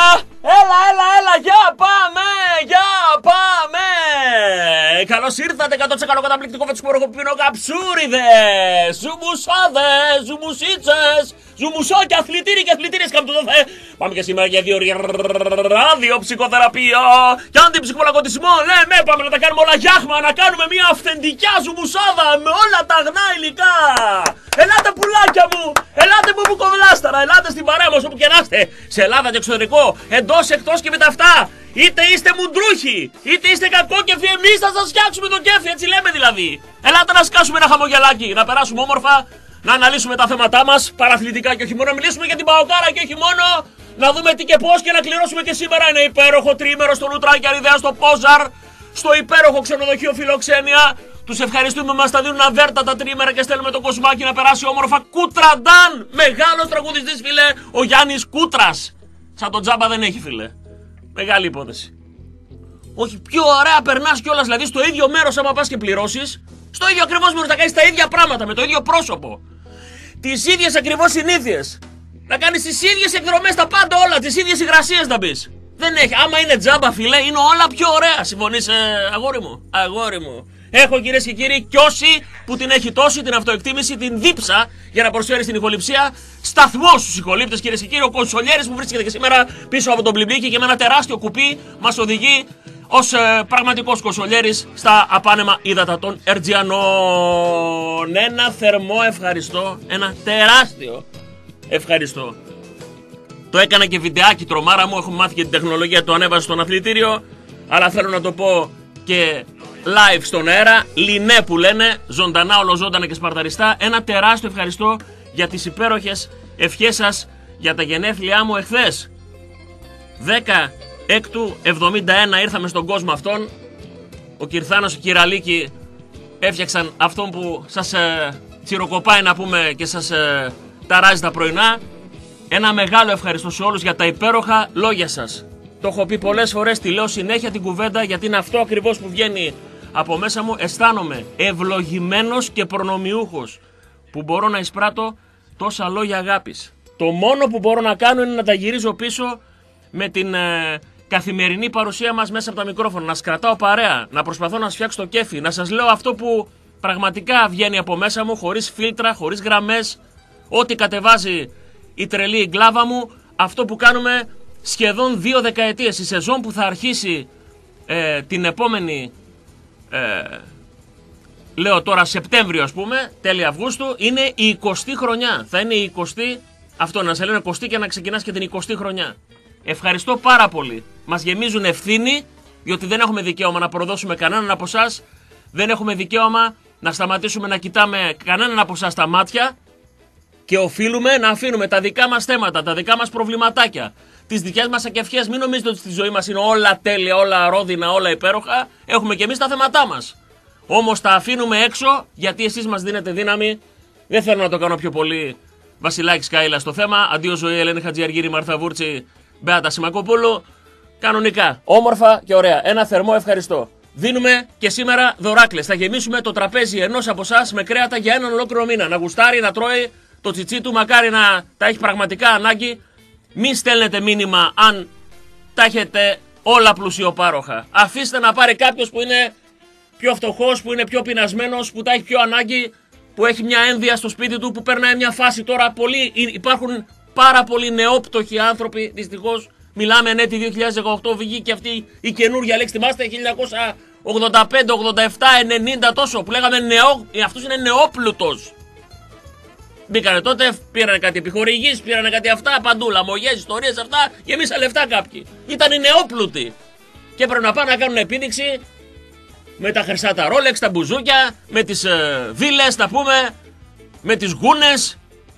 Έλα, για πάμε, Καλώς ήρθατε, 100% καταπληκτικό φετσικόρο καψούριδες, ζουμουσάδες, ζουμουσίτσες, ζουμουσόκια, αθλητήρι και αθλητήρες καμπτουδοθέ. Πάμε και σήμερα για 2 ώρες ραδιοψυχοθεραπεία και αντιψυχολαγωτισμό. Ναι, πάμε να τα κάνουμε όλα γιάχμα, να κάνουμε μια αυθεντικιά ζουμουσάδα με όλα τα αγνά υλικά. Ελάτε πουλάκια μου, ελάτε μου κοβλάσταρα, ελάτε στην παρέα μας όπου και να είστε. Σε Ελλάδα και εξωτερικό, εντός, εκτός και με τα αυτά. Είτε είστε μουντρούχοι, είτε είστε κακόκεφοι, εμείς θα σας φτιάξουμε το κέφι, έτσι λέμε δηλαδή. Ελάτε να σκάσουμε ένα χαμογελάκι, να περάσουμε όμορφα, να αναλύσουμε τα θέματά μας, παραθλητικά και όχι μόνο, να μιλήσουμε για την Παοκάρα και όχι μόνο, να δούμε τι και πώς και να κληρώσουμε και σήμερα ένα υπέροχο τριήμερο στο Λουτράκι Αριδέα, στο Πόζαρ, στο υπέροχο ξενοδοχείο Φιλοξένεια. Τους ευχαριστούμε, μας τα δίνουν αβέρτα τα τριήμερα και στέλνουμε το κοσμάκι να περάσει όμορφα. Κούτραντάν, μεγάλος τραγουδιστής φίλε, ο Γιάννης Κούτρας. Σαν τον Τζάμπα δεν έχει φίλε. Μεγάλη υπόθεση. Όχι, πιο ωραία περνάς κιόλας, δηλαδή στο ίδιο μέρος άμα πας και πληρώσεις, στο ίδιο ακριβώς μέρος να κάνεις τα ίδια πράγματα, με το ίδιο πρόσωπο. Τις ίδιες ακριβώς συνήθειες. Να κάνεις τις ίδιες εκδρομές, τα πάντα όλα, τις ίδιες υγρασίες να μπεις. Δεν έχει, άμα είναι τζάμπα φίλε, είναι όλα πιο ωραία. Συμφωνείς αγόρι μου, αγόρι μου. Έχω κυρίες και κύριοι κι όσοι που την έχει τόση, την αυτοεκτίμηση, την δίψα για να προσφέρει στην ηχοληψία σταθμό στους ηχολήπτες κυρίες και κύριοι. Ο Κονσολιέρης που βρίσκεται και σήμερα πίσω από τον πλυμπίκι και με ένα τεράστιο κουπί μας οδηγεί ως πραγματικός Κονσολιέρης στα απάνεμα ύδατα των Ερτζιανών. Ένα θερμό ευχαριστώ, ένα τεράστιο ευχαριστώ. Το έκανα και βιντεάκι τρομάρα μου, έχουμε μάθει και την τεχνολογία, το ανέβασα στον αθλητήριο, αλλά θέλω να το πω και live στον αέρα, Λινέ που λένε, ζωντανά, ολοζώντανα και σπαρταριστά. Ένα τεράστιο ευχαριστώ για τις υπέροχες ευχές σας για τα γενέθλιά μου εχθές. 16/71 ήρθαμε στον κόσμο αυτόν. Ο Κυρθάνος, ο Κυραλίκη έφτιαξαν αυτόν που σας τσιροκοπάει να πούμε και σας ταράζει τα πρωινά. Ένα μεγάλο ευχαριστώ σε όλους για τα υπέροχα λόγια σας. Το έχω πει πολλές φορές, τη λέω συνέχεια την κουβέντα, γιατί είναι αυτό ακριβώς που βγαίνει από μέσα μου. Αισθάνομαι ευλογημένος και προνομιούχος που μπορώ να εισπράττω τόσα λόγια αγάπης. Το μόνο που μπορώ να κάνω είναι να τα γυρίζω πίσω με την καθημερινή παρουσία μας μέσα από τα μικρόφωνα. Να σκρατάω παρέα, να προσπαθώ να σας φτιάξω το κέφι, να σας λέω αυτό που πραγματικά βγαίνει από μέσα μου, χωρίς φίλτρα, χωρίς γραμμές, ό,τι κατεβάζει η τρελή γκλάβα μου, αυτό που κάνουμε σχεδόν 2 δεκαετίες. Η σεζόν που θα αρχίσει την επόμενη, λέω τώρα Σεπτέμβριο ας πούμε, τέλη Αυγούστου, είναι η 20η χρονιά. Θα είναι η 20η, αυτό να σε λένε 20η και να ξεκινάς και την 20η χρονιά. Ευχαριστώ πάρα πολύ. Μας γεμίζουν ευθύνη, διότι δεν έχουμε δικαίωμα να προδώσουμε κανέναν από εσάς. Δεν έχουμε δικαίωμα να σταματήσουμε να κοιτάμε κανέναν από εσάς στα μάτια. Και οφείλουμε να αφήνουμε τα δικά μας θέματα, τα δικά μας προβληματάκια, τις δικές μας ακευχές. Μην νομίζετε ότι στη ζωή μας είναι όλα τέλεια, όλα ρόδινα, όλα υπέροχα. Έχουμε και εμείς τα θέματά μας. Όμως τα αφήνουμε έξω γιατί εσείς μας δίνετε δύναμη. Δεν θέλω να το κάνω πιο πολύ Βασιλάκης Κάηλα στο θέμα. Αντίο ζωή, Ελένη Χατζιαργύρη, Μάρθα Βούρτσι, Μπέατα Σιμακοπούλου. Κανονικά, όμορφα και ωραία. Ένα θερμό ευχαριστώ. Δίνουμε και σήμερα δωράκλες. Θα γεμίσουμε το τραπέζι ενός από εσάς με κρέατα για έναν ολόκληρο μήνα. Να γουστάρει, να τρώει το τσιτσί του, μακάρι να τα έχει πραγματικά ανάγκη. Μην στέλνετε μήνυμα αν τα έχετε όλα πλουσιοπάροχα. Αφήστε να πάρει κάποιος που είναι πιο φτωχός, που είναι πιο πεινασμένος, που τα έχει πιο ανάγκη, που έχει μια ένδυα στο σπίτι του, που περνάει μια φάση τώρα. Υπάρχουν πάρα πολλοί νεόπτωχοι άνθρωποι, δυστυχώς. Μιλάμε ναι, τη 2018 βγήκε αυτή η καινούργια λέξη. Θυμάστε 1985, 87, 90 τόσο που λέγαμε αυτός είναι νεόπλουτος. Μπήκανε τότε, πήρανε κάτι επιχορηγήσεις, πήρανε κάτι αυτά, παντού λαμογές, ιστορίες αυτά, γεμίσαν λεφτά κάποιοι. Ήταν οι νεόπλουτοι. Και έπρεπε να πάνε να κάνουν επίδειξη με τα χρυσά τα ρόλεξ, τα μπουζούκια, με τις βίλες, τα πούμε, με τις γούνες,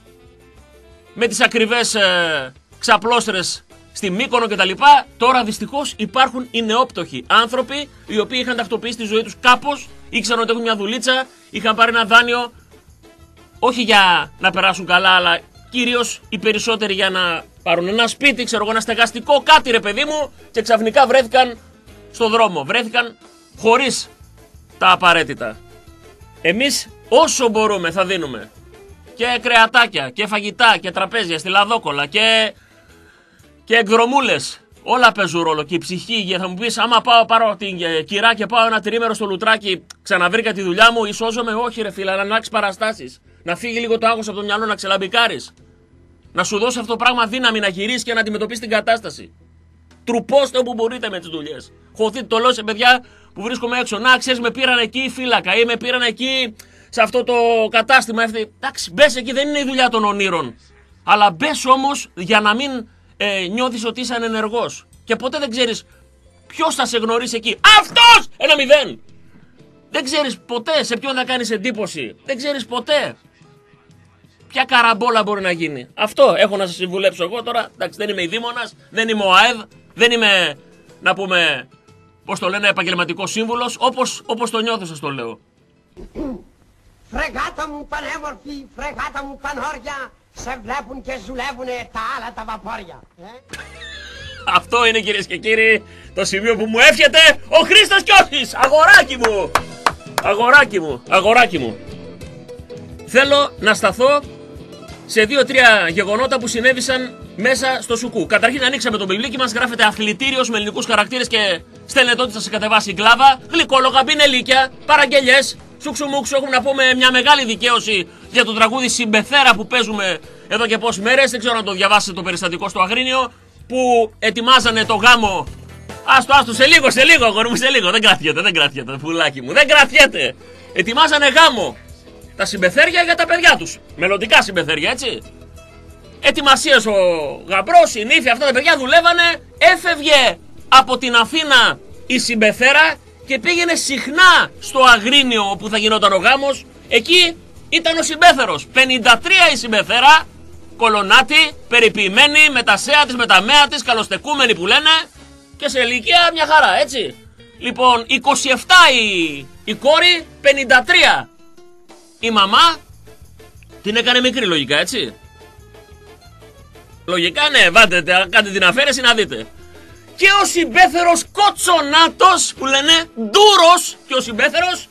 με τις ακριβές ξαπλώστρες στη Μύκονο κτλ. Τώρα δυστυχώς υπάρχουν οι νεόπτωχοι άνθρωποι οι οποίοι είχαν τακτοποιήσει τη ζωή τους κάπως, ήξεραν ότι έχουν μια δουλίτσα, είχαν πάρει ένα δάνειο. Όχι για να περάσουν καλά, αλλά κυρίως οι περισσότεροι για να πάρουν ένα σπίτι, ξέρω εγώ, ένα στεγαστικό, κάτι ρε παιδί μου, και ξαφνικά βρέθηκαν στο δρόμο. Βρέθηκαν χωρίς τα απαραίτητα. Εμείς όσο μπορούμε θα δίνουμε. Και κρεατάκια, και φαγητά, και τραπέζια στη Λαδόκολα, και εκδρομούλες. Όλα παίζουν ρόλο. Και η ψυχή. Θα μου πεις, άμα πάρω την κυρά και πάω ένα τρίμερο στο Λουτράκι, ξαναβρήκα τη δουλειά μου, ισόζομαι. Όχι, ρε φίλε, αλλά να αλλάξει παραστάσεις. Να φύγει λίγο το άγχος από το μυαλό, να ξελαμπικάρεις. Να σου δώσει αυτό το πράγμα δύναμη να γυρίσεις και να αντιμετωπίσεις την κατάσταση. Τρουπώστε όπου μπορείτε με τις δουλειές. Χωθείτε το λέω σε παιδιά που βρίσκομαι έξω. Να ξέρεις, με πήραν εκεί φύλακα ή με πήραν εκεί σε αυτό το κατάστημα. Εντάξει, μπες εκεί, δεν είναι η δουλειά των ονείρων. Αλλά μπες όμως για να μην νιώθεις ότι είσαι ανενεργός. Και ποτέ δεν ξέρεις ποιος θα σε γνωρίσει εκεί. Αυτός! 1-0! Δεν ξέρεις ποτέ σε ποιον θα κάνεις εντύπωση. Δεν ξέρεις ποτέ ποια καραμπόλα μπορεί να γίνει. Αυτό έχω να σας συμβουλέψω εγώ τώρα. Εντάξει, δεν είμαι η Δήμονας, δεν είμαι ο ΑΕΔ, δεν είμαι, να πούμε, πώς το λένε, επαγγελματικός σύμβουλος. Όπως το νιώθω σας το λέω. Φρεγάτα μου πανέμορφη, φρεγάτα μου πανόρια, σε βλέπουν και ζουλεύουνε τα άλλα τα βαπόρια. Αυτό είναι, κυρίες και κύριοι, το σημείο που μου εύχεται ο Χρήστος Κιώθης. Αγοράκι μου! Αγοράκι μου, αγοράκι μου. Θέλω να σταθώ σε 2-3 γεγονότα που συνέβησαν μέσα στο Σουκού. Καταρχήν ανοίξαμε το βιβλίκι μας, γράφεται αθλητήριος με ελληνικούς χαρακτήρες και στέλνετε ότι θα σε κατεβάσει η κλάβα. Γλυκόλογα, πινελίκια, παραγγελιές, σουξουμούξου. Έχουμε να πούμε μια μεγάλη δικαίωση για το τραγούδι Συμπεθέρα που παίζουμε εδώ και πόσες μέρες. Δεν ξέρω αν το διαβάσετε το περιστατικό στο Αγρίνιο που ετοιμάζανε το γάμο. Άστο, σε λίγο, αγόρι μου, σε λίγο. Δεν κρατιέται, πουλάκι μου, δεν κρατιέται. Ετοιμάζανε γάμο. Τα συμπεθέρια για τα παιδιά τους. Μελλοντικά συμπεθέρια, έτσι. Ετοιμασίες ο γαμπρός, η νύφη, αυτά τα παιδιά δουλεύανε. Έφευγε από την Αθήνα η συμπεθέρα και πήγαινε συχνά στο Αγρίνιο όπου θα γινόταν ο γάμος. Εκεί ήταν ο συμπέθερος. 53 η συμπεθέρα, κολονάτη, περιποιημένη, με τα σέα της, με τα μέα της, καλοστεκούμενη που λένε. Και σε ηλικία μια χαρά, έτσι. Λοιπόν, 27 η κόρη, 53 η μαμά. Την έκανε μικρή λογικά, έτσι. Λογικά, ναι, κάντε την αφαίρεση να δείτε. Και ο συμπέθερος κοτσονάτος που λένε, ντούρος και ο συμπέθερος.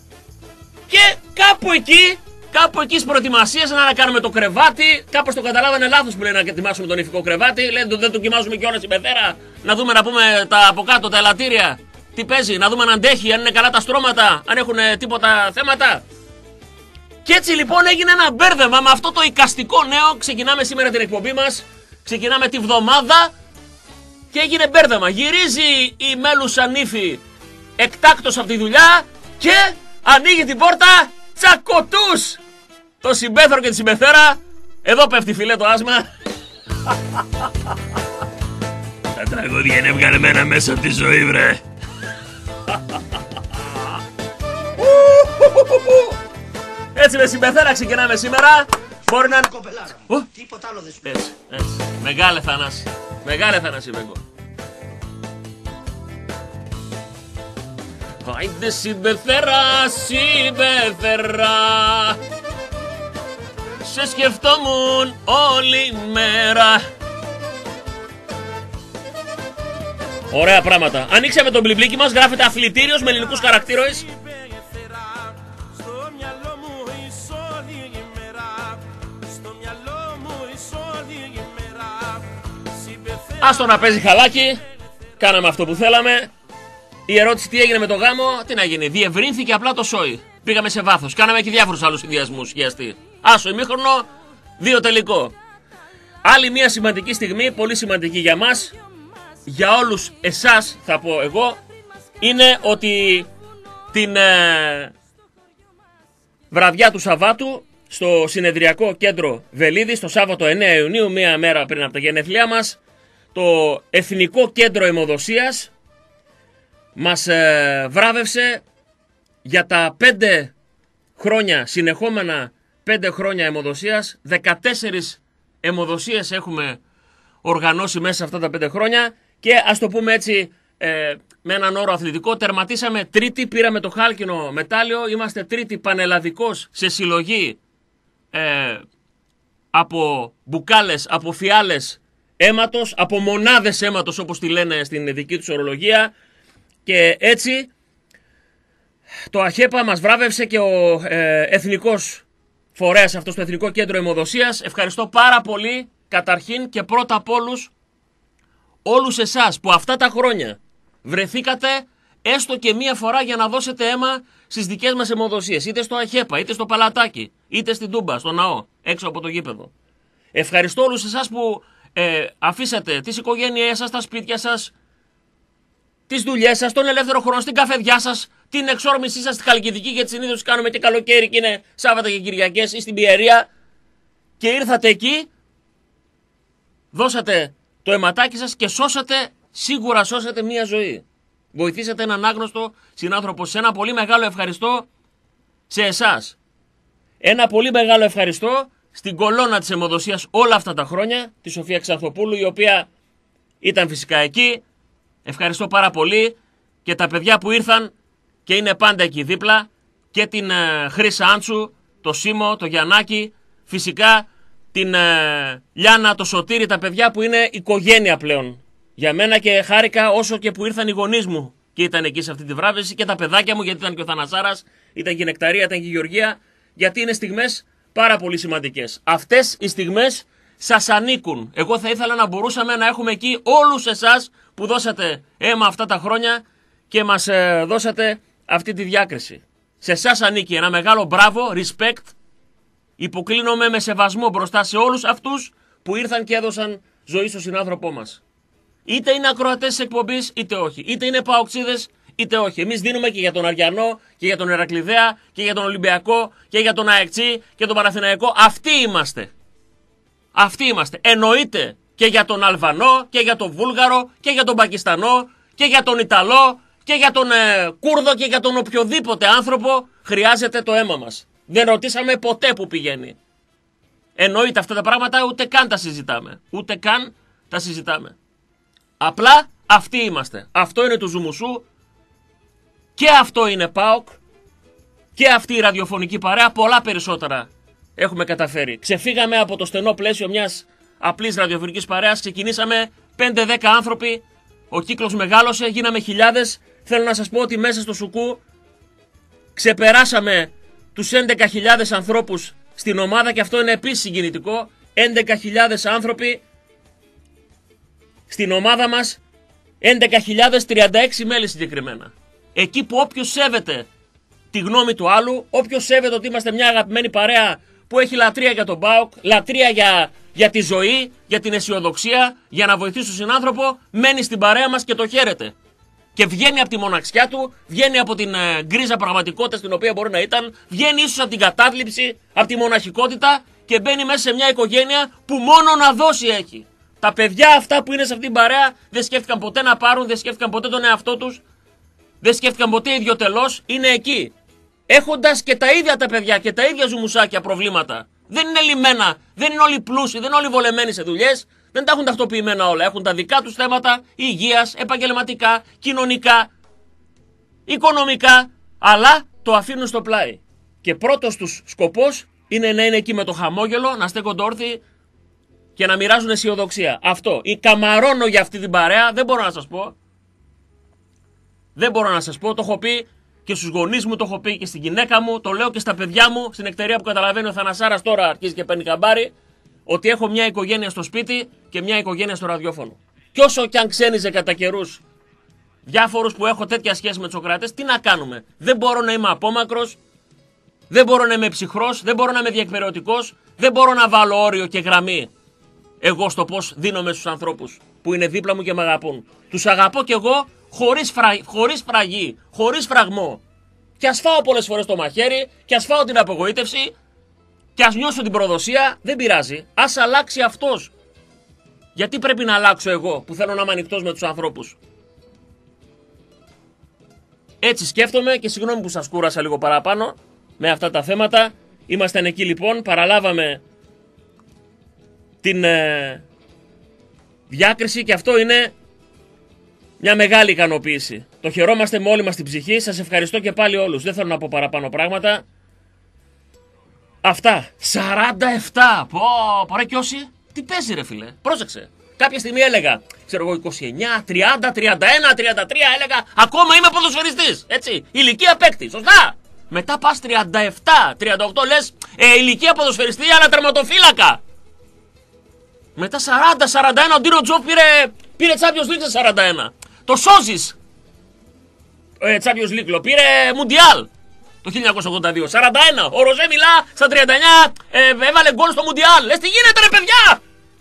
Και κάπου εκεί στις προετοιμασίες να κάνουμε το κρεβάτι. Κάπως το καταλάβανε λάθος που λένε να ετοιμάσουμε τον ηφικό κρεβάτι. Λένε δεν το κοιμάζουμε κιόλας συμπεθέρα. Να δούμε, να πούμε τα από κάτω, τα ελαττήρια. Τι παίζει, να δούμε αν αντέχει, αν είναι καλά τα στρώματα, αν έχουν τίποτα θέματα. Και έτσι λοιπόν έγινε ένα μπέρδεμα με αυτό το εικαστικό νέο. Ξεκινάμε σήμερα την εκπομπή μας. Ξεκινάμε τη βδομάδα. Και έγινε μπέρδεμα. Γυρίζει η μέλουσα νύφη εκτάκτος από τη δουλειά. Και ανοίγει την πόρτα. Τσακωτούς! Το συμπέθερο και τη συμπεθέρα. Εδώ πέφτει φιλέ το άσμα. Τα τραγούδια είναι βγαλμένα μέσα από τη ζωή, βρε. Έτσι με συμπεθέρα ξεκινάμε σήμερα. Μπορεί να... Τίποτα άλλο δεν σου. Έτσι. Μεγάλε Θανάση. Μεγάλε Θανάση είμαι εγώ. Άιντε συμπεθέρα, συμπεθέρα. Σε σκεφτόμουν όλη μέρα. Ωραία πράγματα. Ανοίξαμε τον μπλιμπλίκι μας, γράφεται αθλητήριος με ελληνικούς χαρακτήρες. Άστο να παίζει χαλάκι. Κάναμε αυτό που θέλαμε. Η ερώτηση τι έγινε με το γάμο, τι να γίνει. Διευρύνθηκε απλά το σόι. Πήγαμε σε βάθος. Κάναμε και διάφορους άλλους συνδυασμούς για αστεί. Άσο ημίχρονο, 2 τελικό. Άλλη μια σημαντική στιγμή, πολύ σημαντική για μας, για όλους εσάς θα πω εγώ, είναι ότι την βραδιά του Σαββάτου στο συνεδριακό κέντρο Βελίδης, το Σάββατο 9 Ιουνίου, μία μέρα πριν από τα γενέθλιά μας, το Εθνικό Κέντρο Αιμοδοσίας μας βράβευσε για τα 5 χρόνια, συνεχόμενα 5 χρόνια αιμοδοσίας. 14 αιμοδοσίες έχουμε οργανώσει μέσα σε αυτά τα 5 χρόνια και ας το πούμε έτσι με έναν όρο αθλητικό, τερματίσαμε τρίτη, πήραμε το χάλκινο μετάλλιο, είμαστε τρίτη πανελλαδικός σε συλλογή από μπουκάλες, από φιάλες αίματος, από μονάδες αίματος όπως τη λένε στην δική τους ορολογία. Και έτσι το ΑΧΕΠΑ μας βράβευσε και ο εθνικός φορέας αυτός, το Εθνικό Κέντρο Αιμοδοσίας. Ευχαριστώ πάρα πολύ καταρχήν και πρώτα απ' όλους όλους εσάς που αυτά τα χρόνια βρεθήκατε έστω και μία φορά για να δώσετε αίμα στις δικές μας αιμοδοσίες, είτε στο Αχέπα, είτε στο Παλατάκι, είτε στην Τούμπα, στο ναό, έξω από το γήπεδο. Ευχαριστώ όλους εσάς που αφήσατε τις οικογένειές σας, τα σπίτια σας, τις δουλειές σας, τον ελεύθερο χρόνο, στην καφεδιά σας, την εξόρμησή σας στη Χαλκιδική, γιατί συνήθως κάνουμε και καλοκαίρι και είναι Σάββατα και Κυριακές, ή στην Πιερία, και ήρθατε εκεί, δώσατε το αιματάκι σας και σίγουρα σώσατε μία ζωή. Βοηθήσατε έναν άγνωστο συνάνθρωπο. Σε ένα πολύ μεγάλο ευχαριστώ σε εσάς. Ένα πολύ μεγάλο ευχαριστώ στην κολόνα της αιμοδοσίας όλα αυτά τα χρόνια, τη Σοφία Ξανθοπούλου, η οποία ήταν φυσικά εκεί. Ευχαριστώ πάρα πολύ και τα παιδιά που ήρθαν και είναι πάντα εκεί δίπλα, και την Χρύσα Άντσου, το Σίμω, το Γιαννάκη, φυσικά την Λιάνα, το Σωτήρι, τα παιδιά που είναι οικογένεια πλέον για μένα, και χάρηκα όσο και που ήρθαν οι γονείς μου και ήταν εκεί σε αυτή τη βράβευση, και τα παιδάκια μου, γιατί ήταν και ο Θανασάρας, ήταν και η Νεκταρία, ήταν και η Γεωργία, γιατί είναι στιγμές πάρα πολύ σημαντικές. Αυτές οι στιγμές σας ανήκουν. Εγώ θα ήθελα να μπορούσαμε να έχουμε εκεί όλους εσάς που δώσατε αίμα αυτά τα χρόνια και μας δώσατε αυτή τη διάκριση. Σε εσάς ανήκει ένα μεγάλο μπράβο, respect. Υποκλίνομαι με σεβασμό μπροστά σε όλους αυτούς που ήρθαν και έδωσαν ζωή στον συνάνθρωπό μας. Είτε είναι ακροατές της εκπομπής, είτε όχι. Είτε είναι παοξίδες, είτε όχι. Εμείς δίνουμε και για τον Αριανό και για τον Ηρακλειδέα και για τον Ολυμπιακό και για τον ΑΕΚΤΣΙ και τον Παναθηναϊκό. Αυτοί είμαστε. Αυτοί είμαστε. Εννοείται και για τον Αλβανό και για τον Βούλγαρο και για τον Πακιστανό και για τον Ιταλό και για τον Κούρδο και για τον οποιοδήποτε άνθρωπο χρειάζεται το αίμα μας. Δεν ρωτήσαμε ποτέ που πηγαίνει. Εννοείται αυτά τα πράγματα, ούτε καν τα συζητάμε. Ούτε καν τα συζητάμε. Απλά αυτοί είμαστε. Αυτό είναι του Ζουμουσού και αυτό είναι ΠΑΟΚ και αυτή η ραδιοφωνική παρέα. Πολλά περισσότερα έχουμε καταφέρει. Ξεφύγαμε από το στενό πλαίσιο μιας απλής ραδιοφωνικής παρέας. Ξεκινήσαμε 5-10 άνθρωποι. Ο κύκλος μεγάλωσε, γίναμε χιλιάδες. Θέλω να σας πω ότι μέσα στο Σουκού ξεπεράσαμε τους 11.000 ανθρώπους στην ομάδα, και αυτό είναι επίσης συγκινητικό. 11.000 άνθρωποι στην ομάδα μας, 11.036 μέλη συγκεκριμένα. Εκεί που όποιος σέβεται τη γνώμη του άλλου, όποιος σέβεται ότι είμαστε μια αγαπημένη παρέα που έχει λατρεία για τον ΠΑΟΚ, λατρεία για τη ζωή, για την αισιοδοξία, για να βοηθήσει τον συνάνθρωπο, μένει στην παρέα μας και το χαίρεται. Και βγαίνει από τη μοναξιά του, βγαίνει από την γκρίζα πραγματικότητα στην οποία μπορεί να ήταν, βγαίνει ίσως από την κατάθλιψη, από τη μοναχικότητα, και μπαίνει μέσα σε μια οικογένεια που μόνο να δώσει έχει. Τα παιδιά αυτά που είναι σε αυτήν την παρέα δεν σκέφτηκαν ποτέ να πάρουν, δεν σκέφτηκαν ποτέ τον εαυτό τους, δεν σκέφτηκαν ποτέ ιδιωτελώς, είναι εκεί. Έχοντας και τα ίδια τα παιδιά και τα ίδια ζουμουσάκια προβλήματα. Δεν είναι λυμμένα, δεν είναι όλοι πλούσιοι, δεν είναι όλοι βολεμένοι σε δουλειές, δεν τα έχουν ταυτοποιημένα όλα. Έχουν τα δικά τους θέματα υγείας, επαγγελματικά, κοινωνικά, οικονομικά, αλλά το αφήνουν στο πλάι. Και πρώτος τους σκοπός είναι να είναι εκεί με το χαμόγελο, να στέκονται όρθιοι και να μοιράζουν αισιοδοξία. Αυτό. Ή καμαρώνω για αυτή την παρέα, δεν μπορώ να σας πω. Δεν μπορώ να σας πω, το έχω πει και στους γονείς μου, το έχω πει και στην γυναίκα μου, το λέω και στα παιδιά μου, στην Νεκταρία που καταλαβαίνει ο Θανασάρας τώρα αρχίζει και παίρνει καμπάρι, ότι έχω μια οικογένεια στο σπίτι και μια οικογένεια στο ραδιόφωνο. Κι όσο κι αν ξένιζε κατά καιρούς διάφορους που έχω τέτοια σχέση με τους Σοκράτες, τι να κάνουμε. Δεν μπορώ να είμαι απόμακρος, δεν μπορώ να είμαι ψυχρός, δεν μπορώ να είμαι διεκπεραιωτικός, δεν μπορώ να βάλω όριο και γραμμή εγώ στο πώς δίνομαι στους ανθρώπους που είναι δίπλα μου και με αγαπούν. Τους αγαπώ κι εγώ χωρίς φραγή, χωρίς φραγμό. Κι ας φάω πολλές φορές το μαχαίρι, κι ας φάω την απογοήτευση, κι ας νιώσω την προδοσία, δεν πειράζει. Ας αλλάξει αυτός. Γιατί πρέπει να αλλάξω εγώ που θέλω να είμαι ανοιχτός με τους ανθρώπους. Έτσι σκέφτομαι, και συγγνώμη που σας κούρασα λίγο παραπάνω με αυτά τα θέματα. Ήμασταν εκεί λοιπόν, παραλάβαμε την διάκριση και αυτό είναι μια μεγάλη ικανοποίηση. Το χαιρόμαστε με όλη μας την ψυχή. Σας ευχαριστώ και πάλι όλους. Δεν θέλω να πω παραπάνω πράγματα. Αυτά. 47. Πω, και όσοι. Τι παίζει ρε φίλε. Πρόσεξε. Κάποια στιγμή έλεγα, ξέρω εγώ, 29, 30, 31, 33, έλεγα ακόμα είμαι ποδοσφαιριστής. Έτσι. Ηλικία παίκτη. Σωστά. Μετά πας 37, 38, λες ηλικία ποδοσφαιριστή αλλά τερματοφύλακα. Μετά 40, 41 ο Ντίνο Τζο πήρε Πήρε Champions League στα 41. Το σώζεις. Champions League πήρε Μουντιάλ το 1982. 41. Ο Ροζέ Μιλά στα 39 έβαλε γκολ στο Μουντιάλ. Λες τι γίνεται ρε παιδιά.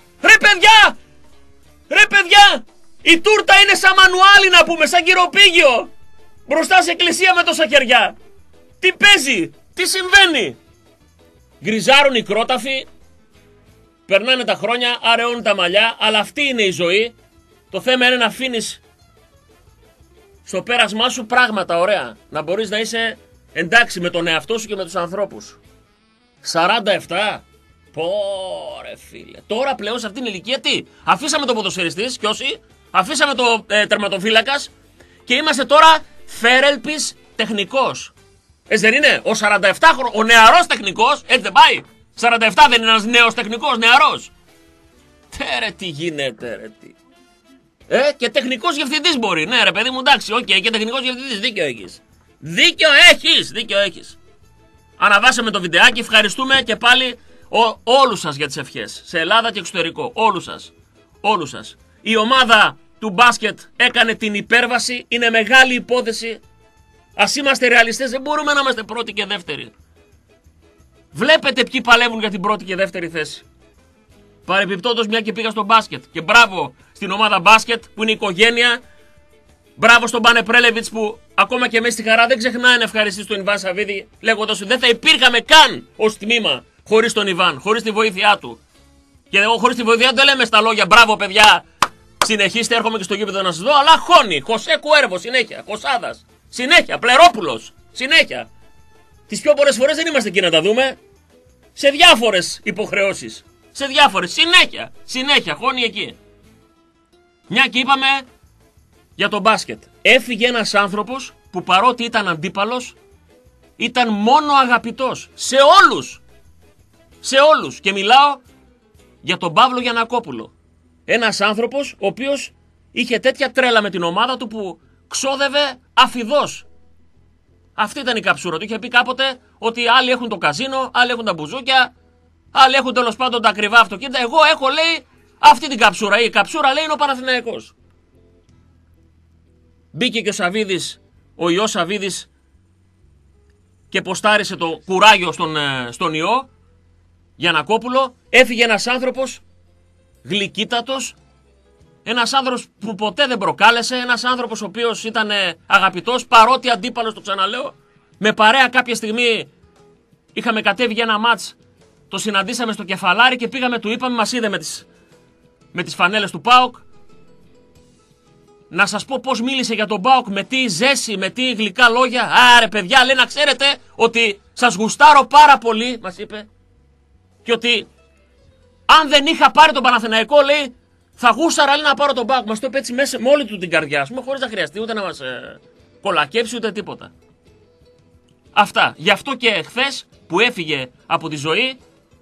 Ρε παιδιά. Η τούρτα είναι σαν μανουάλι να πούμε, σαν κυροπήγιο. Μπροστά σε εκκλησία με τόσα χεριά. Τι παίζει, τι συμβαίνει. Γκριζάρουν οι κρόταφοι. Περνάνε τα χρόνια, αραιώνουν τα μαλλιά. Αλλά αυτή είναι η ζωή. Το θέμα είναι να αφήνεις στο πέρασμά σου πράγματα ωραία. Να μπορείς να είσαι εντάξει με τον εαυτό σου και με τους ανθρώπους. 47. Πόρε φίλε. Τώρα πλέον σε αυτήν την ηλικία τι. Αφήσαμε το ποδοσφαιριστής και όσοι. Αφήσαμε το τερματοφύλακας. Και είμαστε τώρα φέρελπης τεχνικός. Έτσι δεν είναι. Ο 47χρονος, ο νεαρός τεχνικός. Έτσι δεν πάει. 47 δεν είναι ένας νέος τεχνικός, νεαρός. Ρε τι γίνεται ρε τι. Και τεχνικός διευθυντής μπορεί. Ναι ρε παιδί μου εντάξει. Οκ, και τεχνικός διευθυντής. Δίκιο έχεις. Αναβάσαμε το βιντεάκι. Ευχαριστούμε και πάλι όλους σας για τις ευχές. Σε Ελλάδα και εξωτερικό. Όλους σας. Η ομάδα του μπάσκετ έκανε την υπέρβαση. Είναι μεγάλη υπόθεση. Ας είμαστε ρεαλιστές. Δεν μπορούμε να είμαστε πρώτοι και δεύτεροι. Βλέπετε ποιοι παλεύουν για την πρώτη και δεύτερη θέση. Παρεπιπτόντως μια και πήγα στο μπάσκετ. Και μπράβο στην ομάδα μπάσκετ που είναι η οικογένεια. Μπράβο στον Πάνε Πρέλεβιτς που ακόμα και μέσα στη χαρά δεν ξεχνάει να ευχαριστήσει τον Ιβάν Σαββίδη, λέγοντας ότι δεν θα υπήρχαμε καν ως τμήμα χωρίς τον Ιβάν, χωρίς τη βοήθειά του. Και εγώ χωρίς τη βοήθειά του δεν λέμε στα λόγια μπράβο παιδιά, συνεχίστε, έρχομαι και στο γήπεδο να σας δω, αλλά χώνει. Χωσέ Κουέρβο συνέχεια, Κοσάδας συνέχεια, Πλερόπουλος συνέχεια. Τις πιο πολλές φορές δεν είμαστε εκεί να τα δούμε. Σε διάφορες υποχρεώσεις. Σε διάφορες, συνέχεια, χώνει εκεί. Μια και είπαμε για το μπάσκετ. Έφυγε ένας άνθρωπος που παρότι ήταν αντίπαλος, ήταν μόνο αγαπητός. Σε όλους. Και μιλάω για τον Παύλο Γιαννακόπουλο. Ένας άνθρωπος ο οποίος είχε τέτοια τρέλα με την ομάδα του που ξόδευε αφιδώς. Αυτή ήταν η καψούρα του. Είχε πει κάποτε ότι άλλοι έχουν το καζίνο, άλλοι έχουν τα μπουζούκια, άλλοι έχουν τέλος πάντων τα ακριβά αυτοκίνητα. Εγώ έχω, λέει, αυτή την καψούρα. Η καψούρα, λέει, είναι ο Παναθηναϊκός. Μπήκε και ο Σαββίδης, ο Ιώς Σαββίδης, και ποστάρισε το κουράγιο στον Ιώ Γιαννακόπουλο. Έφυγε ένας άνθρωπος γλυκύτατος, ένας άνθρωπος που ποτέ δεν προκάλεσε, ένας άνθρωπος ο οποίος ήταν αγαπητός, παρότι αντίπαλος, το ξαναλέω. Με παρέα κάποια στιγμή είχαμε κατέβει για ένα μάτς, το συναντήσαμε στο Κεφαλάρι και πήγαμε, του είπαμε, μας είδε με τις φανέλες του ΠΑΟΚ. Να σας πω πώς μίλησε για τον ΠΑΟΚ, με τι ζέση, με τι γλυκά λόγια. Άρε παιδιά, λέει, να ξέρετε ότι σας γουστάρω πάρα πολύ, μας είπε. Και ότι αν δεν είχα πάρει τον Παναθηναϊκό, λέει, θα γούσταρα, λέει, να πάρω τον ΠΑΟΚ. Μας το είπε έτσι μέσα με όλη του την καρδιά, χωρίς να χρειαστεί ούτε να μας κολακέψει ούτε τίποτα. Αυτά. Γι' αυτό και χθες που έφυγε από τη ζωή,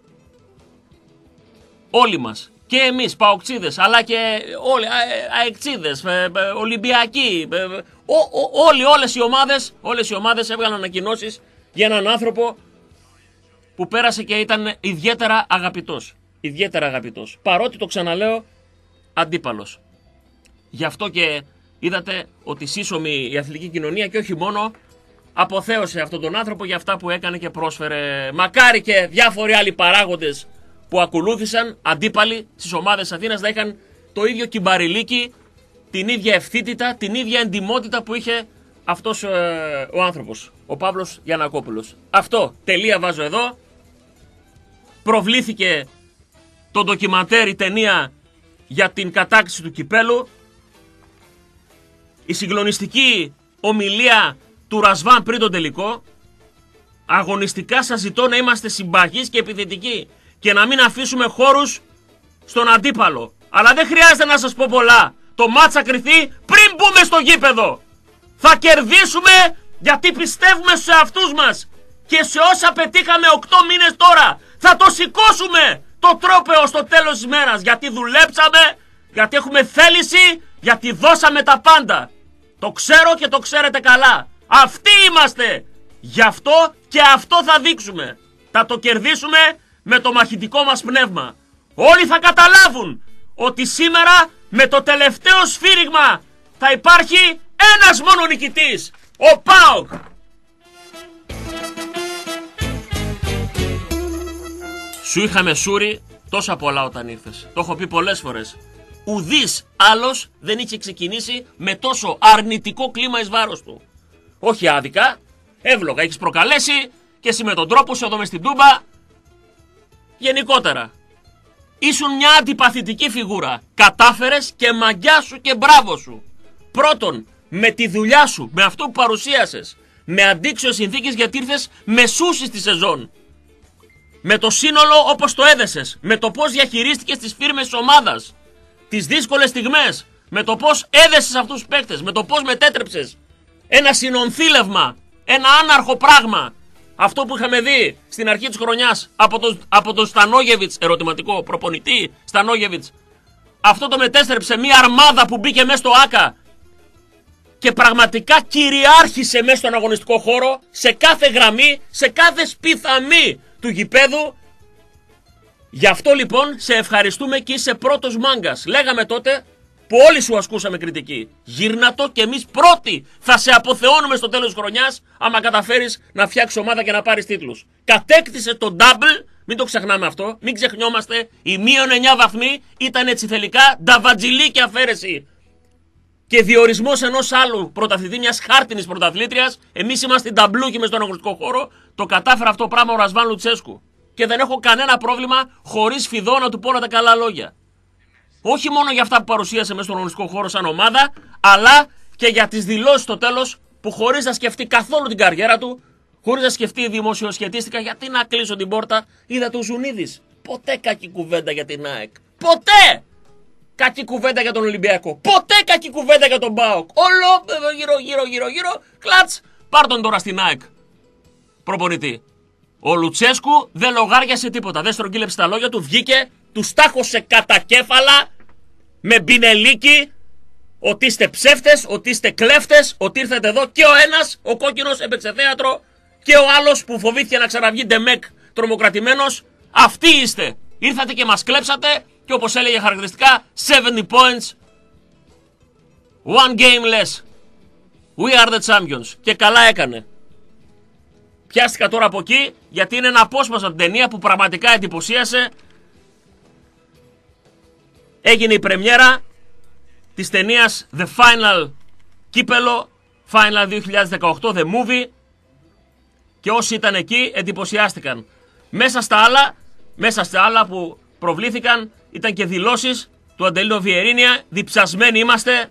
όλοι μας, και εμείς παοκτσίδες, αλλά και όλοι αεκτσίδες, Ολυμπιακοί, όλες οι ομάδες έβγαλαν ανακοινώσεις για έναν άνθρωπο που πέρασε και ήταν ιδιαίτερα αγαπητός. Παρότι, το ξαναλέω, αντίπαλος. Γι' αυτό και είδατε ότι σύσσωμη η αθλητική κοινωνία και όχι μόνο αποθέωσε αυτόν τον άνθρωπο για αυτά που έκανε και πρόσφερε. Μακάρι και διάφοροι άλλοι παράγοντες που ακολούθησαν, αντίπαλοι στις ομάδες Αθήνας, να είχαν το ίδιο κυμπαριλίκι, την ίδια ευθύτητα, την ίδια εντιμότητα που είχε αυτός ο άνθρωπος, ο Παύλος Γιαννακόπουλος. Αυτό, τελεία βάζω εδώ. Προβλήθηκε το ντοκιμαντέρ, η ταινία για την κατάκτηση του κυπέλου. Η συγκλονιστική ομιλία του Ρασβάν πριν τον τελικό. Αγωνιστικά σας ζητώ να είμαστε συμπαγείς και επιθετικοί και να μην αφήσουμε χώρους στον αντίπαλο. Αλλά δεν χρειάζεται να σας πω πολλά. Το μάτς θα κριθεί πριν μπούμε στο γήπεδο. Θα κερδίσουμε γιατί πιστεύουμε σε αυτούς μας. Και σε όσα πετύχαμε 8 μήνες τώρα. Θα το σηκώσουμε το τρόπαιο στο τέλος της μέρας. Γιατί δουλέψαμε, γιατί έχουμε θέληση, γιατί δώσαμε τα πάντα. Το ξέρω και το ξέρετε καλά. Αυτοί είμαστε. Γι' αυτό και αυτό θα δείξουμε. Θα το κερδίσουμε με το μαχητικό μας πνεύμα. Όλοι θα καταλάβουν ότι σήμερα με το τελευταίο σφύριγμα θα υπάρχει ένας μόνο νικητής, ο ΠΑΟΚ. Σου είχαμε σούρι τόσα πολλά όταν ήρθες. Το έχω πει πολλές φορές. Ουδής άλλος δεν είχε ξεκινήσει με τόσο αρνητικό κλίμα εις βάρος του. Όχι άδικα, εύλογα. Έχεις προκαλέσει και εσύ με τον τρόπο σου εδώ μες στην Τούμπα. Γενικότερα. Ήσουν μια αντιπαθητική φιγούρα. Κατάφερες και μαγκιά σου και μπράβο σου. Πρώτον, με τη δουλειά σου, με αυτό που παρουσίασες, με αντίξωες συνθήκες γιατί ήρθες μεσούσης τη σεζόν. Με το σύνολο όπως το έδεσες, με το πώς διαχειρίστηκες τις φίρμες της ομάδας, τις δύσκολες στιγμές, με το πώς έδεσες αυτούς τους παίκτες, με το πώς μετέτρεψες ένα συνονθήλευμα, ένα άναρχο πράγμα. Αυτό που είχαμε δει στην αρχή της χρονιάς από τον Στανόγεβιτς, ερωτηματικό προπονητή Στανόγεβιτς, αυτό το μετέστρεψε μια αρμάδα που μπήκε μέσα στο ΆΚΑ και πραγματικά κυριάρχησε μέσα στον αγωνιστικό χώρο, σε κάθε γραμμή, σε κάθε σπιθαμή του γηπέδου. Γι' αυτό λοιπόν σε ευχαριστούμε και είσαι πρώτος μάγκας. Λέγαμε τότε που όλοι σου ασκούσαμε κριτική. Γύρνα το και εμείς πρώτοι θα σε αποθεώνουμε στο τέλος της χρονιάς άμα καταφέρεις να φτιάξεις ομάδα και να πάρεις τίτλους. Κατέκτησε το double, μην το ξεχνάμε αυτό, μην ξεχνιόμαστε. Οι μείον 9 βαθμοί ήταν έτσι θελικά νταβατζιλή και αφαίρεση και διορισμός ενός άλλου πρωταθλητή, μιας χάρτινης πρωταθλήτριας. Εμείς είμαστε ταμπλούκι μες στον αγωνιστικό χώρο. Το κατάφερε αυτό το πράγμα ο Ρασβάν Λουτσέσκου. Και δεν έχω κανένα πρόβλημα χωρίς φιδό να του πω όλα τα καλά λόγια. Όχι μόνο για αυτά που παρουσίασε μέσα στον αγωνιστικό χώρο σαν ομάδα, αλλά και για τις δηλώσεις στο τέλος που χωρίς να σκεφτεί καθόλου την καριέρα του, χωρίς να σκεφτεί δημοσιοσχετίστηκα, γιατί να κλείσω την πόρτα, είδα του Ζουνίδης. Ποτέ κακή κουβέντα για την ΑΕΚ. Ποτέ! Κακή κουβέντα για τον Ολυμπιακό. Ποτέ κακή κουβέντα για τον ΠΑΟΚ. Όλο γύρω, κλατς, πάρ' τον τώρα στην ΑΕΚ. Προπονητή. Ο Λουτσέσκου δεν λογάριασε τίποτα. Δεν στρογγύλεψε τα λόγια του, βγήκε, του στάχωσε κατά κέφαλα με μπινελίκι ότι είστε ψεύτες, ότι είστε κλέφτες, ότι ήρθατε εδώ και ο ένας, ο κόκκινος, έπαιξε θέατρο και ο άλλος που φοβήθηκε να ξαναβγεί ντεμεκ τρομοκρατημένος. Αυτοί είστε. Ήρθατε και μας κλέψατε και όπως έλεγε χαρακτηριστικά 70 points, one game less. We are the champions. Και καλά έκανε. Πιάστηκα τώρα από εκεί γιατί είναι ένα απόσπασμα από την ταινία που πραγματικά εντυπωσίασε. Έγινε η πρεμιέρα της ταινίας The Final Κύπελο, Final 2018, The Movie, και όσοι ήταν εκεί εντυπωσιάστηκαν. Μέσα στα άλλα που προβλήθηκαν ήταν και δηλώσεις του Αντελίνο Βιερίνια, διψασμένοι είμαστε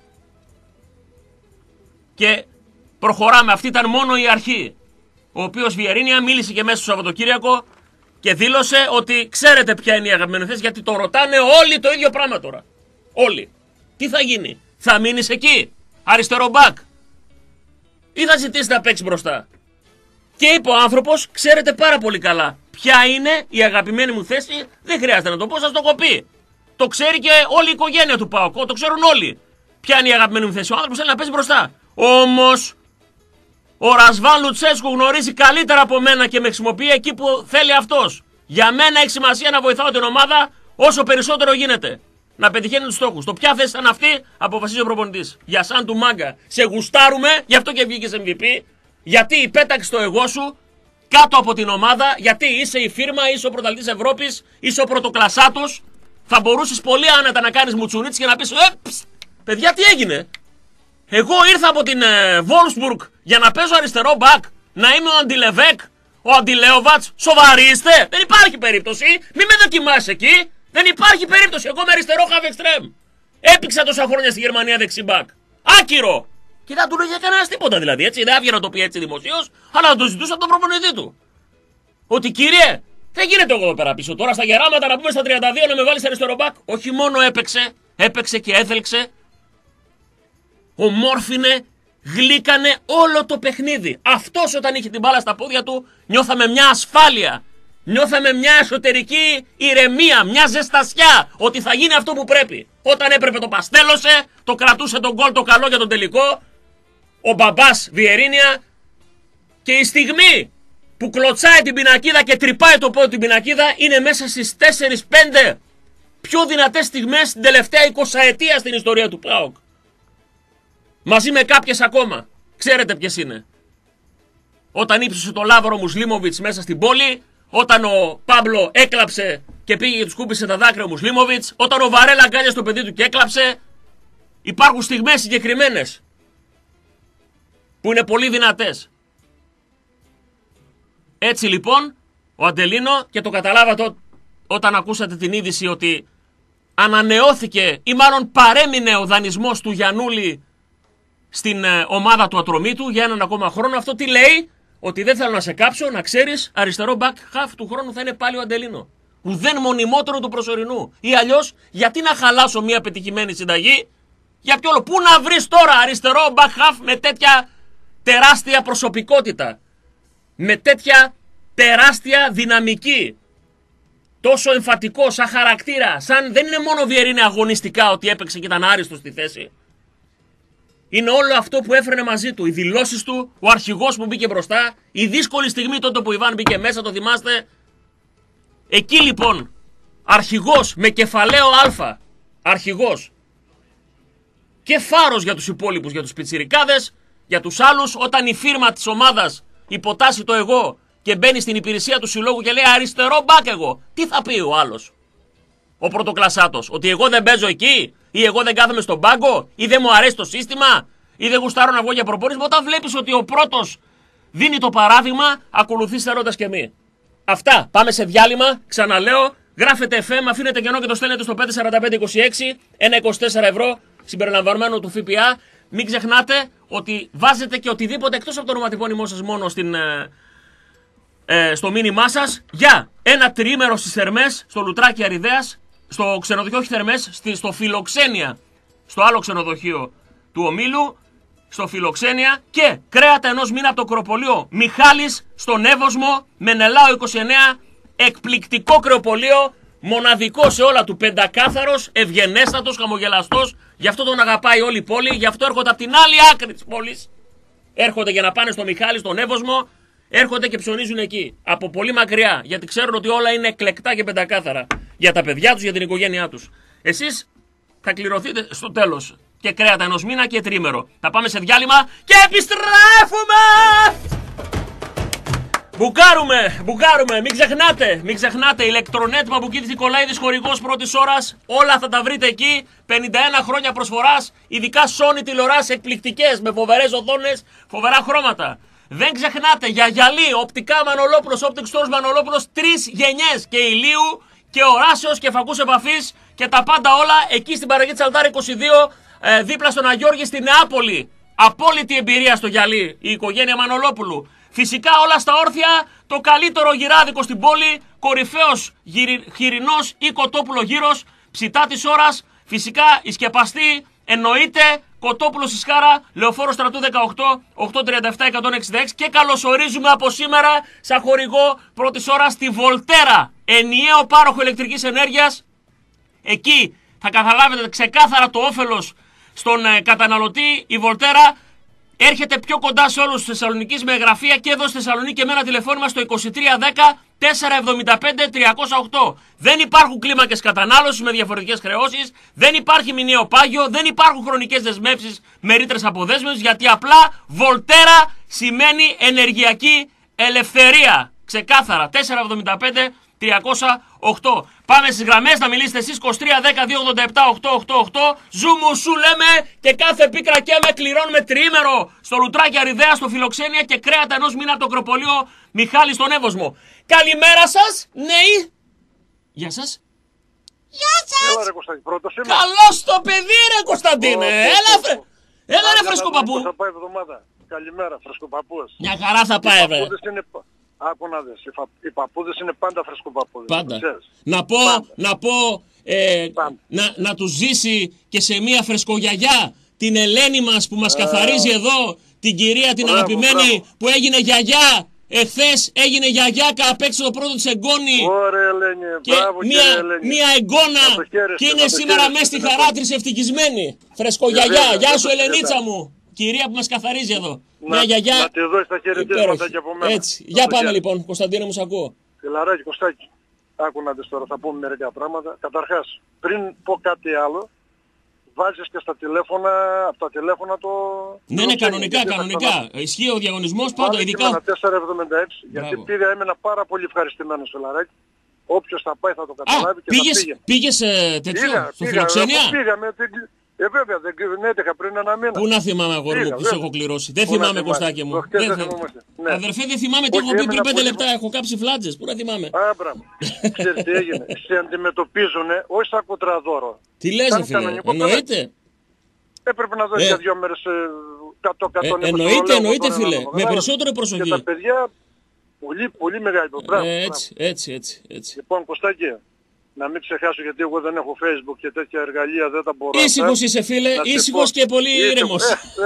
και προχωράμε. Αυτή ήταν μόνο η αρχή. Ο οποίος Βιερίνια μίλησε και μέσα στο Σαββατοκύριακο και δήλωσε ότι ξέρετε ποια είναι η αγαπημένη θέση, γιατί το ρωτάνε όλοι το ίδιο πράγμα τώρα. Όλοι. Τι θα γίνει, θα μείνεις εκεί, αριστερό μπακ, ή θα ζητήσεις να παίξεις μπροστά? Και είπε ο άνθρωπος, ξέρετε πάρα πολύ καλά ποια είναι η αγαπημένη μου θέση, δεν χρειάζεται να το πω, σας το έχω πει. Το ξέρει και όλη η οικογένεια του ΠΑΟΚ, το ξέρουν όλοι. Ποια είναι η αγαπημένη μου θέση? Ο άνθρωπος θέλει να παίζει μπροστά. Όμως ο Ρασβάν Λουτσέσκου γνωρίζει καλύτερα από μένα και με χρησιμοποιεί εκεί που θέλει αυτός. Για μένα έχει σημασία να βοηθάω την ομάδα όσο περισσότερο γίνεται να πετυχαίνει τους στόχους. Το ποια θέση ήταν αυτή, αποφασίζει ο προπονητής. Για σαν του μάγκα. Σε γουστάρουμε, γι' αυτό και βγήκες MVP. Γιατί πέταξες το εγώ σου κάτω από την ομάδα, γιατί είσαι η φίρμα, είσαι ο πρωταθλητής Ευρώπης, είσαι ο πρωτοκλασσάτος. Θα μπορούσες πολύ άνετα να κάνεις μουτσουνίτσι και να πεις παιδιά, τι έγινε? Εγώ ήρθα από την Βόλσμπουργκ για να παίζω αριστερό μπακ, να είμαι ο Αντιλεβέκ, ο Αντιλέοβατς. Σοβαροί είστε? Δεν υπάρχει περίπτωση. Μη με δοκιμάσεις εκεί. Δεν υπάρχει περίπτωση. Εγώ με αριστερό half extreme. Έπαιξα τόσα χρόνια στη Γερμανία δεξιμπακ. Άκυρο. Και δεν του λέγε κανένα τίποτα δηλαδή. Έτσι. Δεν άβγαινε να το πει έτσι δημοσίως, αλλά να το ζητούσα από τον προπονητή του. Ότι κύριε, δεν γίνεται εγώ εδώ πέρα πίσω τώρα στα γεράματα να πούμε στα 32 να με βάλεις αριστερό μπακ. Όχι μόνο έπαιξε και έθελξε. Ομόρφινε, γλύκανε όλο το παιχνίδι. Αυτός όταν είχε την μπάλα στα πόδια του, νιώθαμε μια ασφάλεια. Νιώθαμε μια εσωτερική ηρεμία, μια ζεστασιά ότι θα γίνει αυτό που πρέπει. Όταν έπρεπε το παστέλωσε, το κρατούσε τον γκολ το καλό για τον τελικό, ο μπαμπάς Βιερίνια, και η στιγμή που κλωτσάει την πινακίδα και τρυπάει το πόδι την πινακίδα είναι μέσα στις 4-5. πιο δυνατές στιγμές την τελευταία 20ετία στην ιστορία του ΠΑΟΚ. Μαζί με κάποιες ακόμα. Ξέρετε ποιες είναι. Όταν ύψωσε το Λάβρο Μουσλίμοβιτς μέσα στην πόλη, όταν ο Πάμπλο έκλαψε και πήγε και του σκούπισε τα δάκρυα ο Μουσλίμοβιτς, όταν ο Βαρέλα αγκάλιασε το παιδί του και έκλαψε. Υπάρχουν στιγμές συγκεκριμένες που είναι πολύ δυνατές. Έτσι λοιπόν, ο Αντελίνο, και το καταλάβατε όταν ακούσατε την είδηση ότι ανανεώθηκε ή μάλλον παρέμεινε ο δανεισμός του Γιαννούλη στην ομάδα του Ατρωμίτου για έναν ακόμα χρόνο. Αυτό τι λέει? Ότι δεν θέλω να σε κάψω, να ξέρεις, αριστερό back half του χρόνου θα είναι πάλι ο Αντελίνο. Ουδέν μονιμότερο του προσωρινού. Ή αλλιώς, γιατί να χαλάσω μια πετυχημένη συνταγή? Για ποιο λόγο? Πού να βρεις τώρα αριστερό back half με τέτοια τεράστια προσωπικότητα, με τέτοια τεράστια δυναμική, τόσο εμφατικό σαν χαρακτήρα, σαν δεν είναι μόνο Βιερίνε αγωνιστικά ότι έπαιξε και ήταν άριστος στη θέση. Είναι όλο αυτό που έφερε μαζί του, οι δηλώσεις του, ο αρχηγός που μπήκε μπροστά, η δύσκολη στιγμή τότε που ο Ιβάν μπήκε μέσα, το θυμάστε? Εκεί λοιπόν, αρχηγός με κεφαλαίο Α, αρχηγός και φάρος για τους υπόλοιπους, για τους πιτσιρικάδες, για τους άλλους, όταν η φίρμα της ομάδας υποτάσσει το εγώ και μπαίνει στην υπηρεσία του συλλόγου και λέει αριστερό μπακ εγώ. Τι θα πει ο άλλος, ο πρωτοκλασσάτος? Ότι εγώ δεν παίζω εκεί, ή εγώ δεν κάθομαι στον πάγκο, ή δεν μου αρέσει το σύστημα, ή δεν γουστάρω να βγω για προπόνηση? Όταν βλέπεις ότι ο πρώτος δίνει το παράδειγμα, ακολουθείς στερώντας και μη. Αυτά. Πάμε σε διάλειμμα. Ξαναλέω, γράφετε FM, αφήνετε κενό και το στέλνετε στο 54526, ένα 24 ευρώ συμπεριλαμβανομένου του ΦΠΑ. Μην ξεχνάτε ότι βάζετε και οτιδήποτε εκτός από το ονοματεπώνυμό σας μόνο στο μήνυμά σας για ένα τριήμερο στις Θερμές, στο Λουτράκι Αριδέας, στο ξενοδοχείο, όχι Θερμές, στο Φιλοξένια, στο άλλο ξενοδοχείο του ομίλου, στο Φιλοξένια, και κρέατα ενός μήνα από το κρεοπωλείο Μιχάλης στον Εύωσμο, Μενελάο 29, εκπληκτικό κρεοπωλείο, μοναδικό σε όλα του, πεντακάθαρος, ευγενέστατος, χαμογελαστός. Γι' αυτό τον αγαπάει όλη η πόλη, γι' αυτό έρχονται από την άλλη άκρη της πόλης. Έρχονται για να πάνε στο Μιχάλη, στον Εύωσμο, έρχονται και ψωνίζουν εκεί. Από πολύ μακριά, γιατί ξέρουν ότι όλα είναι εκλεκτά και πεντακάθαρα. Για τα παιδιά τους, για την οικογένειά τους. Εσείς θα κληρωθείτε στο τέλος. Και κρέατα ενός μήνα και τρίμερο. Θα πάμε σε διάλειμμα και επιστρέφουμε! Μπουκάρουμε, μην ξεχνάτε, ηλεκτρονέτ Μαμπουκίδης Νικολαίδης, χορηγός πρώτης ώρας, όλα θα τα βρείτε εκεί, 51 χρόνια προσφοράς, ειδικά Sony τηλεοράσεις εκπληκτικές, με φοβερές οθόνες, φοβερά χρώματα. Δεν ξεχνάτε, για γυαλί, οπτικά Μανολόπουλος, Optic Stores Μανολόπουλος, 3 γενιές, και ηλίου και οράσεως και φακούς επαφής και τα πάντα όλα εκεί στην παραγωγή της Αλτάρ 22, δίπλα στον Αγιώργη στην Νεάπολη. Απόλυτη εμπειρία στο γυαλί, η οικογένεια Μανολόπουλου. Φυσικά όλα στα όρθια, το καλύτερο γυράδικο στην πόλη, κορυφαίος χοιρινός ή κοτόπουλο γύρος, ψητά της ώρας, φυσικά η σκεπαστή, εννοείται, Κοτόπουλος στη Σκάρα, Λεωφόρο Στρατού 18, 837-166, και καλωσορίζουμε από σήμερα σαν χορηγό πρώτης ώρας τη Βολτέρα, ενιαίο πάροχο ηλεκτρικής ενέργειας. Εκεί θα καταλάβετε ξεκάθαρα το όφελος στον καταναλωτή. Η Βολτέρα έρχεται πιο κοντά σε όλους τους Θεσσαλονικείς με γραφεία και εδώ στη Θεσσαλονίκη και με ένα τηλεφώνημα στο 2310 475 308. Δεν υπάρχουν κλίμακες κατανάλωσης με διαφορετικές χρεώσεις, δεν υπάρχει μηνιαίο πάγιο, δεν υπάρχουν χρονικές δεσμεύσεις με ρήτρες αποδέσμευσης, γιατί απλά Βολτέρα σημαίνει ενεργειακή ελευθερία. Ξεκάθαρα, 475 308. Πάμε στις γραμμές, να μιλήσετε εσείς, 2310 287 888. Ζούμου σου λέμε, και κάθε πίκρα και με κληρώνουμε τριήμερο στο Λουτράκι Αριδέα, στο Φιλοξένια, και κρέατα ενός μήνα από το κρεοπωλείο Μιχάλη στον Εύωσμο. Καλημέρα σας, νέοι. Γεια σας. Γεια σας. Έλα ρε Κωνσταντίνε, πρώτος είμαι. Καλώς το παιδί ρε Κωνσταντίνε. Έλα ρε φρεσκοπαππού. Πώς θα πάει η εβδομάδα. Καλημέρα φρεσκοπαππούς. Μια χαρά θα πάει βρε. Άκου να δεις, οι παππούδες είναι πάντα φρεσκοπαππούδες. Πάντα. Να τους ζήσει και σε μια φρεσκογιαγιά την Ελένη μας που μας καθαρίζει εδώ, την κυρία την αγαπημένη που έγινε γιαγιά. Εχθές έγινε γιαγιά, απέξε το πρώτο της εγγόνη. Ωραία Ελένη, και μπράβο, μια εγγόνα και είναι σήμερα μέσα στη χαρά της ευτυχισμένη. Φρεσκογιαγιά, γεια σου Ελενίτσα μου. Κυρία που μας καθαρίζει εδώ. Μια γιαγιά. Να τη δώσει τα χαιρετίσματα και από μένα. Έτσι. Για πάμε λοιπόν, Κωνσταντίνε μου, σ' ακούω. Φιλαράκι Κωστάκη. άκου να δεις τώρα, θα πούμε μερικά πράγματα. Καταρχάς, πριν πω κάτι άλλο, βάζεις και στα τηλέφωνα, από τα τηλέφωνα το... Ναι, κανονικά. Ισχύει ο διαγωνισμός πάντα, ειδικά... Ένα 4,76, γιατί πήγα, έμενα πάρα πολύ ευχαριστημένος στο Λαράκι. Όποιος θα πάει θα το καταλάβει και θα πήγε. Πήγες στο φιλοξενία? Πήγα με την... Βέβαια, δεν έτυχα πριν ένα μήνα. Πού να θυμάμαι, αγόρι μου, που σε έχω κληρώσει. Δεν θυμάμαι, Κωστάκη μου. Ναι. Αδερφέ, δεν θυμάμαι τι έχω πει πριν 5 λεπτά. Έχω κάψει φλάτζες. Πού να θυμάμαι. Μπράβο. Ξέρεις τι έγινε. Σε αντιμετωπίζουνε, όχι σαν κουτραδόρο. Τι λες, φίλε, εννοείται. Έπρεπε να δώσει για 2 μέρες 100-120. Εννοείται, φίλε. Με περισσότερη προσοχή. Και τα παιδιά, πολύ μεγάλη. Έτσι. Λοιπόν, Κωστάκη, να μην ξεχάσω, γιατί εγώ δεν έχω Facebook και τέτοια εργαλεία, δεν τα μπορώ. Ήσυχος είσαι, φίλε, ήσυχος και πολύ ήρεμος.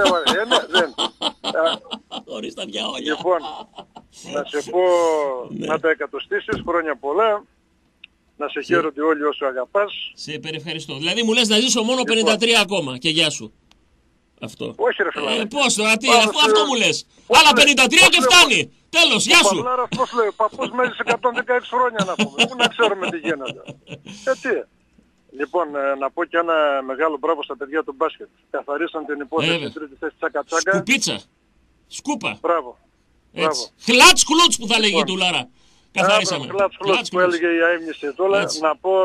Χωρίς τα διαόλια. Λοιπόν, να σε πω να τα εκατοστήσεις, χρόνια πολλά. Να σε χαίρονται όλοι όσο αγαπάς. Σε υπερευχαριστώ. Δηλαδή μου λες να ζήσω μόνο 53 ακόμα και γεια σου. Αυτό. Όχι ρε φιλάρε. Πώς τώρα, τι, αφού αυτό μου λες. Άλλα 53 και φτάνει. Τέλος, γεια σου. Παυλάρας πώς λέει, ο παππούς μένει σε 116 χρόνια να πούμε. Πού να ξέρουμε τι γίνεται. Τι. Λοιπόν, να πω και ένα μεγάλο μπράβο στα παιδιά του μπάσκετ. Καθαρίσαν την υπόθεση στην τρίτη θέση τσάκα-τσάκα. Σκουπίτσα. Σκούπα. Μπράβο. Χλάτς κλούτς που θα λέγει η Τουλάρα. Καθαρίσαμε. Χλάτς που έλεγε η αείμνηση τώρα. Να πω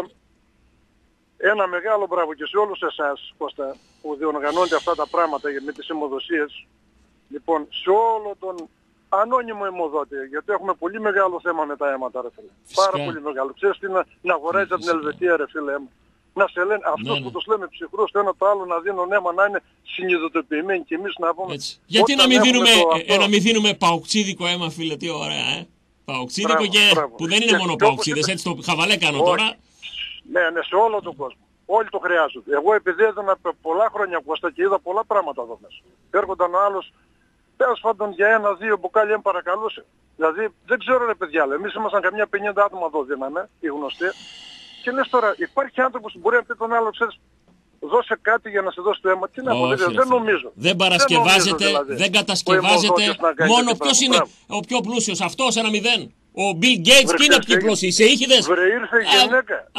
ένα μεγάλο μπράβο και σε όλους εσάς, Κώστα, που διοργανώνετε αυτά τα πράγματα με τις αιμοδοσίες. Λοιπόν, σε όλο τον ανώνυμο αιμοδότη, γιατί έχουμε πολύ μεγάλο θέμα με τα αίματα, ρε φίλε. Πάρα πολύ μεγάλο. Ξέρεις τι να αγοράζεις από την Ελβετία, ρε φίλε. Να σε λένε αυτούς που τους λέμε ψυχρούς, το ένα το άλλο να δίνουν αίμα, να είναι συνειδητοποιημένοι και εμείς να πούμε. Γιατί να μην δίνουμε παουξίδικο αίμα, φίλε, τι ωραία, Παουξίδικο και που δεν είναι μόνο παουξίδες, έτσι το χαβαλέ κάνω τώρα. Ναι, σε όλο τον κόσμο. Όλοι το χρειάζονται. Εγώ επειδή έδωνα πολλά χρόνια, Κώστα, και είδα πολλά πράγματα εδώ μέσα. Έρχονταν ο άλλος, τέλος πάντων για 1-2 μπουκάλια με παρακαλούσε. Δηλαδή δεν ξέρω ρε παιδιά, εμείς ήμασταν καμιά 50 άτομα εδώ δίναμε, οι γνωστοί. Και λες τώρα, υπάρχει άνθρωπος που μπορεί να πει τον άλλο, ξέρεις, δώσε κάτι για να σε δώσει το αίμα. Τι να πω, δεν νομίζω. Δεν παρασκευάζεται, δεν κατασκευάζεται. Μόνο ποιος είναι ο πιο πλούσιος, αυτός 1-0. Ο Bill Gates και είναι πιο πλούσιος. Είσαι ήχηδες. Βρε, ήρθε γυναίκα.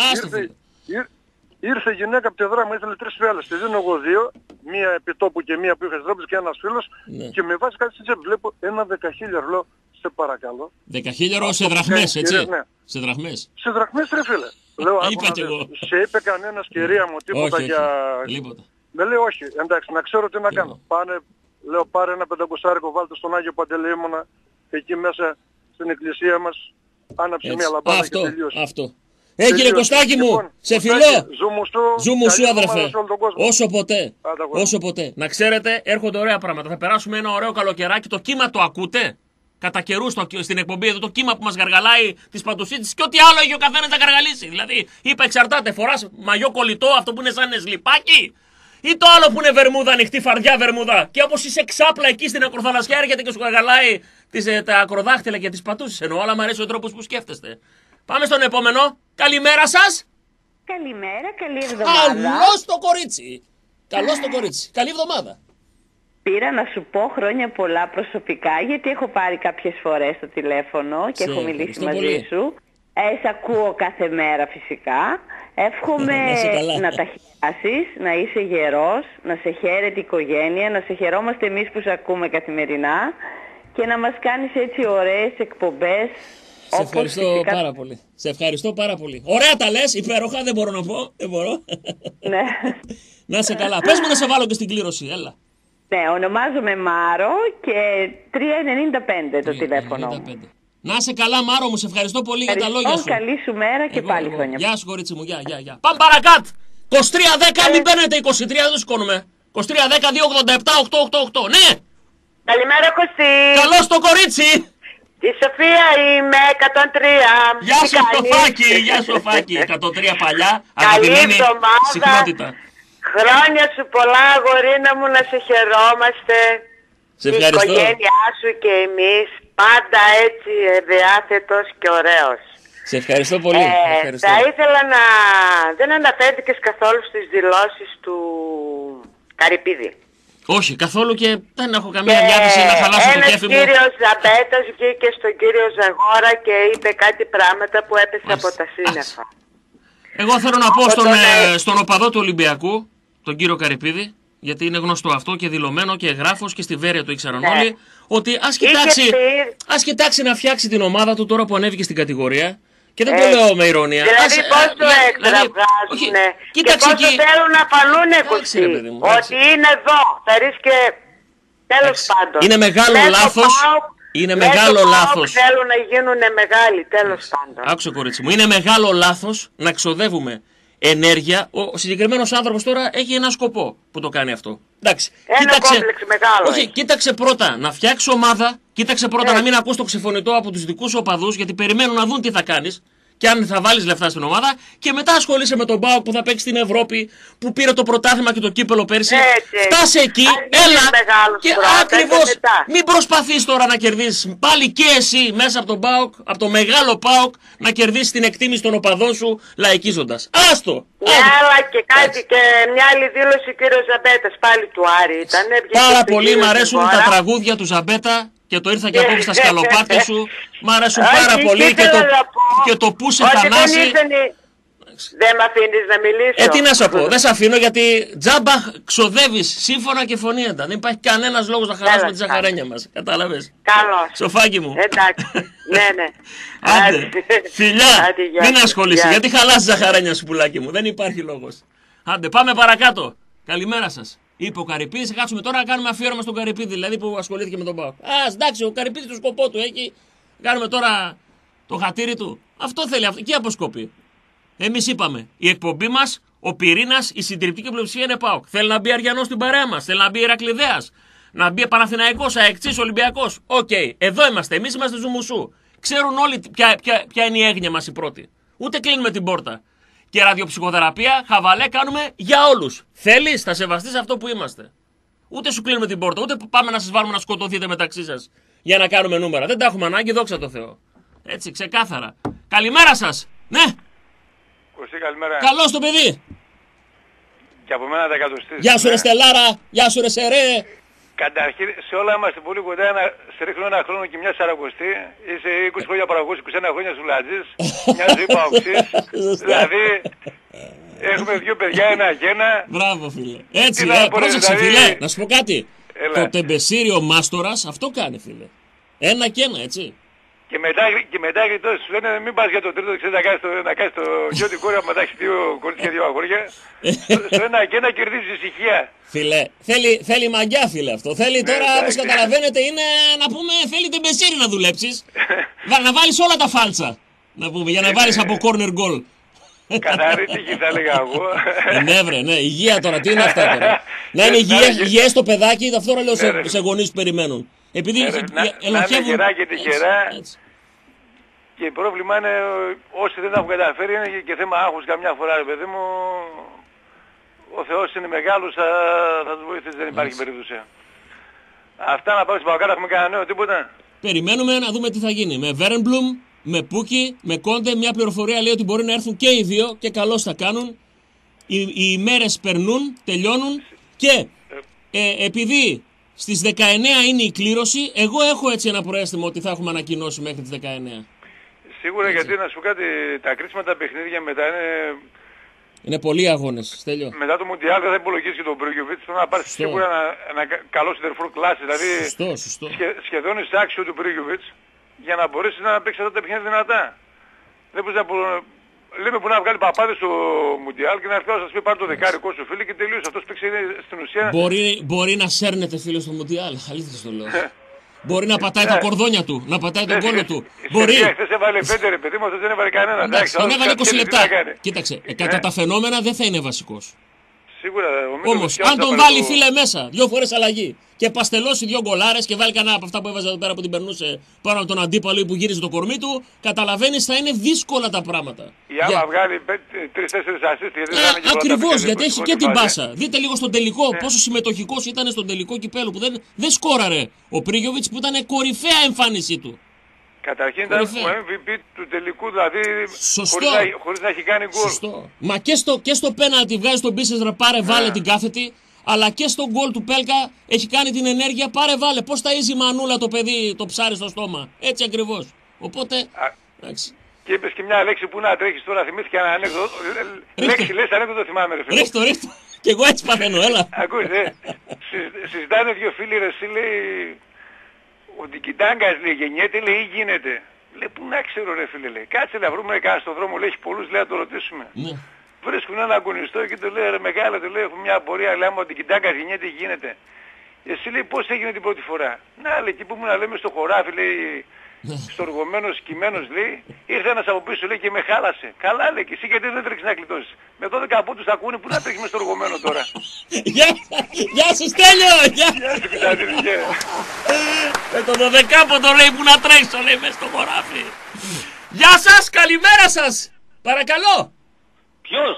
Ήρθε γυναίκα από τη δράμα, ήθελε 3 φιάλες. Τη δίνω εγώ 2, μία επιτόπου και μία που είχες δρόμους και ένας φίλος. Και με βάζει κάτι στην τσέπη. Βλέπω ένα 10.000, λέω, σε παρακαλώ. 10.000 σε δραχμές, έτσι. Σε δραχμές. Σε δραχμές, ρε φίλε. Λέω, σε είπε κανένας, κυρία μου, τίποτα για... Με λέει όχι, εντάξει, να ξέρω τι να κάνω. Λέω, πάρε ένα 500 βάλτε στον Άγιο Παντελεήμονα, εκεί μέσα στην εκκλησία μας, άναψε μια λαμπάδα και τελείωσε. Αυτό. Έγινε Κωστάκη μου, σε φιλώ. Ζου μου σου αδερφέ. Όσο ποτέ. Να ξέρετε, έρχονται ωραία πράγματα. Θα περάσουμε ένα ωραίο καλοκαιράκι. Το κύμα το ακούτε? Κατά καιρούς στην εκπομπή εδώ, το κύμα που μας γαργαλάει τις παντοσίτες και ό,τι άλλο έχει ο καθένας να γαργαλίσει. Δηλαδή, είπα εξαρτάται, φοράς μαγιό κολλητό, αυτό που είναι σαν σλιπάκι, ή το άλλο που είναι βερμούδα, ανοιχτή φαρδιά βερμούδα. Και όπως είσαι ξάπλα εκεί στην ακροθαλασσιά, έρχεται και σου γαργαλάει τα ακροδάχτυλα και τις πατούσες. Εννοώ, αλλά μου αρέσει ο τρόπος που σκέφτεστε. Πάμε στον επόμενο. Καλημέρα σας. Καλημέρα, καλή εβδομάδα. Καλώς το κορίτσι. Καλώς το κορίτσι. Καλή εβδομάδα. Πήρα να σου πω χρόνια πολλά προσωπικά, γιατί έχω πάρει κάποιες φορές το τηλέφωνο και έχω μιλήσει μαζί σου. Σ' ακούω κάθε μέρα φυσικά. Εύχομαι να τα χειράσεις, να είσαι γερός, να σε χαίρεται η οικογένεια, να σε χαιρόμαστε εμείς που σε ακούμε καθημερινά και να μας κάνεις έτσι ωραίες εκπομπές. Σε ευχαριστώ πάρα πολύ. Σε ευχαριστώ πάρα πολύ. Ωραία τα λες, υπέροχα, δεν μπορώ να πω. Δεν μπορώ. Ναι. Να είσαι καλά. Πες μου να σε βάλω και στην κλήρωση, έλα. Ναι, ονομάζομαι Μάρο και 395 το τηλέφωνο. Να είσαι καλά, Μάρο μου, σε ευχαριστώ πολύ για τα λόγια σου. Καλή σου μέρα και πάλι χρόνια. Γεια σου, κορίτσι μου, γεια. Πάμε παρακάτ. 2310, μην παίρνετε 23, δεν το σηκώνουμε. 2310-287-888, ναι. Καλημέρα, Κωστή. Καλώς το κορίτσι. Η Σοφία είμαι, 103. Γεια σου, Σοφάκη, γεια σου, Σοφάκη. 103 παλιά, αγαπημένη συχνότητα. Χρόνια σου πολλά, αγορίνα μου, να σε χαιρόμαστε. Σε ευχαριστώ. Η οικογένειά σου και εμείς, πάντα έτσι ευδιάθετος και ωραίος. Σε ευχαριστώ πολύ. Θα ήθελα να... Δεν αναφέρθηκες καθόλου στις δηλώσεις του Καρυπίδη. Όχι, καθόλου και δεν έχω καμία διάθεση να χαλάσω το κέφι μου. Ένας κύριος Ζαμπέτας βγήκε στον κύριο Ζαγόρα και είπε κάτι πράγματα που έπεσε από τα σύννεφα. Εγώ θέλω να πω στον οπαδό του Ολυμπιακού, τον κύριο Καρυπίδη, γιατί είναι γνωστό αυτό και δηλωμένο και γράφος και στη Βέρεια το ήξεραν όλοι, ότι ας κοιτάξει να φτιάξει την ομάδα του τώρα που ανέβηκε στην κατηγορία. Και δεν το λέω με ηρωνία. Δηλαδή πόσο έξτρα βγάζουνε και πόσο θέλουν να φανούν κοστί. Ότι είναι εδώ, θα ρίσκε τέλος πάντων. Είναι μεγάλο λάθος. Είναι μεγάλο λάθος. Θέλουν να γίνουν μεγάλοι, τέλος πάντων. Άκουσε κορίτσι μου, είναι μεγάλο λάθος να ξοδεύουμε ενέργεια. Ο συγκεκριμένος άνθρωπος τώρα έχει ένα σκοπό που το κάνει αυτό. Εντάξει. Κόμπλεξ μεγάλο. Όχι, κοίταξε πρώτα να φτιάξει ομάδα, κοίταξε πρώτα να μην ακούς το ξεφωνητό από τους δικούς οπαδούς, γιατί περιμένουν να δουν τι θα κάνεις και αν θα βάλεις λεφτά στην ομάδα, και μετά ασχολείσαι με τον ΠΑΟΚ που θα παίξει στην Ευρώπη, που πήρε το πρωτάθλημα και το κύπελο πέρσι. Φτάσε εκεί, έλα και ακριβώς μην προσπαθείς τώρα να κερδίσεις πάλι και εσύ μέσα από τον ΠΑΟΚ, από το μεγάλο ΠΑΟΚ, να κερδίσεις την εκτίμηση των οπαδών σου λαϊκίζοντας. Άστο! Αλλά και κάτι και μια άλλη δήλωση, κύριος Ζαμπέτας, πάλι του Άρη ήταν. Πάρα πολύ μ' αρέσουν τα τραγούδια του Ζαμπέτα και το ήρθα και απόψε στα σκαλοπάτια σου. Μ' αρέσουν πάρα πολύ και το που σε Θανάση. Δεν με αφήνεις να μιλήσω. Τι να σου πω, δεν σε αφήνω γιατί τζάμπα ξοδεύεις σύμφωνα και φωνήεντα. Δεν υπάρχει κανένας λόγος να χαλάσουμε τη ζαχαρένια μας. Κατάλαβες. Καλώς. Σοφάκι μου. Εντάξει. Ναι. Άντε. Φιλιά, μην ασχολείσαι. Γιατί χαλάς τη ζαχαρένια σου, πουλάκι μου. Δεν υπάρχει λόγος. Άντε, πάμε παρακάτω. Καλημέρα σας. Είπε ο Καρυπίδης, κάτσουμε τώρα να κάνουμε αφιέρωμα στον Καρυπίδη, δηλαδή που ασχολήθηκε με τον ΠΑΟΚ. Εντάξει, ο Καρυπίδης το σκοπό του έχει. Κάνουμε τώρα το χατήρι του. Αυτό θέλει, εκεί αποσκοπεί. Εμείς είπαμε, η εκπομπή μας, ο πυρήνας, η συντριπτική πλειοψηφία είναι ΠΑΟΚ. Θέλει να μπει Αριανός στην παρέα μας, θέλει να μπει Ηρακλειδέας, να μπει Παναθηναϊκός, Αεκτσής, Ολυμπιακός. Οκ, εδώ είμαστε, εμείς είμαστε Ζουμουσού. Ξέρουν όλοι ποια είναι η έγνοια μας η πρώτη. Ούτε κλείνουμε την πόρτα. Και ραδιοψυχοθεραπεία, χαβαλέ κάνουμε για όλους. Θέλεις, θα σεβαστείς αυτό που είμαστε. Ούτε σου κλείνουμε την πόρτα, ούτε πάμε να σας βάλουμε να σκοτωθείτε μεταξύ σας για να κάνουμε νούμερα. Δεν τα έχουμε ανάγκη, δόξα τω Θεώ. Έτσι, ξεκάθαρα. Καλημέρα σας. Ναι. Κωστή, καλημέρα. Καλώς το παιδί. Και από μένα τα εκατοστή. Γεια σου ρε Στελάρα, γεια σου ρε Σερέ. Καταρχήν σε όλα είμαστε πολύ κοντά, σε ρίχνω ένα χρόνο και μια σαρακοστή. Είσαι 20 χρόνια παραγωγός, 21 χρόνια σου λατζής, μια ζωή παοξής. Δηλαδή έχουμε δύο παιδιά, ένα γένα. Μπράβο φίλε. Έτσι, πρόσεξε φίλε, να σου πω κάτι. Το τεμπεσίριο μάστορας αυτό κάνει φίλε. Ένα και ένα, έτσι. Και μετά γρητώσεις σου λένε μην πας για το τρίτο, ξέρεις να κάνεις το γιο την κόρη, άμα τάξεις δύο κορίτσια και δύο αγόρια. Στο ένα και ένα κερδίζεις ησυχία. Φίλε, θέλει μαγιά φίλε αυτό. Θέλει τώρα, όπως καταλαβαίνετε, είναι να πούμε, θέλει τεμπεσίρι να δουλέψεις. Να βάλεις όλα τα φάλτσα, να πούμε, για να βάλεις από corner goal. Καθαρή τύχη θα έλεγα εγώ. Ναι βρε, ναι, υγεία τώρα, τι είναι αυτά τώρα. Να είναι υγιές το παιδάκι, αυτό λέω σε γονείς που περιμένουν. Επειδή ελοχεύουν... Να είναι γερά και τυχερά. Και το πρόβλημα είναι όσοι δεν τα έχουν καταφέρει είναι και θέμα άγχους καμιά φορά, ρε παιδί μου. Ο Θεός είναι μεγάλος, θα τους βοηθήσει, δεν υπάρχει περίπτωση. Αυτά να πάμε στην Παοκάτα, έχουμε κανένα νέο, τίποτα. Περιμένουμε να δούμε τι θα γίνει. Με Βέρενμπλουμ, με Πούκι, με Κόντε, μια πληροφορία λέει ότι μπορεί να έρθουν και οι δύο και καλώς θα κάνουν. Οι ημέρες περνούν, τελειώνουν και επειδή στις 19 είναι η κλήρωση, εγώ έχω έτσι ένα προαίσθημα ότι θα έχουμε ανακοινώσει μέχρι τις 19. Σίγουρα έτσι. Γιατί να σου πω κάτι, τα κρίσιματα παιχνίδια μετά είναι πολλοί αγώνες, Στέλιο. Μετά το Μουντιάλ δεν θα υπολογίσει και τον Μπρίγιοβιτς, πρέπει να πάρει σίγουρα ένα καλό σεντερφόρ κλάση, δηλαδή σωστό. Σχεδόν εισάξιο του Μπρίγιοβιτς για να μπορέσει να παίξει αυτά τα παιχνίδια δυνατά. Δεν μπορείς να λέμε που να βγάλει παπάδες στο Μουντιάλ και να έρθει να σας πει πάρει το δεκάρικό σου φίλε και τελείωσε. Αυτός παίξει στην ουσία... Μπορεί να σέρνεται φίλε στο Μουντιάλ, αλήθεια στο λέω. Μπορεί να πατάει τα κορδόνια του, να πατάει τον κόλλο του. Μπορεί. Χθες έβαλε 5 ρε παιδί μου, αυτός δεν έβαλε κανένα. Εντάξει, τον έβαλε 20 λεπτά. Κοίταξε, κατά τα φαινόμενα δεν θα είναι βασικός. Σίγουρα. Όμως, αν τον βάλει φίλε μέσα, 2 φορές αλλαγή και παστελώσει 2 γκολάρες και βάλει κανένα από αυτά που έβαζε εδώ πέρα που την περνούσε πάνω από τον αντίπαλο ή που γύριζε το κορμί του, καταλαβαίνεις θα είναι δύσκολα τα πράγματα. Ή άμα βγάλει 3-4 ασίστ, γιατί δεν είναι ακριβώς, γιατί έχει και την πάσα. Δείτε λίγο στον τελικό πόσο συμμετοχικός ήταν στον τελικό κυπέλο που δεν σκόραρε ο Πρίγιοβιτς που ήταν κορυφαία εμφάνισή του. Καταρχήν ήταν ο MVP του τελικού, δηλαδή χωρίς να έχει κάνει γκολ. Σωστό. Μα και στο πέναλτι βγάζει τον Μπίσεσρα, πάρε βάλε την κάθετη. αλλά και στον γκολ του Πέλκα έχει κάνει την ενέργεια. Πάρε βάλε, πώς ταΐζει η μανούλα το παιδί το ψάρι στο στόμα. Έτσι ακριβώς. Οπότε, εντάξει. Και είπες και μια λέξη που να τρέχεις τώρα, θυμήθηκα ένα ανέκδοτο. Λέξη λες ανέκδοτο θυμάμαι ρε φίλε. Ρίχτω. Κι εγώ έτσι παθαίνω, έλα. Ακούς, συζητάνε δύο φίλοι ρε εσύ λέει, ότι κοιτάγκας λέει γεννιέται λέει ή γίνεται. Λέει που να ξέρω ρε φίλε λέει, κάτσε να βρούμε κανένα στον δρόμο λέει έχει πολλούς λέει να το ρωτήσουμε. Ναι. Βρίσκουν ένα αγωνιστό και του λέει ρε μεγάλε του λέει έχουμε μια απορία λέει άμα ότι κοιτάγκας γεννιέται ή γίνεται. Εσύ λέει πώς έγινε την πρώτη φορά. Να λέει εκεί που ήμουν να λέμε στο χωράφι λέει στοργωμένος, κειμένος λέει, ήρθε ένας από πίσω λέει και με χάλασε. Καλά λέει και εσύ γιατί δεν τρέχεις να κλειτώσεις. Με 12 πόντους θα ακούνε που να τρέχεις με στοργωμένο τώρα. Γεια σου Στέλιο! Γεια σου Κωνσταντίνε. Με το 12 λέει που να τρέχεις λέει μες στο χωράφι. Γεια σας, καλημέρα σας! Παρακαλώ! Ποιος?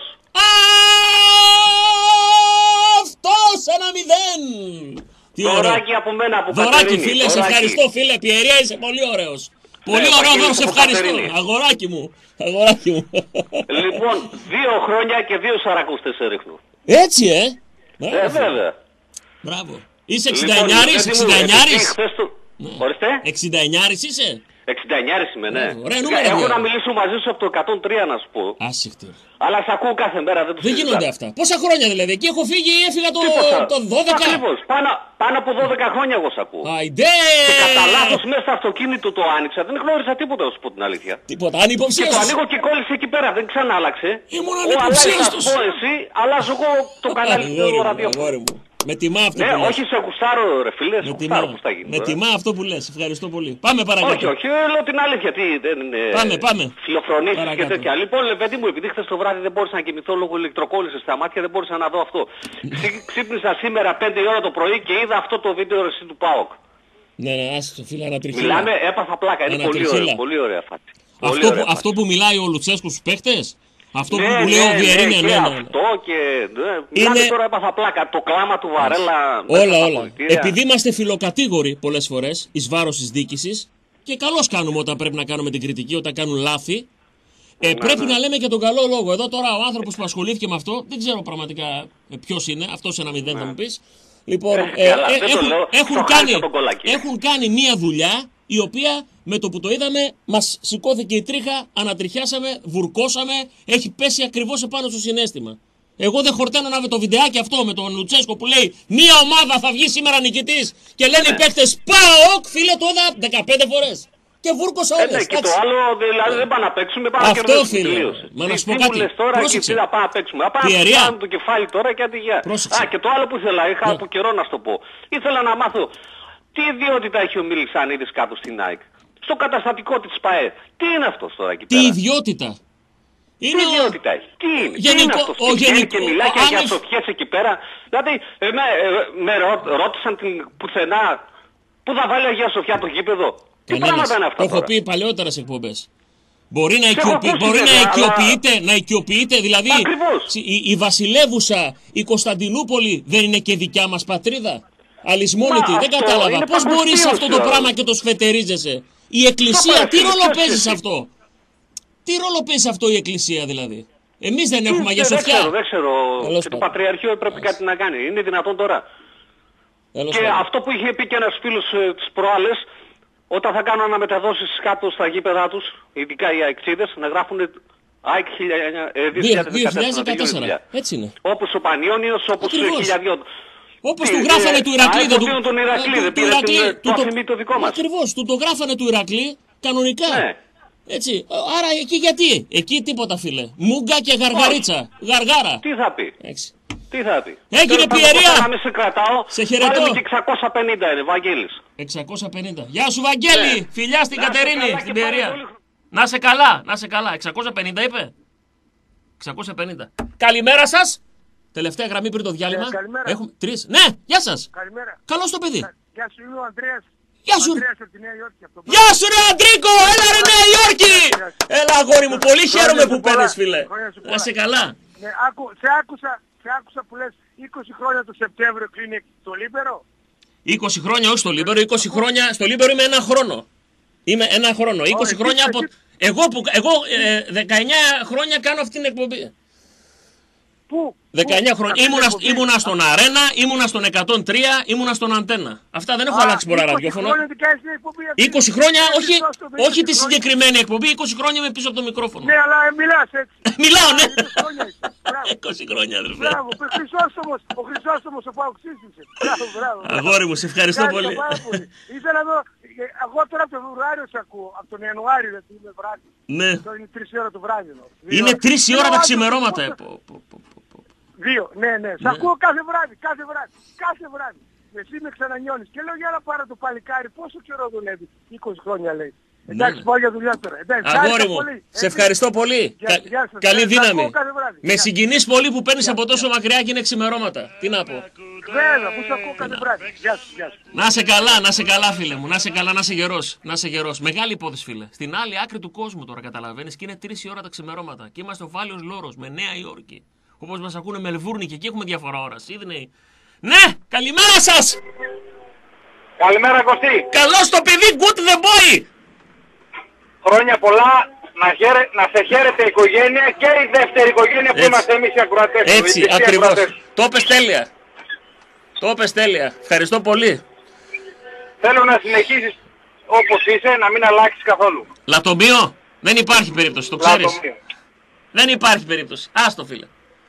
Αυτός 1-0! Δωράκι από μένα από Κατερίνη. Δωράκι φίλε, σε ευχαριστώ φίλε, Πιερία είσαι πολύ ωραίος. Πολύ ωραίο δώρο, σε ευχαριστώ. Αγοράκι μου. Λοιπόν, 2 χρόνια και 2 σαρακούστες ρίχνω. Έτσι βέβαια. Μπράβο. Είσαι 69άρης, 69άρης. Ορίστε. 69άρης είσαι. 69άρης είμαι, ναι. Έχω να μιλήσω μαζί σου από το 103 να σου πω. Άσυχτο. Αλλά σε ακούω κάθε μέρα, δεν γίνονται αυτά. Πόσα χρόνια δηλαδή, εκεί έχω φύγει ή έφυγα το 12. Ακριβώς, πάνω από 12 χρόνια εγώ σε ακούω. Αϊντε! Και κατά λάθος μέσα στο αυτοκίνητο το άνοιξα, δεν γνώρισα τίποτα να σου πω την αλήθεια. Τίποτα, ανυποψίαστος. Και το ανοίγω και κόλλησε εκεί πέρα, δεν ξανά άλλαξε. Ήμουν ανυποψίαστος. Εσύ, αλλάζω εγώ το κανάλι του ραδιόφωνο. Με τιμά αυτό που λες. Όχι σε γουστάρω ρε φίλε, σε γουστάρω πώς θα γίνει. Με τιμά αυτό που λες, ευχαριστώ πολύ. Πάμε παρακάτω. Όχι, λέω την αλήθεια, τι δεν είναι φιλοφρονήσεις και τέτοια. Λοιπόν, παιδί μου, επειδή χθες το βράδυ δεν μπόρεσα να κοιμηθώ λόγω ηλεκτροκόλλησης στα μάτια, δεν μπόρεσα να δω αυτό. Ξύπνησα σήμερα 5 η ώρα το πρωί και είδα αυτό το βίντεο εσύ του ΠΑΟΚ. Ναι, άσχετο φίλε, ανατριχίλα. Μιλάμε, έπαθα πλάκα, είναι πολύ ωραία φάση. Αυτό που μιλάει ο Λουτσέσκου στους παίχτες. Αυτό που μου λέει ο Βιερίνια, ναι. Αυτό και. Μιλάμε τώρα έπαθα πλάκα. Το κλάμα του Βαρέλα. Όλα. Επειδή είμαστε φιλοκατήγοροι πολλές φορές εις βάρος της διοίκησης και καλώς κάνουμε όταν πρέπει να κάνουμε την κριτική, όταν κάνουν λάθη. Πρέπει να λέμε και τον καλό λόγο. Εδώ τώρα ο άνθρωπος που ασχολήθηκε με αυτό, δεν ξέρω πραγματικά ποιος είναι, αυτός 1-0 θα μου πεις. Λοιπόν, έχουν κάνει μία δουλειά η οποία με το που το είδαμε μας σηκώθηκε η τρίχα, ανατριχιάσαμε, βουρκώσαμε, έχει πέσει ακριβώς επάνω στο συναίσθημα. Εγώ δεν χορταίνω να βρω το βιντεάκι αυτό με τον Λουτσέσκο που λέει μία ομάδα θα βγει σήμερα νικητής και λένε οι παίκτες ΠΑΟΚ, φίλε το είδα 15 φορές. Και βούρκωσα όλες. Και το άλλο δηλαδή δεν πάμε να παίξουμε, πάμε να κερδίσουμε. Αυτό φίλε, μα να σου πω κάτι. Πρόσεξε. Θα πάμε να παίξουμε. Πάμε το κεφάλι τώρα και αντιγεια. Και το άλλο που ήθελα, είχα από καιρό να σου το πω. Ήθελα να μάθω τι ιδιότητα έχει ο Μιλισανίδης κάτω στην ΑΕΚ. Στο καταστατικό της ΠΑΕ. Τι είναι αυτός τώρα εκεί πέρα. Τι ιδιότητα. Τι ιδιότητα έχει. Τι είναι αυτός. Και μιλάει και για σοφιές εκεί πέρα. Δηλαδή με ρώτησαν την πουθενά πού θα βάλει Αγία Σοφιά το γήπεδο. Τι πράγματα είναι αυτά. Το έχω πει παλαιότερα σε εκπομπές. Μπορεί να οικειοποιείται, δηλαδή η βασιλεύουσα, η Κωνσταντινούπολη δεν είναι και δικιά μας πατρίδα. Αλυσμόνητη, δεν κατάλαβα. Πώς μπορείς αυτό το πράγμα και το σφετερίζεσαι. Η Εκκλησία, τι ρόλο παίζει σε αυτό. Τι ρόλο παίζει αυτό η Εκκλησία δηλαδή. Εμείς δεν έχουμε Αγία Σοφιά. Δεν ξέρω. Και το Πατριαρχείο πρέπει κάτι να κάνει. Είναι δυνατόν τώρα. Και αυτό που είχε πει και ένας φίλος τις προάλλες, όταν θα κάνουν αναμεταδόσεις κάτω στα γήπεδά τους, ειδικά οι αεξίδες, να γράφουν ΑΕΚ 2014. Έτσι είναι. Όπως ο Πανιόνιος, όπως 1002. Όπως του γράφανε του Ηρακλή. Τον Ηρακλή, δεν πήρε το αφημί το δικό μας. Ακριβώς, του το γράφανε του Ηρακλή κανονικά. Έτσι. Άρα εκεί γιατί. Εκεί τίποτα φίλε. Μούγκα και γαργαρίτσα. Γαργάρα. Τι θα πει. Τι θα πει. Έγινε Πιερία. Να μην σε κρατάω. Σε χαιρετώ. Και 650 είναι, Βαγγέλης. 650. Γεια σου Βαγγέλη. Φιλιά στην Κατερίνη, στην Πιερία. Να σε καλά, να σε καλά. 650 είπε. 650. Καλημέρα σας. Τελευταία γραμμή πριν το διάλειμμα. Καλημέρα. Έχουμε 3. Ναι, γεια σας. Καλημέρα. Καλώς το παιδί. Γεια σου, είμαι ο Ανδρέας. Γεια σου. Ανδρέας από τη Νέα Υόρκη. Γεια σου ρε Αντρίκο, έλα ρε Νέα Υόρκη. Έλα αγόρι μου, πολύ χαίρομαι που παίρνεις φίλε. Να σε καλά. Σε άκουσα που λες 20 χρόνια το Σεπτέμβριο κλείνει το Λίμπερο. 20 χρόνια όχι στο Λίμπερο, 20 χρόνια στο Λίμπερο είμαι 1 χρόνο. Είμαι 1 χρόνο, 20 χρόνια από... Εγώ 19 χρόνια κάνω αυτή την εκπομπή. Πού? 19 χρόνια. Ήμουνα στον Αρένα, ήμουνα στον 103, ήμουνα στον Αντένα. Αυτά δεν έχω αλλάξει πολλά ραδιόφωνο. 20 χρόνια, όχι τη συγκεκριμένη εκπομπή, 20 χρόνια είμαι πίσω από το μικρόφωνο. Ναι, αλλά μιλάς έτσι. Μιλάω, ναι. 20 χρόνια, αδερφέ. Μπράβο, ο Χρυσόστομος ο Παοξής. Μπράβο. Αγόρι μου, σε ευχαριστώ πολύ. Ήθελα εδώ, εγώ τώρα από τον Φεβρουάριο σε ακούω, από τον Ιανουάριο γιατί είναι βράδυ. Ναι. Είναι 3 η ώρα το βράδυ εδώ. Είναι 3 η ώρα τα ξημερώματα. 2, ναι. Σ' ακούω κάθε βράδυ. Εσύ με ξανανιώνεις. Και λέω για να πάρω το παλικάρι, πόσο καιρό δουλεύει. 20 χρόνια λέει. Εντάξει, πάω για δουλειά τώρα. Αγόρι μου, σε ευχαριστώ πολύ. Καλή δύναμη. Με συγκινείς πολύ που παίρνεις από τόσο μακριά και είναι ξημερώματα. Τι να πω. Βέβαια, που σε ακούω κάθε βράδυ. Γεια σου. Να σε καλά φίλε μου, να σε γερός. Μεγάλη υπόθεση φίλε. Στην άλλη άκρη του κόσμου τώρα καταλαβαίνεις και είναι 3 η ώρα τα ξημερώματα. Και είμαστε ο Βάλιος Λόρος με Νέα Υόρκη. Όπως μας ακούνε Μελβούρνη και εκεί έχουμε διαφορά ώρας. Σίδνεϊ. Ναι, καλημέρα σας! Καλημέρα Κωστή. Καλώς το παιδί, good the boy! Χρόνια πολλά, να σε χαίρεται η οικογένεια και η δεύτερη οικογένεια που είμαστε εμείς οι ακροατές. Έτσι, ακριβώς. Το είπες τέλεια. Ευχαριστώ πολύ. Θέλω να συνεχίσεις όπως είσαι, να μην αλλάξεις καθόλου. Λατομείο, δεν υπάρχει περίπτωση, το ξέρεις. Δεν υπάρχει περίπτωση. Άστο φίλε.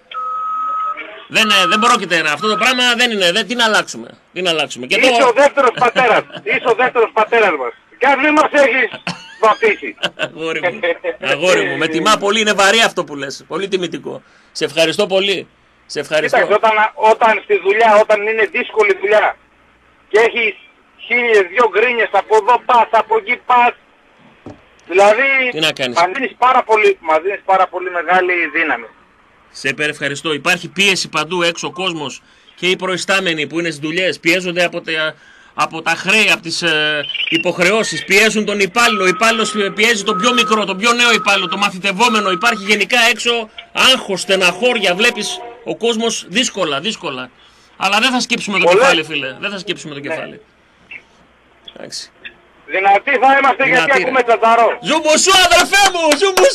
Δεν πρόκειται αυτό το πράγμα, δεν είναι. Τι να αλλάξουμε. Και είσαι ο δεύτερος πατέρας μας. Και αν δεν μας έχεις βαφτίσει. Αγόρι μου, με τιμά πολύ, είναι βαρύ αυτό που λες. Πολύ τιμητικό. Σε ευχαριστώ πολύ. Κοίταξε, όταν στη δουλειά, όταν είναι δύσκολη δουλειά και έχεις 1002 γκρίνιες από εδώ πας, από εκεί πας. Δηλαδή, μας δίνεις πάρα πολύ μεγάλη δύναμη. Σε υπερευχαριστώ. Υπάρχει πίεση παντού έξω, ο κόσμος και οι προϊστάμενοι που είναι στις δουλειές πιέζονται από τα χρέη, από τις υποχρεώσεις, πιέζουν τον υπάλληλο, ο υπάλληλος πιέζει τον πιο μικρό, τον πιο νέο υπάλληλο, το μαθητευόμενο. Υπάρχει γενικά έξω άγχος, στεναχώρια, βλέπεις ο κόσμος δύσκολα. Αλλά δεν θα σκύψουμε το κεφάλι φίλε, κεφάλι. Εντάξει. Δυνατοί θα είμαστε γιατί ακούμε τσαταρό. Ζουμουσού αδερφέ μου!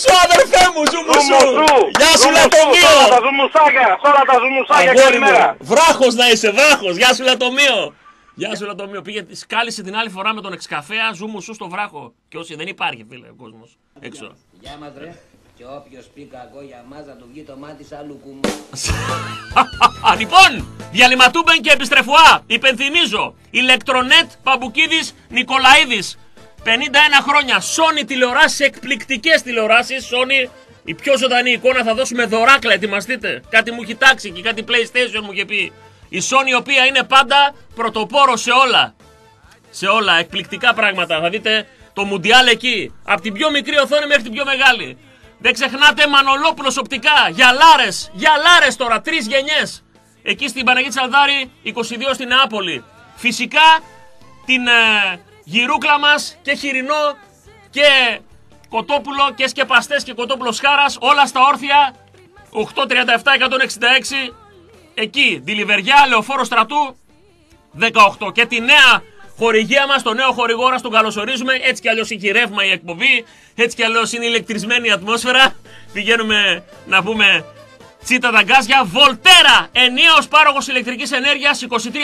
Γεια σου Λατομείο! Όλα τα ζουμουσάκια καλημέρα. Βράχος να είσαι, Γεια σου Λατομείο. Πήγε, σκάλισε την άλλη φορά με τον εξκαφέα, ζουμουσού στο βράχο. Και όσοι δεν υπάρχει φίλε ο κόσμος έξω. Γεια μας ρε. Και όποιος πει κακό για μας θα του βγει το μάτι σαν λουκούμ. Λοιπόν, διαλυματούμπεν και επιστρεφουά. Υπενθυμίζω, Ηλεκτρονέτ Παμπουκίδης Νικολαίδης. 51 χρόνια, Sony τηλεοράσεις, εκπληκτικές τηλεοράσεις. Sony, η πιο ζωντανή εικόνα, θα δώσουμε δωράκλα, ετοιμαστείτε. Κάτι μου έχει τάξει και κάτι PlayStation μου είχε πει. Η Sony η οποία είναι πάντα πρωτοπόρο σε όλα, εκπληκτικά πράγματα. Θα δείτε το Μουντιάλ εκεί, από την πιο μικρή οθόνη μέχρι την πιο μεγάλη. Δεν ξεχνάτε Μανολόπουλος οπτικά, γυαλάρες τώρα, 3 γενιές. Εκεί στην Παναγία Τσαλδάρη, 22 στην Νεάπολη. Φυσικά την γυρούκλα μας και χοιρινό και κοτόπουλο και σκεπαστές και κοτόπουλο χάρας, όλα στα όρθια, 837-166, εκεί, Ντιλιβεριά, Λεωφόρο Στρατού, 18. Και τη νέα χορηγία μας, το νέο χορηγόρα, τον καλωσορίζουμε. Έτσι κι αλλιώς έχει ρεύμα η εκπομπή, έτσι κι αλλιώς είναι ηλεκτρισμένη η ατμόσφαιρα. Πηγαίνουμε να πούμε τσίτα τα γκάζια. Βολτέρα, ενιαίος πάροχος ηλεκτρικής ενέργειας,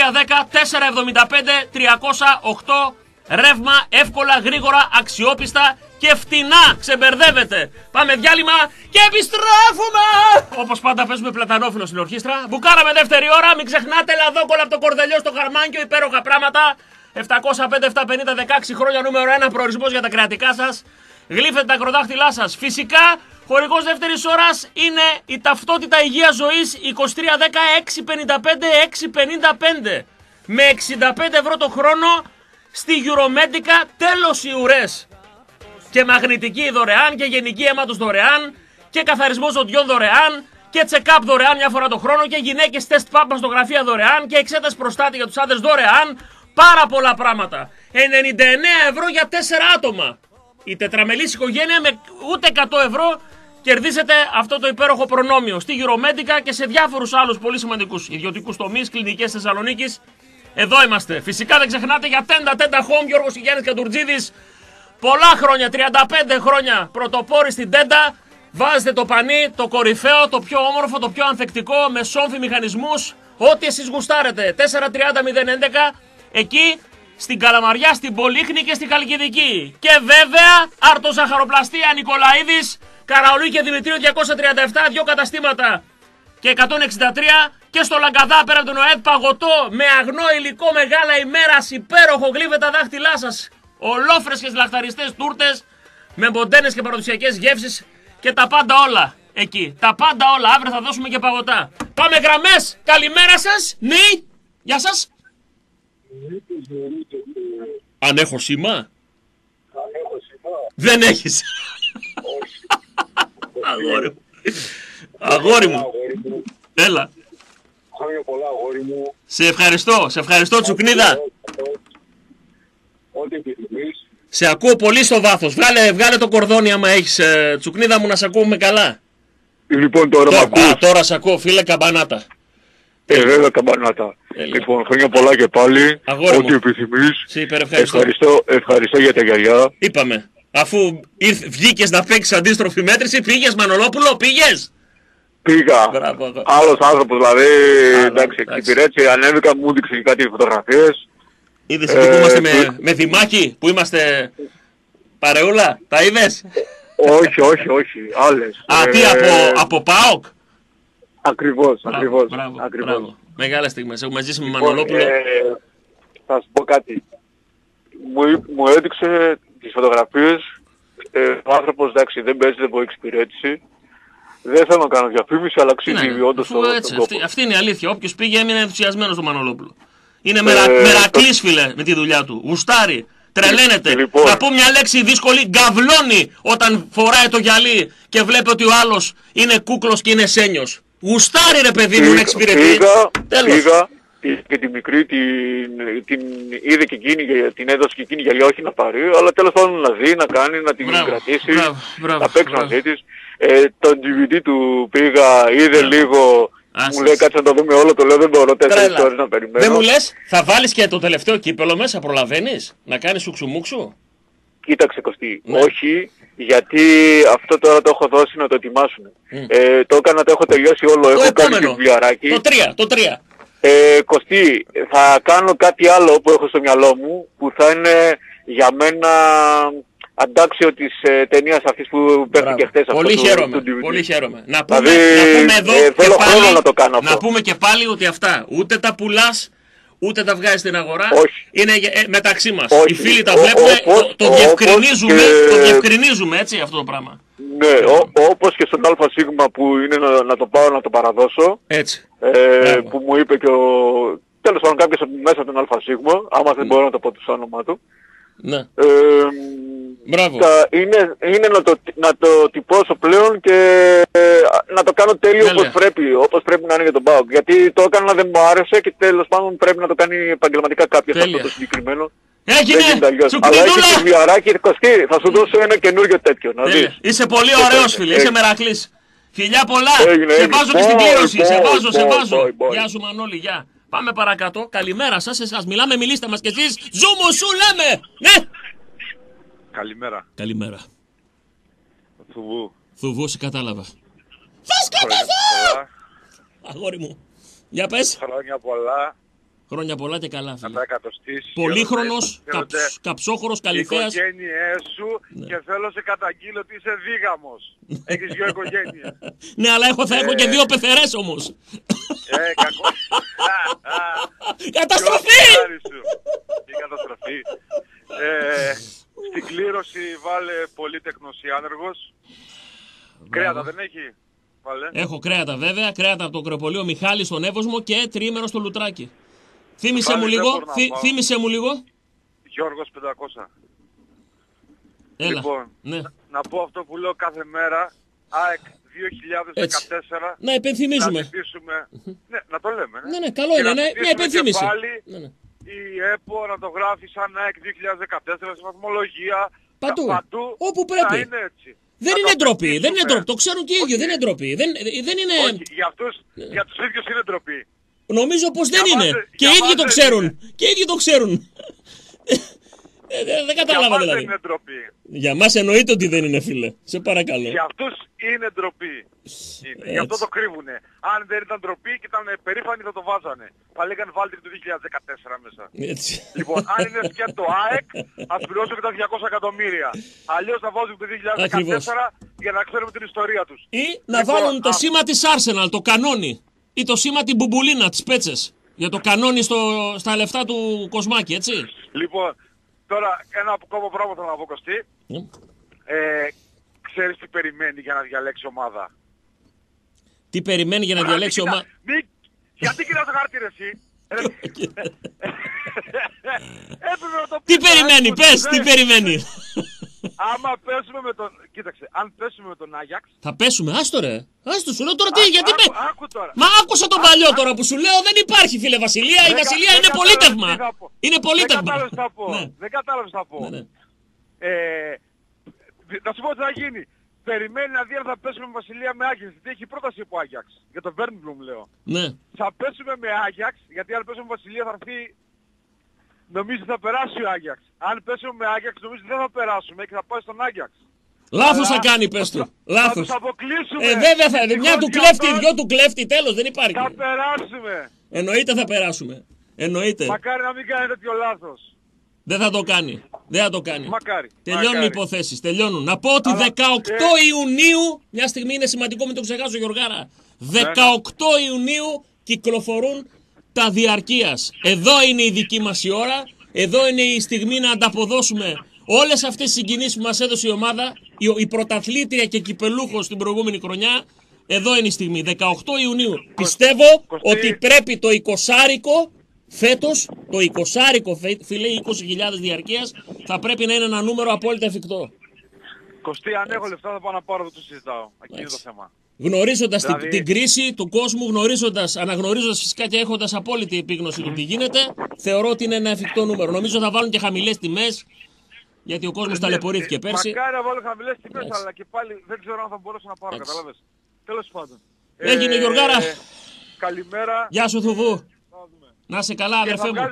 2310-475-308. Ρεύμα, εύκολα, γρήγορα, αξιόπιστα και φτηνά. Ξεμπερδεύετε. Πάμε διάλειμμα και επιστρέφουμε. Όπως πάντα παίζουμε πλατανόφυλλο στην ορχήστρα. Μπουκάραμε δεύτερη ώρα. Μην ξεχνάτε λαδόκολλα από το Κορδελιό στο Χαρμάνκιο. Υπέροχα πράγματα. 705-750, 16 χρόνια, νούμερο 1 προορισμός για τα κρεατικά σας. Γλύφετε τα ακροδάχτυλά σας. Φυσικά, χορηγός δεύτερης ώρας είναι η ταυτότητα υγείας ζωής 2310-655-655. Με 65 ευρώ το χρόνο στη Euromedica, τέλος οι ουρές. Και μαγνητική δωρεάν και γενική αίματος δωρεάν και καθαρισμός δοντιών δωρεάν και check-up δωρεάν μια φορά το χρόνο και γυναίκες τεστ παπ μαστογραφία δωρεάν και εξέταση προστάτη για τους άντρες δωρεάν. Πάρα πολλά πράγματα. 99 ευρώ για 4 άτομα. Η τετραμελής οικογένεια με ούτε 100 ευρώ κερδίζετε αυτό το υπέροχο προνόμιο στη Euromedica και σε διάφορους άλλους πολύ σημαντικούς ιδιωτικούς τομείς, κλινικές Θεσσαλονίκης. Εδώ είμαστε. Φυσικά δεν ξεχνάτε για Tenda Home, Γιώργος Υγιάννης Κατουρτζίδης. Πολλά χρόνια, 35 χρόνια πρωτοπόροι στην Tenda. Βάζετε το πανί, το κορυφαίο, το πιο όμορφο, το πιο ανθεκτικό, με σόμφι μηχανισμούς, ό,τι εσείς γουστάρετε. 430-011, εκεί στην Καλαμαριά, στην Πολύχνη και στην Χαλκιδική. Και βέβαια, αρτοζαχαροπλαστεία Νικολαίδης, Καραολίου και Δημητρίου 237, 2 καταστήματα και 163. Και στο Λαγκαδά πέρα από τον ΟΕΤ, παγωτό με αγνό υλικό, μεγάλα ημέρας, υπέροχο, γλύφε τα δάχτυλά σας. Ολόφρεσκες λαχταριστές τούρτες με μοντέρνες και παραδοσιακές γεύσεις και τα πάντα όλα εκεί. Τα πάντα όλα. Αύριο θα δώσουμε και παγωτά. Πάμε γραμμές. Καλημέρα σας. Ναι. Γεια σας. Αν έχω σήμα. Δεν έχεις. Αγόρι μου. Αγόρι μου. Έλα. Πολλά, αγόρι μου. Σε ευχαριστώ Τσουκνίδα. Ό,τι επιθυμείς. Σε ακούω πολύ στο βάθος. Βγάλε το κορδόνι άμα έχεις, Τσουκνίδα μου, να σε ακούμε καλά. Λοιπόν, τώρα τώρα σε ακούω, φίλε, καμπανάτα. Βέβαια, καμπανάτα. Λοιπόν, χρόνια πολλά και πάλι. Αγόρι ό,τι επιθυμείς. Ευχαριστώ για τα γυαλιά. Είπαμε. Αφού βγήκες να παίξεις αντίστροφη μέτρηση, πήγες Μανολόπουλο, πήγες. Πήγα. Άλλος άνθρωπος, δηλαδή, εντάξει, εξυπηρέτησε, ανέβηκα, μου έδειξε κάτι φωτογραφίες. Είδες εκεί που είμαστε με δημάχη, που είμαστε παρεούλα, τα είδες? Όχι, άλλες. Τι, από ΠΑΟΚ? Ακριβώς. Μεγάλες στιγμές, έχουμε ζήσει με Μανολόπουλο. Θα σου πω κάτι. Μου έδειξε τις φωτογραφίες, ο άνθρωπος, εντάξει, δεν παίζει, δεν μπορεί εξυπηρέτηση. Δεν θέλω να κάνω διαφήμιση, αλλά αξίζει όντως τον κόπο. Αυτή είναι η αλήθεια. Όποιος πήγε έμεινε ενθουσιασμένος στο Μανολόπουλο. Είναι μερακλής, φίλε, με τη δουλειά του. Γουστάρει, τρελαίνεται. Λοιπόν. Θα πω μια λέξη δύσκολη, γκαβλώνει όταν φοράει το γυαλί και βλέπει ότι ο άλλος είναι κούκλος και είναι σένιος. Γουστάρει, ρε παιδί μου, να εξυπηρετεί. Πήγα και τη μικρή την είδε και εκείνη, την έδωσε και εκείνη γυαλιά, όχι να πάρει, αλλά τέλος πάντων να δει, να κάνει, να την κρατήσει, να παίξει μαζί της. Τον DVD του πήγα, είδε λίγο, μου λέει κάτσε να το δούμε όλο, το λέω δεν μπορώ 4 ώρες να περιμένω. Δεν μου λες, θα βάλεις και το τελευταίο κύπελο μέσα, προλαβαίνεις να κάνεις σουξουμούξου? Κοίταξε Κωστή, όχι, γιατί αυτό τώρα το έχω δώσει να το ετοιμάσουν. Το έκανα, το έχω τελειώσει όλο, έχω κάνει και βιβλιαράκι. Το 3. Κωστή, θα κάνω κάτι άλλο που έχω στο μυαλό μου, που θα είναι για μένα αντάξιο της ταινίας αυτής που παίρνει και χτες. Πολύ χαίρομαι. Να πούμε εδώ θέλω χρόνο να το κάνω αυτό. Να πούμε και πάλι ότι αυτά ούτε τα πουλάς, ούτε τα βγάζεις στην αγορά. Όχι. Είναι μεταξύ μας. Οι φίλοι τα βλέπουν, το διευκρινίζουμε έτσι αυτό το πράγμα. Ναι, όπως και στον ΑΣ που είναι να το πάω να το παραδώσω. Έτσι. Που μου είπε και τέλος πάντων κάποιος μέσα από τον ΑΣ, άμα δεν μπορώ να το πω το όνομα του. Ναι. Μπράβο. Είναι να το τυπώσω πλέον και να το κάνω τέλειο όπως πρέπει να είναι για τον ΠΑΟΚ. Γιατί το έκανα, δεν μου άρεσε και τέλος πάντων πρέπει να το κάνει επαγγελματικά κάποιος αυτό το συγκεκριμένο. Έγινε! Αλλά έχεις βιαράκι, Κωστή, θα σου δώσω ένα καινούριο τέτοιο, να δεις. Είσαι πολύ ωραίος, φίλε, είσαι μερακλής. Φιλιά πολλά, σε βάζω και στην κλήρωση, σε βάζω. Γεια σου Μανώλη, γεια. Πάμε παρακάτω. Καλημέρα σας, εσάς μιλάμε, μιλήστε μας κι εσείς. Ζούμου σου λέμε! Ναι! Καλημέρα. Θουβού, σε κατάλαβα. Αγόρι μου. Για πες. Χρόνια πολλά και καλά, φίλε. Πολύχρονος, καψόχωρος, καλυθέας. Οι οικογένειές σου και θέλω σε καταγγείλω ότι είσαι δίγαμος. Έχεις 2 οικογένειες. Ναι, αλλά θα έχω και 2 πεθερές όμως. Κακό. Καταστροφή! Η καταστροφή. Στην κλήρωση βάλε πολύτεκνος ή άνεργος. Κρέατα δεν έχει? Βάλε. Έχω κρέατα βέβαια, κρέατα από το κρεοπολείο Μιχάλη στον Εύωσμο και τριήμερο στο Λουτράκι. Θύμισε μου λίγο. Γιώργος 500. Έλα. Λοιπόν, ναι. Να πω αυτό που λέω κάθε μέρα. ΑΕΚ 2014. Να υπενθυμίζουμε. Ναι, να το λέμε. Ναι, καλό είναι, μια υπενθύμηση. Η ΕΠΟ να το γράφει σαν ΑΕΚ 2014 σε βαθμολογία. Παντού. Όπου πρέπει. Να είναι έτσι. Δεν είναι ντροπή, το ξέρουν και οι ίδιοι, δεν είναι ντροπή. Δεν είναι... Όχι, για τους ίδιους είναι ντροπή. Νομίζω πως δεν είναι. Και οι ίδιοι το ξέρουν. Δεν κατάλαβα δηλαδή. Δεν είναι ντροπή. Για μας εννοείται ότι δεν είναι, φίλε. Σε παρακαλώ. Για αυτούς είναι ντροπή. Γι' αυτό το κρύβουνε. Αν δεν ήταν ντροπή και ήταν περήφανοι θα το βάζανε. Θα λέγανε βάλτε το 2014 μέσα. Έτσι. Λοιπόν, αν είναι σκέτο ΑΕΚ, ας πληρώσουν και τα 200 εκατομμύρια. Αλλιώς θα βάζουν το 2014 για να ξέρουμε την ιστορία τους. Ή να βάλουν το σήμα της Arsenal, το κανόνι. Ή το σήμα την μπουμπουλίνα, τις πέτσες. Για το κανόνι στα λεφτά του Κοσμάκη, έτσι. Λοιπόν, τώρα ένα ακόμα πράγμα θέλω να πω, Κωστή. Ξέρεις τι περιμένει για να διαλέξει ομάδα? Τι περιμένει για να διαλέξει ομάδα? Γιατί κοιτάς το χάρτη ρε εσύ? Τι περιμένει, πες, τι περιμένει? Άμα πέσουμε με τον... Κοίταξε, αν πέσουμε με τον Άγιαξ... Θα πέσουμε, άστο ρε. Άστο, σου λέω τώρα τι, γιατί άκου τώρα. Μα άκουσα τον παλιό τώρα που σου λέω, δεν υπάρχει φίλε Βασιλεία. Η Βασιλεία είναι πολίτευμα. Είναι πολίτευμα. Δεν κατάλαβες θα πω. Να σου πω τι θα γίνει. Περιμένει να δει αν θα πέσουμε με Βασιλεία με Άγιαξ. Γιατί έχει πρόταση από Άγιαξ. Για τον Βέρνμπλουμ λέω. Ναι. Θα πέσουμε με Άγιαξ, γιατί αν πέσουμε με Βασιλεία θα έρθει... Νομίζω θα περάσει ο Άγιαξ. Αν πέσουμε με Άγιαξ νομίζω δεν θα περάσουμε και θα πάει στον Άγιαξ. Λάθος θα κάνει, πες του. Λάθος. Θα τους αποκλείσουμε. Βέβαια θα είναι. Μια του κλέφτη, δυο του κλέφτη, τέλος, δεν υπάρχει. Θα περάσουμε. Εννοείται θα περάσουμε. Εννοείται. Μακάρι να μην κάνει τέτοιο λάθος. Δεν θα το κάνει. Δεν θα το κάνει. Μακάρι. Τελειώνουν οι υποθέσεις. Τελειώνουν. Να πω ότι 18 Ιουνίου, μια στιγμή είναι σημαντικό, μην το ξεχάσω Γιωργάρα. 18 Ιουνίου κυκλοφορούν τα διαρκείας. Εδώ είναι η δική μας η ώρα. Εδώ είναι η στιγμή να ανταποδώσουμε όλες αυτές τις συγκινήσεις που μας έδωσε η ομάδα, η πρωταθλήτρια και κυπελούχος την προηγούμενη χρονιά. Εδώ είναι η στιγμή. 18 Ιουνίου. Πιστεύω ότι πρέπει το 20άρικο φέτος, το 20άρικο φίλε, 20.000 διαρκείας, θα πρέπει να είναι ένα νούμερο απόλυτα εφικτό. Κωστή, αν έχω λεφτά θα πάω να πάρω, δεν το συζητάω. Εκεί είναι το θέμα. Γνωρίζοντας την κρίση του κόσμου, αναγνωρίζοντας φυσικά και έχοντας απόλυτη επίγνωση του τι γίνεται, θεωρώ ότι είναι ένα εφικτό νούμερο. Νομίζω θα βάλουν και χαμηλές τιμές, γιατί ο κόσμος ταλαιπωρήθηκε πέρσι. Μακάρι να βάλουν χαμηλές τιμές, αλλά και πάλι δεν ξέρω αν θα μπορέσω να πάρω, καταλάβες. Τέλος πάντων. Έγινε Γιωργάρα. Καλημέρα. Γεια σου Θουβού. Να είσαι καλά αδερφέ μου.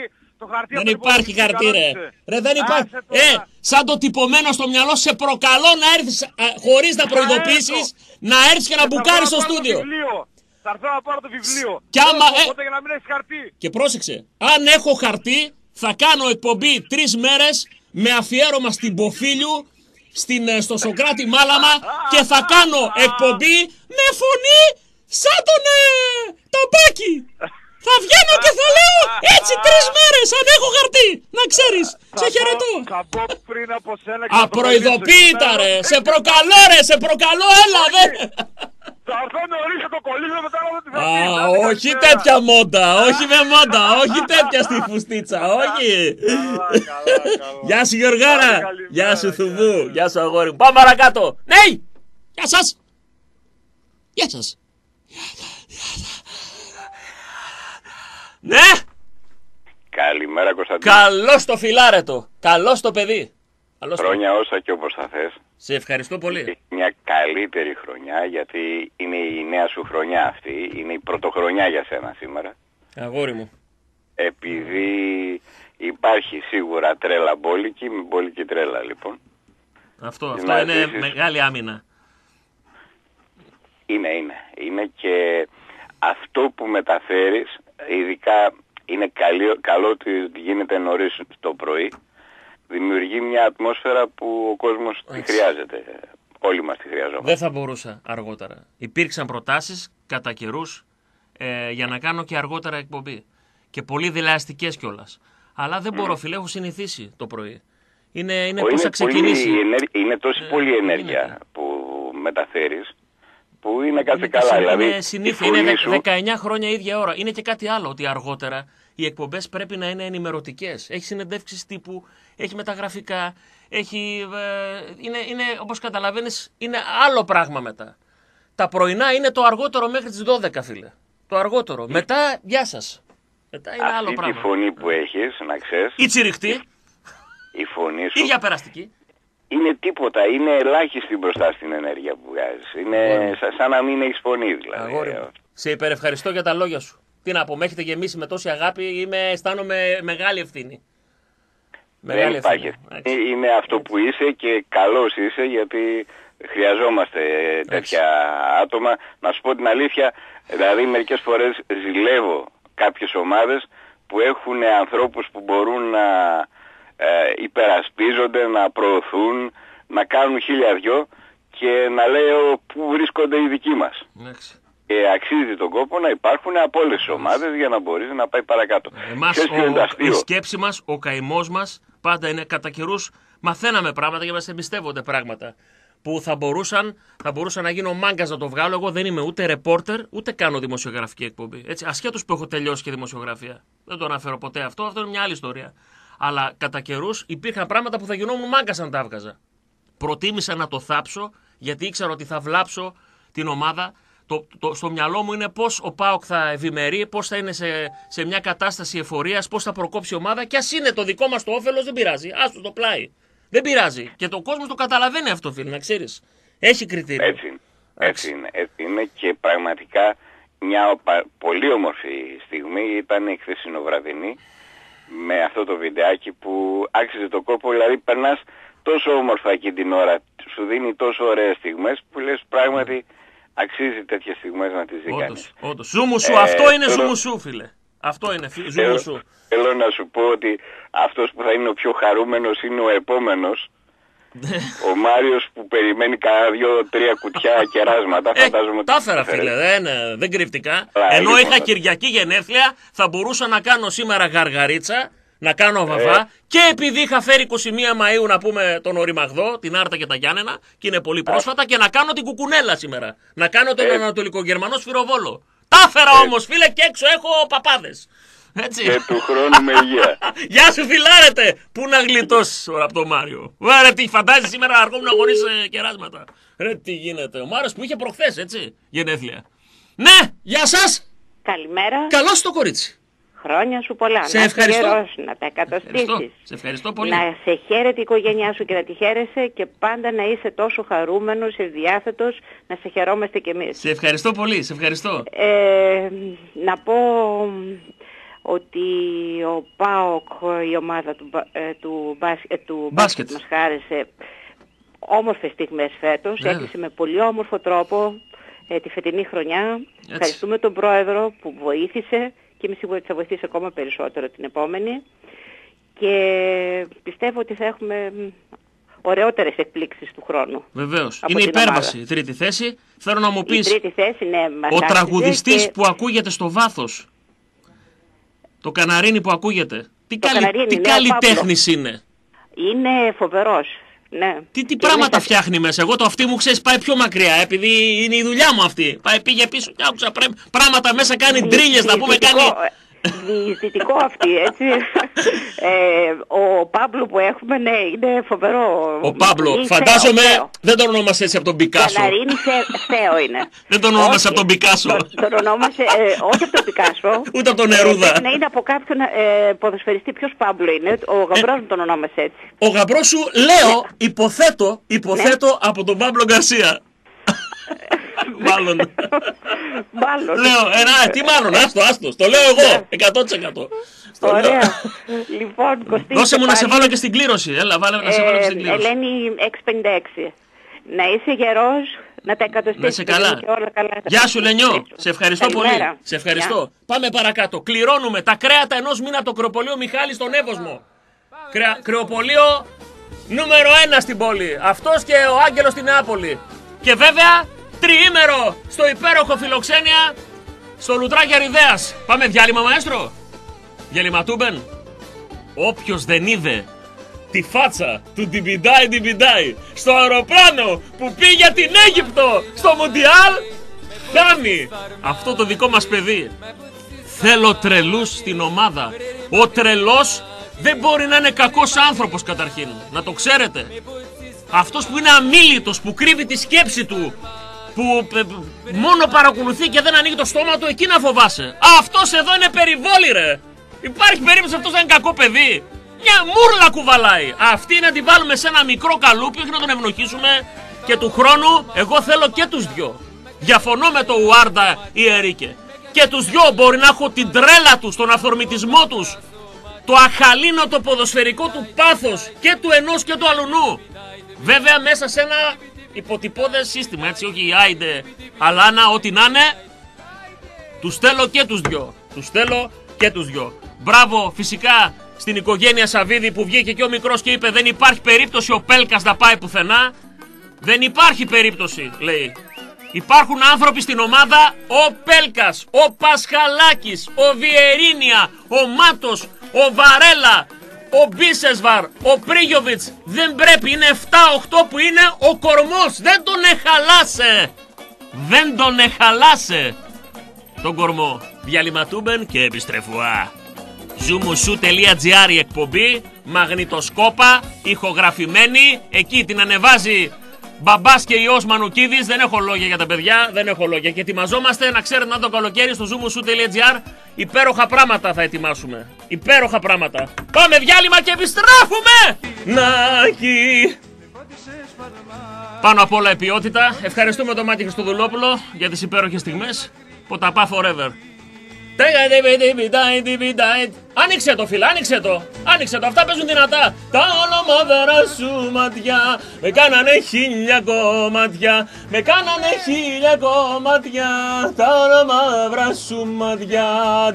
Το χαρτί δεν υπάρχει χαρτί ρε. Ρε δεν υπάρχει. Σαν το τυπωμένο στο μυαλό σε προκαλώ να έρθεις χωρίς να προειδοποιήσεις, να έρθεις και να μπουκάρεις στο στούντιο. Θα έρθω να πάρω το βιβλίο. Και άμα, οπότε για να μην έχεις χαρτί. Και πρόσεξε, αν έχω χαρτί θα κάνω εκπομπή 3 μέρες με αφιέρωμα στην Ποφίλιου, στο Σοκράτη Μάλαμα και θα κάνω εκπομπή με φωνή σαν τον Ταμπάκη. Θα βγαίνω και θα λέω έτσι 3 μέρες αν έχω χαρτί. Να ξέρεις. Σε χαιρετώ. Θα πω πριν από σένα και απροειδοποίητα ρε. Σε προκαλώ ρε. Σε προκαλώ. Έλα δε. Θα έρθω νωρίς το κολλήσω μετά να δω τι θα πει. Όχι τέτοια μόντα. Όχι με μόντα. Όχι τέτοια στη φουστίτσα. Όχι. Γεια σου Γιωργάρα. Γεια σου Θουβού. Γεια σου αγόρι μου. Πάμε παρακάτω. Ναι. Γεια σας. Γεια σας. Ναι! Καλημέρα Κωνσταντίνο. Καλώς το φιλάρετο. Καλώς το παιδί. Χρόνια όσα και όπως θα θες. Σε ευχαριστώ πολύ. Μια καλύτερη χρονιά, γιατί είναι η νέα σου χρονιά αυτή. Είναι η πρωτοχρονιά για σένα σήμερα. Αγόρι μου. Επειδή υπάρχει σίγουρα τρέλα μπόλικη, με μπόλικη τρέλα λοιπόν. Αυτό είναι μεγάλη άμυνα. Είναι και αυτό που μεταφέρεις, ειδικά είναι καλό ότι γίνεται νωρίς το πρωί, δημιουργεί μια ατμόσφαιρα που ο κόσμος τη χρειάζεται. Όλοι μας τη χρειαζόμαστε. Δεν θα μπορούσα αργότερα. Υπήρξαν προτάσεις κατά καιρούς για να κάνω και αργότερα εκπομπή. Και πολύ δελεαστικές κιόλας. Αλλά δεν μπορώ φίλε, έχω συνηθίσει το πρωί. Είναι πώς θα ξεκινήσει. Είναι τόση πολλή ενέργεια που μεταφέρεις, που είναι κάτι καλά. Είναι δηλαδή, συνήθεια, είναι 19 χρόνια ίδια ώρα. Είναι και κάτι άλλο, ότι αργότερα οι εκπομπές πρέπει να είναι ενημερωτικές. Έχει συνεντεύξεις τύπου, έχει μεταγραφικά, είναι όπως καταλαβαίνεις, είναι άλλο πράγμα μετά. Τα πρωινά είναι το αργότερο μέχρι τις 12 φίλε. Το αργότερο. Μετά, γεια σας. Μετά είναι άλλο πράγμα. Αυτή τη φωνή που έχεις, να ξέρεις. Ή τσιριχτή. Η φωνή σου. Ή διαπεραστική. Είναι τίποτα, είναι ελάχιστη μπροστά στην ενέργεια που βγάζεις. Είναι σαν να μην έχεις φωνή δηλαδή. Σε υπερευχαριστώ για τα λόγια σου. Τι να πω, με έχετε γεμίσει με τόση αγάπη, αισθάνομαι μεγάλη ευθύνη. Δεν υπάρχει. Είναι αυτό που είσαι και καλός είσαι, γιατί χρειαζόμαστε τέτοια άτομα. Να σου πω την αλήθεια, δηλαδή μερικές φορές ζηλεύω κάποιες ομάδες που έχουν ανθρώπους που μπορούν να υπερασπίζονται, να προωθούν, να κάνουν χίλια δυο και να λέω πού βρίσκονται οι δικοί μας. Και αξίζει τον κόπο να υπάρχουν από όλες τις ομάδες για να μπορείς να πάει παρακάτω. Η σκέψη μας, ο καημός μας πάντα είναι κατά καιρούς μαθαίναμε πράγματα και μας εμπιστεύονται πράγματα που θα μπορούσα να γίνω μάγκας να το βγάλω. Εγώ δεν είμαι ούτε ρεπόρτερ, ούτε κάνω δημοσιογραφική εκπομπή. Έτσι, ασχέτως που έχω τελειώσει και δημοσιογραφία. Δεν το αναφέρω ποτέ αυτό είναι μια άλλη ιστορία. Αλλά κατά καιρούς υπήρχαν πράγματα που θα γινόμουν μάγκας αν τα έβγαζα. Προτίμησα να το θάψω, γιατί ήξερα ότι θα βλάψω την ομάδα. Στο μυαλό μου είναι πώς ο ΠΑΟΚ θα ευημερεί, πώς θα είναι σε μια κατάσταση εφορίας, πώς θα προκόψει η ομάδα. Και ας είναι το δικό μας το όφελος, δεν πειράζει. Άστο το πλάι. Δεν πειράζει. Και το κόσμος το καταλαβαίνει αυτό, φίλε, να ξέρεις. Έχει κριτήρια. Έτσι είναι και πραγματικά μια πολύ όμορφη στιγμή ήταν η χθεσινοβραδινή με αυτό το βιντεάκι που άξιζε το κόπο. Δηλαδή περνάς τόσο όμορφα εκεί την ώρα, σου δίνει τόσο ωραίες στιγμές που λες πράγματι αξίζει τέτοιες στιγμές να τις δει κανείς. Όντως. Ζούμουσου, αυτό είναι ζούμουσου, φίλε. Αυτό είναι ζούμουσου. Θέλω να σου πω ότι αυτός που θα είναι ο πιο χαρούμενος είναι ο επόμενος. Ο Μάριος που περιμένει κάνα 2-3 κουτιά κεράσματα. Φαντάζομαι τα έφερα, φίλε, δεν κρύφτηκα. Ενώ είχα Κυριακή γενέθλια, θα μπορούσα να κάνω σήμερα γαργαρίτσα, να κάνω βαβά. Και επειδή είχα φέρει 21 Μαΐου να πούμε τον Οριμαγδό, την Άρτα και τα Γιάννενα, και είναι πολύ πρόσφατα, και να κάνω την κουκουνέλα σήμερα. Να κάνω τον Ανατολικογερμανό σφυροβόλο. Τα έφερα όμως, φίλε, και έξω έχω παπάδες. Έτσι. Και του χρόνου με υγεία. Γεια σου, φιλάρετε! Πού να γλιτώσεις από τον Μάριο. Ρε, τι φαντάζεσαι σήμερα να αρχόμουν χωρίς κεράσματα. Ρε, τι γίνεται. Ο Μάριος που είχε προχθές, έτσι, γενέθλια. Ναι, γεια σας! Καλημέρα. Καλώς το κορίτσι. Χρόνια σου πολλά. Σε ευχαριστώ. Να τα εκατοστήσεις. Σε ευχαριστώ πολύ. Να σε χαίρεται η οικογένειά σου και να τη χαίρεσαι και πάντα να είσαι τόσο χαρούμενος, ευδιάθετος, να σε χαιρόμαστε κι εμείς. Σε ευχαριστώ πολύ, σε ευχαριστώ. Να πω ότι ο ΠΑΟΚ, η ομάδα του μπάσκετ μας χάρισε όμορφες στιγμές φέτος. Έκλεισε με πολύ όμορφο τρόπο τη φετινή χρονιά. Ευχαριστούμε τον πρόεδρο που βοήθησε και είμαι σίγουρη ότι θα βοηθήσει ακόμα περισσότερο την επόμενη. Και πιστεύω ότι θα έχουμε ωραιότερες εκπλήξεις του χρόνου. Βεβαίως. Είναι υπέρβαση η τρίτη θέση. Θέλω να μου πεις, η τρίτη θέση, ναι, ο τραγουδιστής που ακούγεται στο βάθος, το καναρίνι που ακούγεται, τι καλλιτέχνης είναι. Είναι φοβερός. Ναι. Τι πράγματα φτιάχνει μέσα. Εγώ το αυτί μου, ξέρεις, πάει πιο μακριά, επειδή είναι η δουλειά μου αυτή. Πήγε πίσω και άκουσα πράγματα μέσα, κάνει ντρίλιες, να πούμε, κάνει... Διαισθητικό αυτή, έτσι. Ο Παύλο που έχουμε, ναι, είναι φοβερό. Ο Παύλο, φαντάζομαι, δεν τον ονόμασε έτσι από τον Πικάσο. Καναρίνη Θέο είναι. Δεν τον ονόμασε από τον Πικάσο. Τον ονόμασε, όχι από τον Πικάσο. Ούτε από τον Νερούδα. Ναι, είναι από κάποιον ποδοσφαιριστή. Ποιος Παύλο είναι, ο γαμπρός μου τον ονόμασε έτσι. Ο γαμπρός σου, λέω, υποθέτω από τον Παύλο Γκαρσία. Μάλλον. Λέω, τι μάλλον, άστο, το λέω εγώ, 100%. Ωραία. Λοιπόν, Κωστή. Δώσε μου να σε βάλω και στην κλήρωση, έλα, βάλε να σε βάλω και στην κλήρωση. Ελένη 656. Να είσαι γερός, να τα εκατοστήσεις. Να είσαι καλά. Γεια σου, Λενιό, σε ευχαριστώ πολύ. Σε ευχαριστώ. Πάμε παρακάτω. Κληρώνουμε τα κρέατα ενός μήνα από το κρεοπωλείο Μιχάλη στον Εύωσμο. Κρεοπωλείο νούμερο 1 στην πόλη. Αυτός και ο Άγγελος στην Νεάπολη. Και βέβαια, τριήμερο στο υπέροχο Φιλοξένια, στο Λουτράκι Αριδέας. Πάμε διάλειμμα, μαέστρο. Διαλυματούμπεν. Όποιος δεν είδε τη φάτσα του Ντιμπιντάι στο αεροπλάνο που πήγε την Αίγυπτο στο Μουντιάλ, χάνει αυτό το δικό μας παιδί. Θέλω τρελούς στην ομάδα. Ο τρελός δεν μπορεί να είναι κακός άνθρωπος καταρχήν. Να το ξέρετε. Αυτός που είναι αμίλητος, που κρύβει τη σκέψη του, που μόνο παρακολουθεί και δεν ανοίγει το στόμα του, εκεί να φοβάσαι. Αυτός εδώ είναι περιβόλη, ρε. Υπάρχει περίπτωση αυτός να είναι κακό παιδί. Μια μούρλα κουβαλάει. Αυτή να τη βάλουμε σε ένα μικρό καλούπι, όχι να τον ευνοχήσουμε. Και του χρόνου εγώ θέλω και τους δυο. Διαφωνώ με το Ουάρντα ή Ερίκε. Και τους δυο μπορεί να έχω την τρέλα τους, τον αυθορμητισμό τους, το αχαλήνοτο ποδοσφαιρικό του πάθος και του ενός και του αλουνού. Βέβαια μέσα σε ένα υποτυπώδες σύστημα, έτσι, όχι άιντε αλάνα, ό,τι να είναι. Τους θέλω και τους δυο. Τους θέλω και τους δυο. Μπράβο φυσικά στην οικογένεια Σαββίδη που βγήκε και ο μικρός και είπε δεν υπάρχει περίπτωση ο Πέλκας να πάει πουθενά. Δεν υπάρχει περίπτωση, λέει. Υπάρχουν άνθρωποι στην ομάδα, ο Πέλκας, ο Πασχαλάκης, ο Βιερίνια, ο Μάτος, ο Βαρέλα, ο Μπίσεσβαρ, ο Πρίγιοβιτς. Δεν πρέπει, είναι 7-8 που είναι ο κορμός. Δεν τον εχαλάσε. Δεν τον εχαλάσε τον κορμό. Διαλυματούμπεν και επιστρεφουά. Zoomousu.gr η εκπομπή, μαγνητοσκόπα, ηχογραφημένη. Εκεί την ανεβάζει μπαμπάς και ιός Μανουκίδης. Δεν έχω λόγια για τα παιδιά, δεν έχω λόγια. Και ετοιμαζόμαστε, να ξέρετε, να το καλοκαίρι στο zoomousu.gr υπέροχα πράγματα θα ετοιμάσουμε. Υπέροχα πράγματα. Πάμε διάλειμμα και επιστρέφουμε! Νάκι! Πάνω απ' όλα η ποιότητα. Ευχαριστούμε τον Μάκη Χριστοδουλόπουλο για τις υπέροχες στιγμές. Ποταπά forever. Άνοιξε το φίλε, άνοιξε το. Άνοιξε το, αυτά παίζουν δυνατά. Τα ολομάδερα σου ματιά με κάνανε 1000 κομμάτια. Με κάνανε 1000 κομμάτια. Τα ολομάδερα σου ματιά.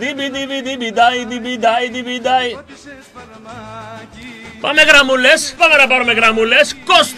Πάμε γραμμούλες, πάμε να πάρουμε γραμμούλες.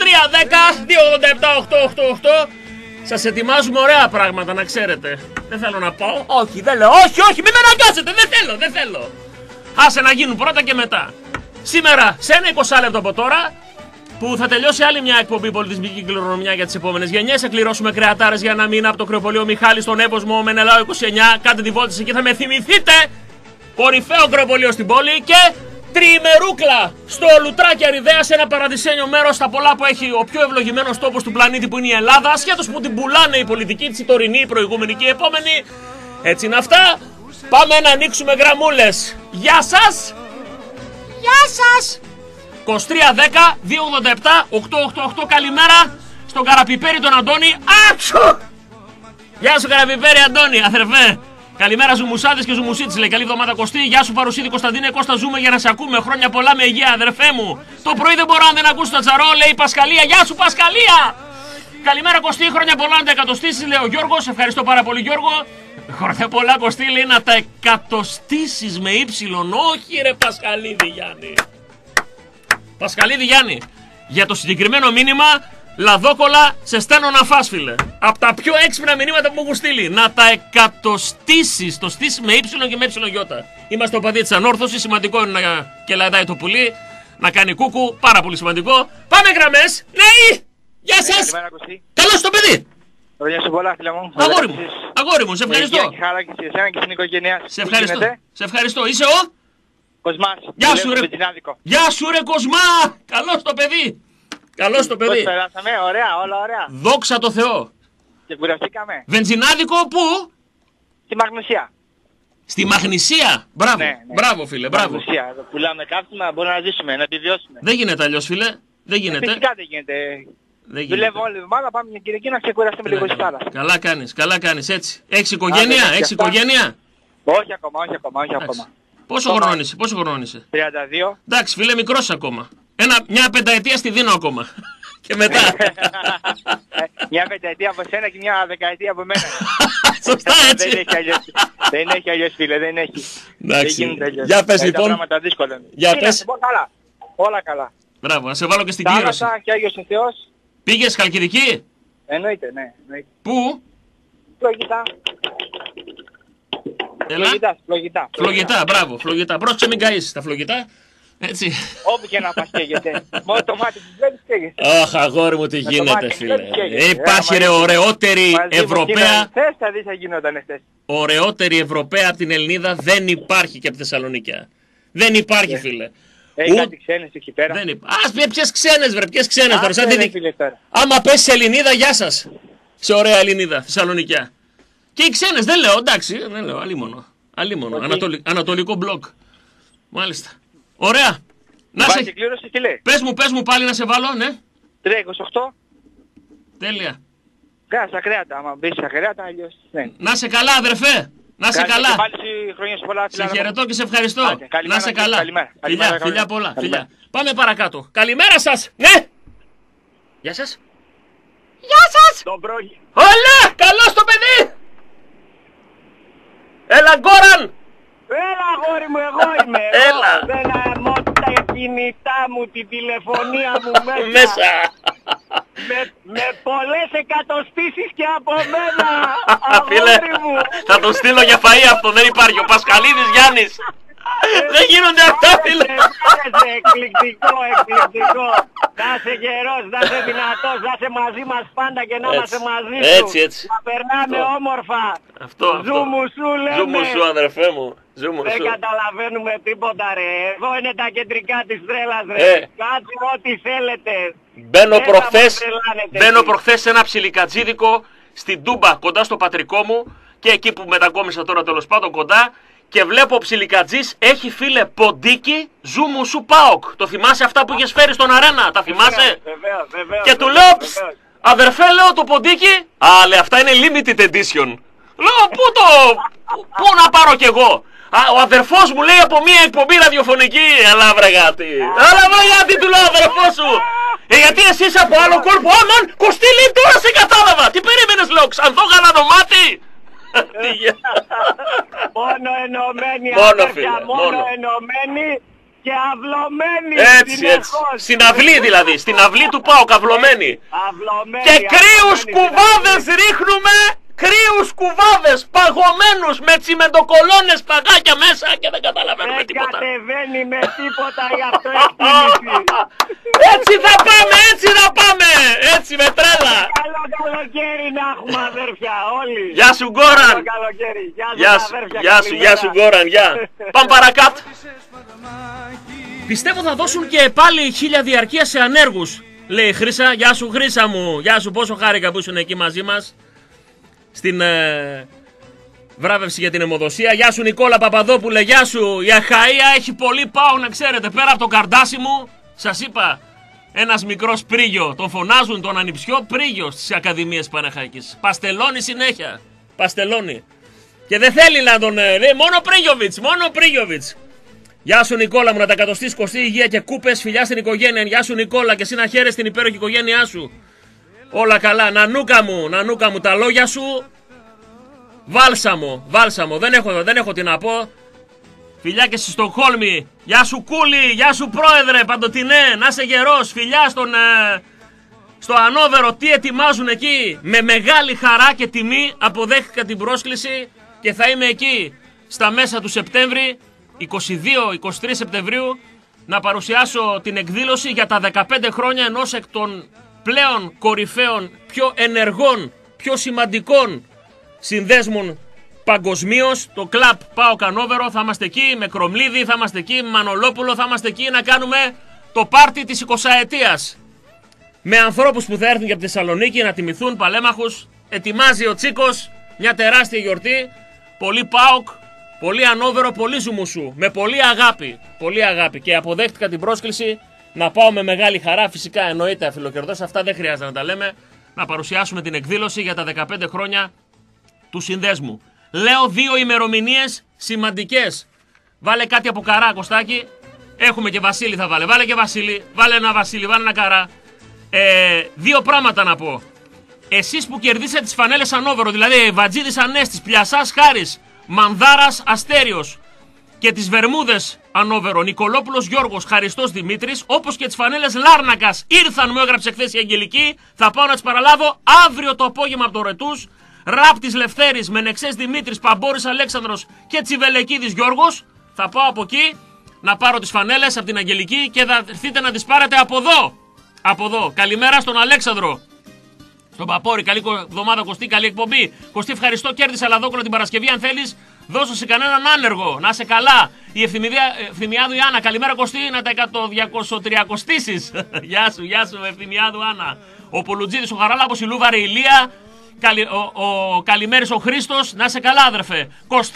2310-287-888. Σας ετοιμάζουμε ωραία πράγματα, να ξέρετε. Δεν θέλω να πάω. Όχι, δεν λέω. Όχι, μην με αναγκάσετε. Δεν θέλω. Άσε να γίνουν πρώτα και μετά. Σήμερα, σε ένα 20 λεπτό από τώρα, που θα τελειώσει άλλη μια εκπομπή πολιτισμική κληρονομιά για τις επόμενες γενιές. Θα κληρώσουμε κρεατάρες για ένα μήνα από το κρεοπολείο Μιχάλη στον Εύωσμο Μενελάο 29. Κάντε τη βόλτα εκεί, θα με θυμηθείτε. Κορυφαίο κρεοπολείο στην πόλη και τριημερούκλα στο Λουτράκι Αριδαία, σε ένα παραδεισένιο μέρος στα πολλά που έχει ο πιο ευλογημένος τόπος του πλανήτη που είναι η Ελλάδα. Ασχέτως που την πουλάνε οι πολιτικοί της, η τωρινή, η προηγούμενη και η επόμενη. Έτσι είναι αυτά. Πάμε να ανοίξουμε γραμμούλες. Γεια σας! Γεια σας! 2310-287-888. Καλημέρα στον Καραπιπέρι τον Αντώνη. Άτσου! Γεια σου Καραπιπέρι Αντώνη, αδερφέ. Καλημέρα Ζουμουσάδες και Ζουμουσίτης, λέει. Καλή εβδομάδα Κωστή. Γεια σου Παρουσίδη Κωνσταντίνε. Κώστα, ζούμε για να σε ακούμε. Χρόνια πολλά με υγεία, αδερφέ μου. Το πρωί δεν μπορώ αν δεν ακούσω το τσαρό, λέει η Πασκαλία. Γεια σου Πασκαλία! Καλημέρα Κωστή, χρόνια πολλά να τα εκατοστήσεις, λέει ο Γιώργος. Ευχαριστώ πάρα πολύ Γιώργο. Χρόνια πολλά Κωστή, λέει, να τα εκατοστήσεις με ύψιλον. Όχι ρε Πασκαλίδη Γιάννη. Πασκαλίδη Γιάννη, για το συγκεκριμένο μήνυμα, λαδόκολα, σε στέλνω να φας, φίλε. Από τα πιο έξυπνα μηνύματα που μου έχουν στείλει. Να τα εκατοστήσεις. Το στήσεις με ύψιλον και με ύψιλον γιώτα. Είμαστε οπαδοί της ανόρθωσης. Σημαντικό είναι να κελαϊδάει το πουλί, να κάνει κούκου. Πάρα πολύ σημαντικό. Πάμε γραμμές. Ναι! Γεια σας! Καλώς το παιδί! Χρόνια σου πολλά, φίλε μου. Αγόρι μου, σε ευχαριστώ. Χαρά και σε εσένα και στην οικογένειά σου. Σε ευχαριστώ. Είσαι ο Κοσμάς. Γεια σου ρε Κοσμά! Καλώς το παιδί! Καλώς το παιδί. Πώς περάσαμε, ωραία, όλα ωραία. Δόξα τω Θεώ. Και κουραστήκαμε. Βενζινάδικο πού? Στη Μαγνησία. Στη Μαγνησία. Μπράβο, ναι. Μπράβο φίλε, μπράβο. Μαγνησία, πουλάμε καύσιμα, μπορούμε να ζήσουμε, να επιβιώσουμε. Δεν γίνεται αλλιώς φίλε, δεν γίνεται. Φυσικά δεν γίνεται. Δουλεύω όλη εβδομάδα, πάμε μια Κυριακή να ξεκουραστούμε λίγο στη θάλασσα. Καλά κάνεις έτσι. Έχεις οικογένεια, Όχι ακόμα. Πόσο χρόνο είσαι? 32. Εντάξει φίλε, μικρός ακόμα. Μια πενταετία στη δίνω ακόμα. Και μετά. Μια πενταετία από σένα και μια δεκαετία από μένα. Σωστά έτσι. Δεν έχει αλλιώς φίλε, δεν έχει. Εντάξει. Για πες λοιπόν. Τα πράγματα δύσκολα. Για πες. Όλα καλά. Μπράβο, να σε βάλω και στην κλήρωση. Θάλασσα και Άγιος ο Θεός. Πήγες Χαλκιδική? Εννοείται, ναι. Πού? Φλογητά, μπράβο, φλογητά. Πρόσεξε μην καείς τα φλογητά. Έτσι. Όπου και να πας καίγεται. Μόνο το μάτι της βλέπεις καίγεται. Αχ, αγόρι μου τι γίνεται φίλε. Υπάρχει ρε ωραιότερη Ευρωπαία. Θες θα δεις θα γινόταν χθες. Ωραιότερη Ευρωπαία από την Ελληνίδα δεν υπάρχει και από τη Θεσσαλονίκη. Δεν υπάρχει φίλε. Έχει κάτι ξένες εκεί πέρα. Ας ποιες ξένες βρε, ποιες ξένες τώρα. Άμα πες Ελληνίδα, γεια σας. Σε ωραία Ελληνίδα, Θεσσαλονικιά. Και οι ξένες δεν λέω, εντάξει, δεν λέω, αλίμονο. Ανατολικό μπλοκ. Μάλιστα. Ωραία. Πες μου πάλι να σε βάλω, ναι. 328. Τέλεια. Στα κρέατα, άμα μπεις στα κρέατα, αλλιώς. Ναι. Να σε καλά, αδερφέ. Να σε καλά. Σε χαιρετώ και σε ευχαριστώ. Να σε καλά. Φιλιά πολλά. Πάμε παρακάτω. Καλημέρα σας. Ναι. Γεια σας. Γεια σας. Όλα. Καλώς το παιδί. Έλα Γκόραν. Έλα αγόρι μου, εγώ είμαι. Έλα. Δεν αμώ τα κινητά μου, την τηλεφωνία μου μέσα. Με πολλές εκατοστήσεις και από μένα. Φίλε, θα τον στείλω για φαΐ αυτό, δεν υπάρχει. Ο Πασχαλίδης Γιάννης. Δεν γίνονται αυτά, φίλε. Εκπληκτικό. Να είσαι γερός, να είσαι δυνατός, να είσαι μαζί μας πάντα και να είμαστε μαζί σου. Έτσι. Να περνάμε όμορφα. Αυτό. Ζούμου σου λέμε. Ζούμου σου αδερφέ μου. Δεν καταλαβαίνουμε τίποτα ρε. Εδώ είναι τα κεντρικά της τρέλας ρε. Κάτσε ό,τι θέλετε. Μπαίνω προχθές σε ένα ψιλικατζίδικο στην Τούμπα κοντά στο πατρικό μου και εκεί που μετακόμισα τώρα τέλος πάντων κοντά. Και βλέπω ο ψιλικατζής έχει φίλε ποντίκι Ζούμου σου ΠΑΟΚ. Το θυμάσαι αυτά που είχες φέρει στον αρένα, τα θυμάσαι? Βεβαίως. Και του λέω αδερφέ λέω το ποντίκι. Λέει αυτά είναι limited edition. Λέω πού να πάρω κι εγώ. Ο αδερφός μου λέει από μια εκπομπή ραδιοφωνική. Έλα βρε γάτι. Του λέω αδερφός σου. Γιατί εσύ είσαι από άλλο κόρπο. Αμαν Κωστή λέει τώρα σε κατάλαβα. Τι περίμενες λέω ξανθό γαλανομάτι. Μόνο ενωμένοι αδέρφια, μόνο ενωμένοι και αυλωμένοι. Έτσι. Στην αυλή δηλαδή, στην αυλή του ΠΑΟΚ αυλωμένοι. Και κρύους κουβάδες ρίχνουμε, κρύους κουβάδες παγωμένους με τσιμεντοκολόνες παγάκια μέσα και δεν καταλαβαίνουμε τίποτα. Δεν κατεβαίνει με τίποτα η αυτοεκτίμηση. Έτσι θα πάμε, έτσι με τρέλα. Καλό καλοκαίρι να έχουμε αδέρφια όλοι. Γεια σου Γκόραν. Γεια σου Γκόραν, γεια. Πάμε παρακάτω. Πιστεύω θα δώσουν και πάλι 1000 διαρκεία σε ανέργους, λέει η Χρύσα. Γεια σου Χρύσα μου, γεια σου, πόσο χάρηκα που ήσουν εκεί μαζί μας στην βράβευση για την αιμοδοσία. Γεια σου Νικόλα Παπαδόπουλε, γεια σου. Η Αχαΐα έχει πολύ πάω να ξέρετε. Πέρα από το καρδάσι μου, σας είπα, ένας μικρός πρίγιο. Τον φωνάζουν τον ανιψιό πρίγιο στις Ακαδημίες Παναχαϊκής. Παστελώνει συνέχεια. Παστελώνει. Και δεν θέλει να τον λέει μόνο Πρίγιοβιτς. Γεια σου Νικόλα μου, να τα κατοστείς κοστή υγεία και κούπες. Φιλιά στην οικογένεια. Γεια σου Νικόλα και εσύ να χαίρεσαι την υπέροχη οικογένειά σου. Όλα καλά. Νανούκα μου, τα λόγια σου βάλσαμο. Δεν έχω τι να πω. Φιλιά και στη Στοκχόλμη. Γεια σου Κούλη, γεια σου πρόεδρε Παντοτινέ. Να είσαι γερός. Φιλιά στο Ανόβερο. Τι ετοιμάζουν εκεί. Με μεγάλη χαρά και τιμή αποδέχτηκα την πρόσκληση και θα είμαι εκεί στα μέσα του Σεπτέμβρη, 22-23 Σεπτεμβρίου, να παρουσιάσω την εκδήλωση για τα 15 χρόνια ενός εκ των πλέον κορυφαίων, πιο ενεργών, πιο σημαντικών συνδέσμων παγκοσμίως, το κλαμπ ΠΑΟΚ Ανόβερο. Θα είμαστε εκεί με Κρομλίδη, θα είμαστε εκεί με Μανολόπουλο, θα είμαστε εκεί να κάνουμε το πάρτι της 20ετίας. Με ανθρώπους που θα έρθουν για τη Θεσσαλονίκη να τιμηθούν παλέμαχους. Ετοιμάζει ο Τσίκος μια τεράστια γιορτή. Πολύ ΠΑΟΚ, πολύ Ανόβερο, πολύ Ζουμουσού. Με πολύ αγάπη. Και αποδέχτηκα την πρόσκληση να πάω με μεγάλη χαρά. Φυσικά εννοείται αφιλοκερδός, αυτά δεν χρειάζεται να τα λέμε. Να παρουσιάσουμε την εκδήλωση για τα 15 χρόνια του συνδέσμου. Λέω 2 ημερομηνίες σημαντικές. Βάλε κάτι από καρά, Κωστάκη. Έχουμε και Βασίλη θα βάλε. Βάλε και Βασίλη. Βάλε ένα Βασίλη, βάλε ένα καρά. 2 πράγματα να πω. Εσείς που κερδίσατε τις φανέλες Ανόβερο, δηλαδή Βατζίδης Ανέστης, Πλιασάς Χάρης, Μανδάρας Αστέριος και τις Βερμούδες Ανόβερο, Νικολόπουλος Γιώργος, Χαριστός Δημήτρης, όπως και τις φανέλες Λάρνακας ήρθαν, μου έγραψε χθες η Αγγελική. Θα πάω να τις παραλάβω αύριο το απόγευμα από το Ρετούς. Ράπτης Λευτέρης, Μενεξές Δημήτρης, Παμπόρης Αλέξανδρος και Τσιβελεκίδης Γιώργος. Θα πάω από εκεί να πάρω τις φανέλες από την Αγγελική και θα έρθετε να τις πάρετε από εδώ. Καλημέρα στον Αλέξανδρο. Στον Παπόρη, καλή εβδομάδα Κωστή, καλή εκπομπή. Κωστή, ευχαριστώ, κέρδισα λαδόκολα την Παρασκευή. Αν θέλεις, δώσω σε κανέναν άνεργο. Να είσαι καλά. Η Ευθυμιάδου Ιάννα, καλημέρα Κωστή, να τα 100-230. Γεια σου, Ευθυμιάδου Άννα. Ο Πολουτζίδης, ο Χαράλαμπος, η Λούβαρη Ηλία. Ο Καλημέρης ο Χρήστος, να είσαι καλά, αδερφέ.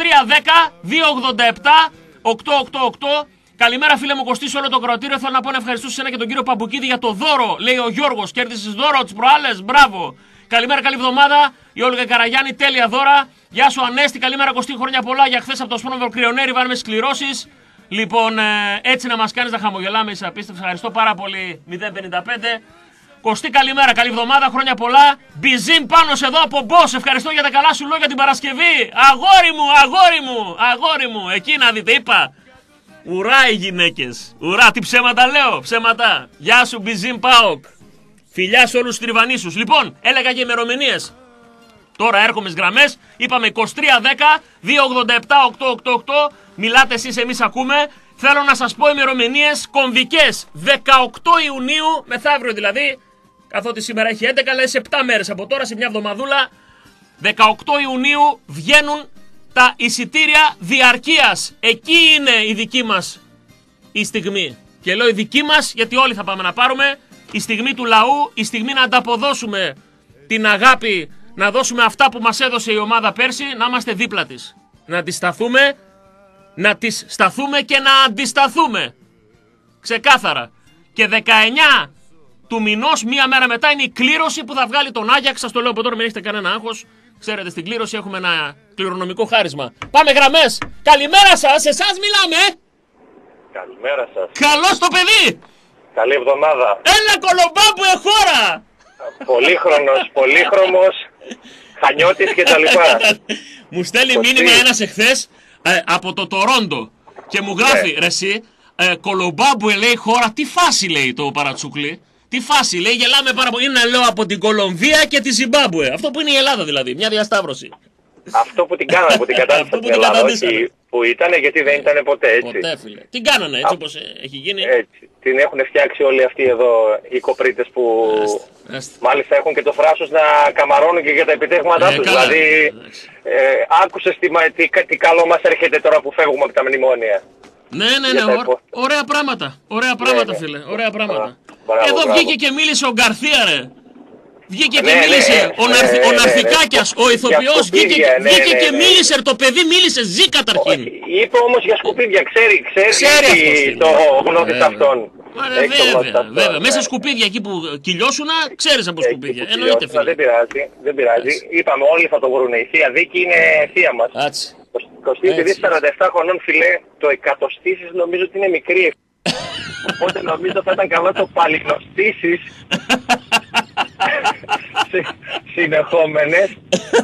2310-287-888. Καλημέρα, φίλε μου Κωστή, σε όλο το κρατήριο. Θέλω να πω να ευχαριστήσω εσένα και τον κύριο Παμπουκίδη για το δώρο, λέει ο Γιώργος. Κέρδισες δώρο τις προάλλες, μπράβο. Καλημέρα, καλή εβδομάδα. Η Όλγα Καραγιάννη, τέλεια δώρα. Γεια σου Ανέστη, καλημέρα Κωστή, χρόνια πολλά. Για χθες από το Σπόνοβο Κρυονέρι, βάλουμε σκληρώσεις. Λοιπόν, έτσι να μας κάνεις να χαμογελάμε, είσαι απίστευτος. Ευχαριστώ πάρα πολύ. 055. Κωστή, καλημέρα, καλή εβδομάδα, χρόνια πολλά. Μπιζίν πάνω σε εδώ από Μπος. Ευχαριστώ για τα καλά σου λόγια την Παρασκευή. Αγόρι μου, αγόρι μου, αγόρι μου. Εκεί να δείτε, είπα. Ουρά οι γυναίκες. Ουρά, τι ψέματα λέω, ψέματα. Γεια σου, Μπιζίν ΠΑΟΚ. Φιλιά σε όλους τους τριβανίσους. Λοιπόν, έλεγα και ημερομηνίες. Τώρα έρχομαι στις γραμμές. Είπαμε 2310 287 888. Μιλάτε εσείς, εμείς ακούμε. Θέλω να σας πω ημερομηνίες κομβικές. 18 Ιουνίου, μεθαύριο δηλαδή, καθότι σήμερα έχει 11, αλλά σε 7 μέρες από τώρα, σε μια εβδομαδούλα. 18 Ιουνίου βγαίνουν τα εισιτήρια διαρκείας. Εκεί είναι η δική μας η στιγμή. Και λέω η δική μας γιατί όλοι θα πάμε να πάρουμε. Η στιγμή του λαού, η στιγμή να ανταποδώσουμε την αγάπη, να δώσουμε αυτά που μας έδωσε η ομάδα πέρσι, να είμαστε δίπλα της. Να τη σταθούμε, να της σταθούμε και να αντισταθούμε. Ξεκάθαρα. Και 19 του μηνός, μία μέρα μετά, είναι η κλήρωση που θα βγάλει τον Άγιαξ. Σας το λέω από τώρα, μην έχετε κανένα άγχος. Ξέρετε, στην κλήρωση έχουμε ένα κληρονομικό χάρισμα. Πάμε γραμμές. Καλημέρα σας, εσάς μιλάμε. Καλημέρα σας. Καλώς το παιδί. Καλή εβδομάδα. Έλα Κολομπάμπουε χώρα. Πολύχρονος, πολύχρωμος, Χανιώτης και τα λοιπά. Μου στέλνει μήνυμα ένας εχθές από το Τορόντο και μου γράφει, ρε εσύ, Κολομπάμπουε λέει χώρα, τι φάση λέει το παρατσούκλι. Τι φάση λέει, γελάμε πάρα πολύ. Είναι να λέω από την Κολομβία και τη Ζιμπάμπουε. Αυτό που είναι η Ελλάδα δηλαδή, μια διασταύρωση. Αυτό που την κάνανε, που την κατάστασαν στην Ελλάδα, όχι που ήτανε, γιατί δεν ήτανε ποτέ έτσι. Ποτέ, φίλε. Την κάνανε έτσι όπως έχει γίνει. Έτσι. Την έχουν φτιάξει όλοι αυτοί εδώ οι κοπρίτες που μάλιστα έχουν και το θράσος να καμαρώνουν και για τα επιτεύγματά τους. Δηλαδή, άκουσες τι καλό μας έρχεται τώρα που φεύγουμε από τα μνημόνια. Ναι. Ωραία πράγματα. Ωραία πράγματα, φίλε. Ωραία πράγματα. Εδώ βγήκε και μίλησε ο Γκαρθία, ρε. Βγήκε και μίλησε ο Ναρθικάκιας, ο ηθοποιός, βγήκε και μίλησε, το παιδί μίλησε, ζει καταρχήν. Είπε όμως για σκουπίδια, ξέρει το γνώδι αυτόν. Βέβαια, μέσα σκουπίδια εκεί που κυλιώσουνα, ξέρεις από σκουπίδια. Εννοείται, φίλε. Δεν πειράζει. Είπαμε όλοι θα το βρούνε. Η θεία δίκη είναι θεία μας. Κωστή, επειδή 47 χρονών, φιλέ, το εκατοστήσεις νομίζω ότι είναι μικρή. Οπότε νομίζω θα ήταν καλό το παλιγνοστήσεις συνεχόμενες.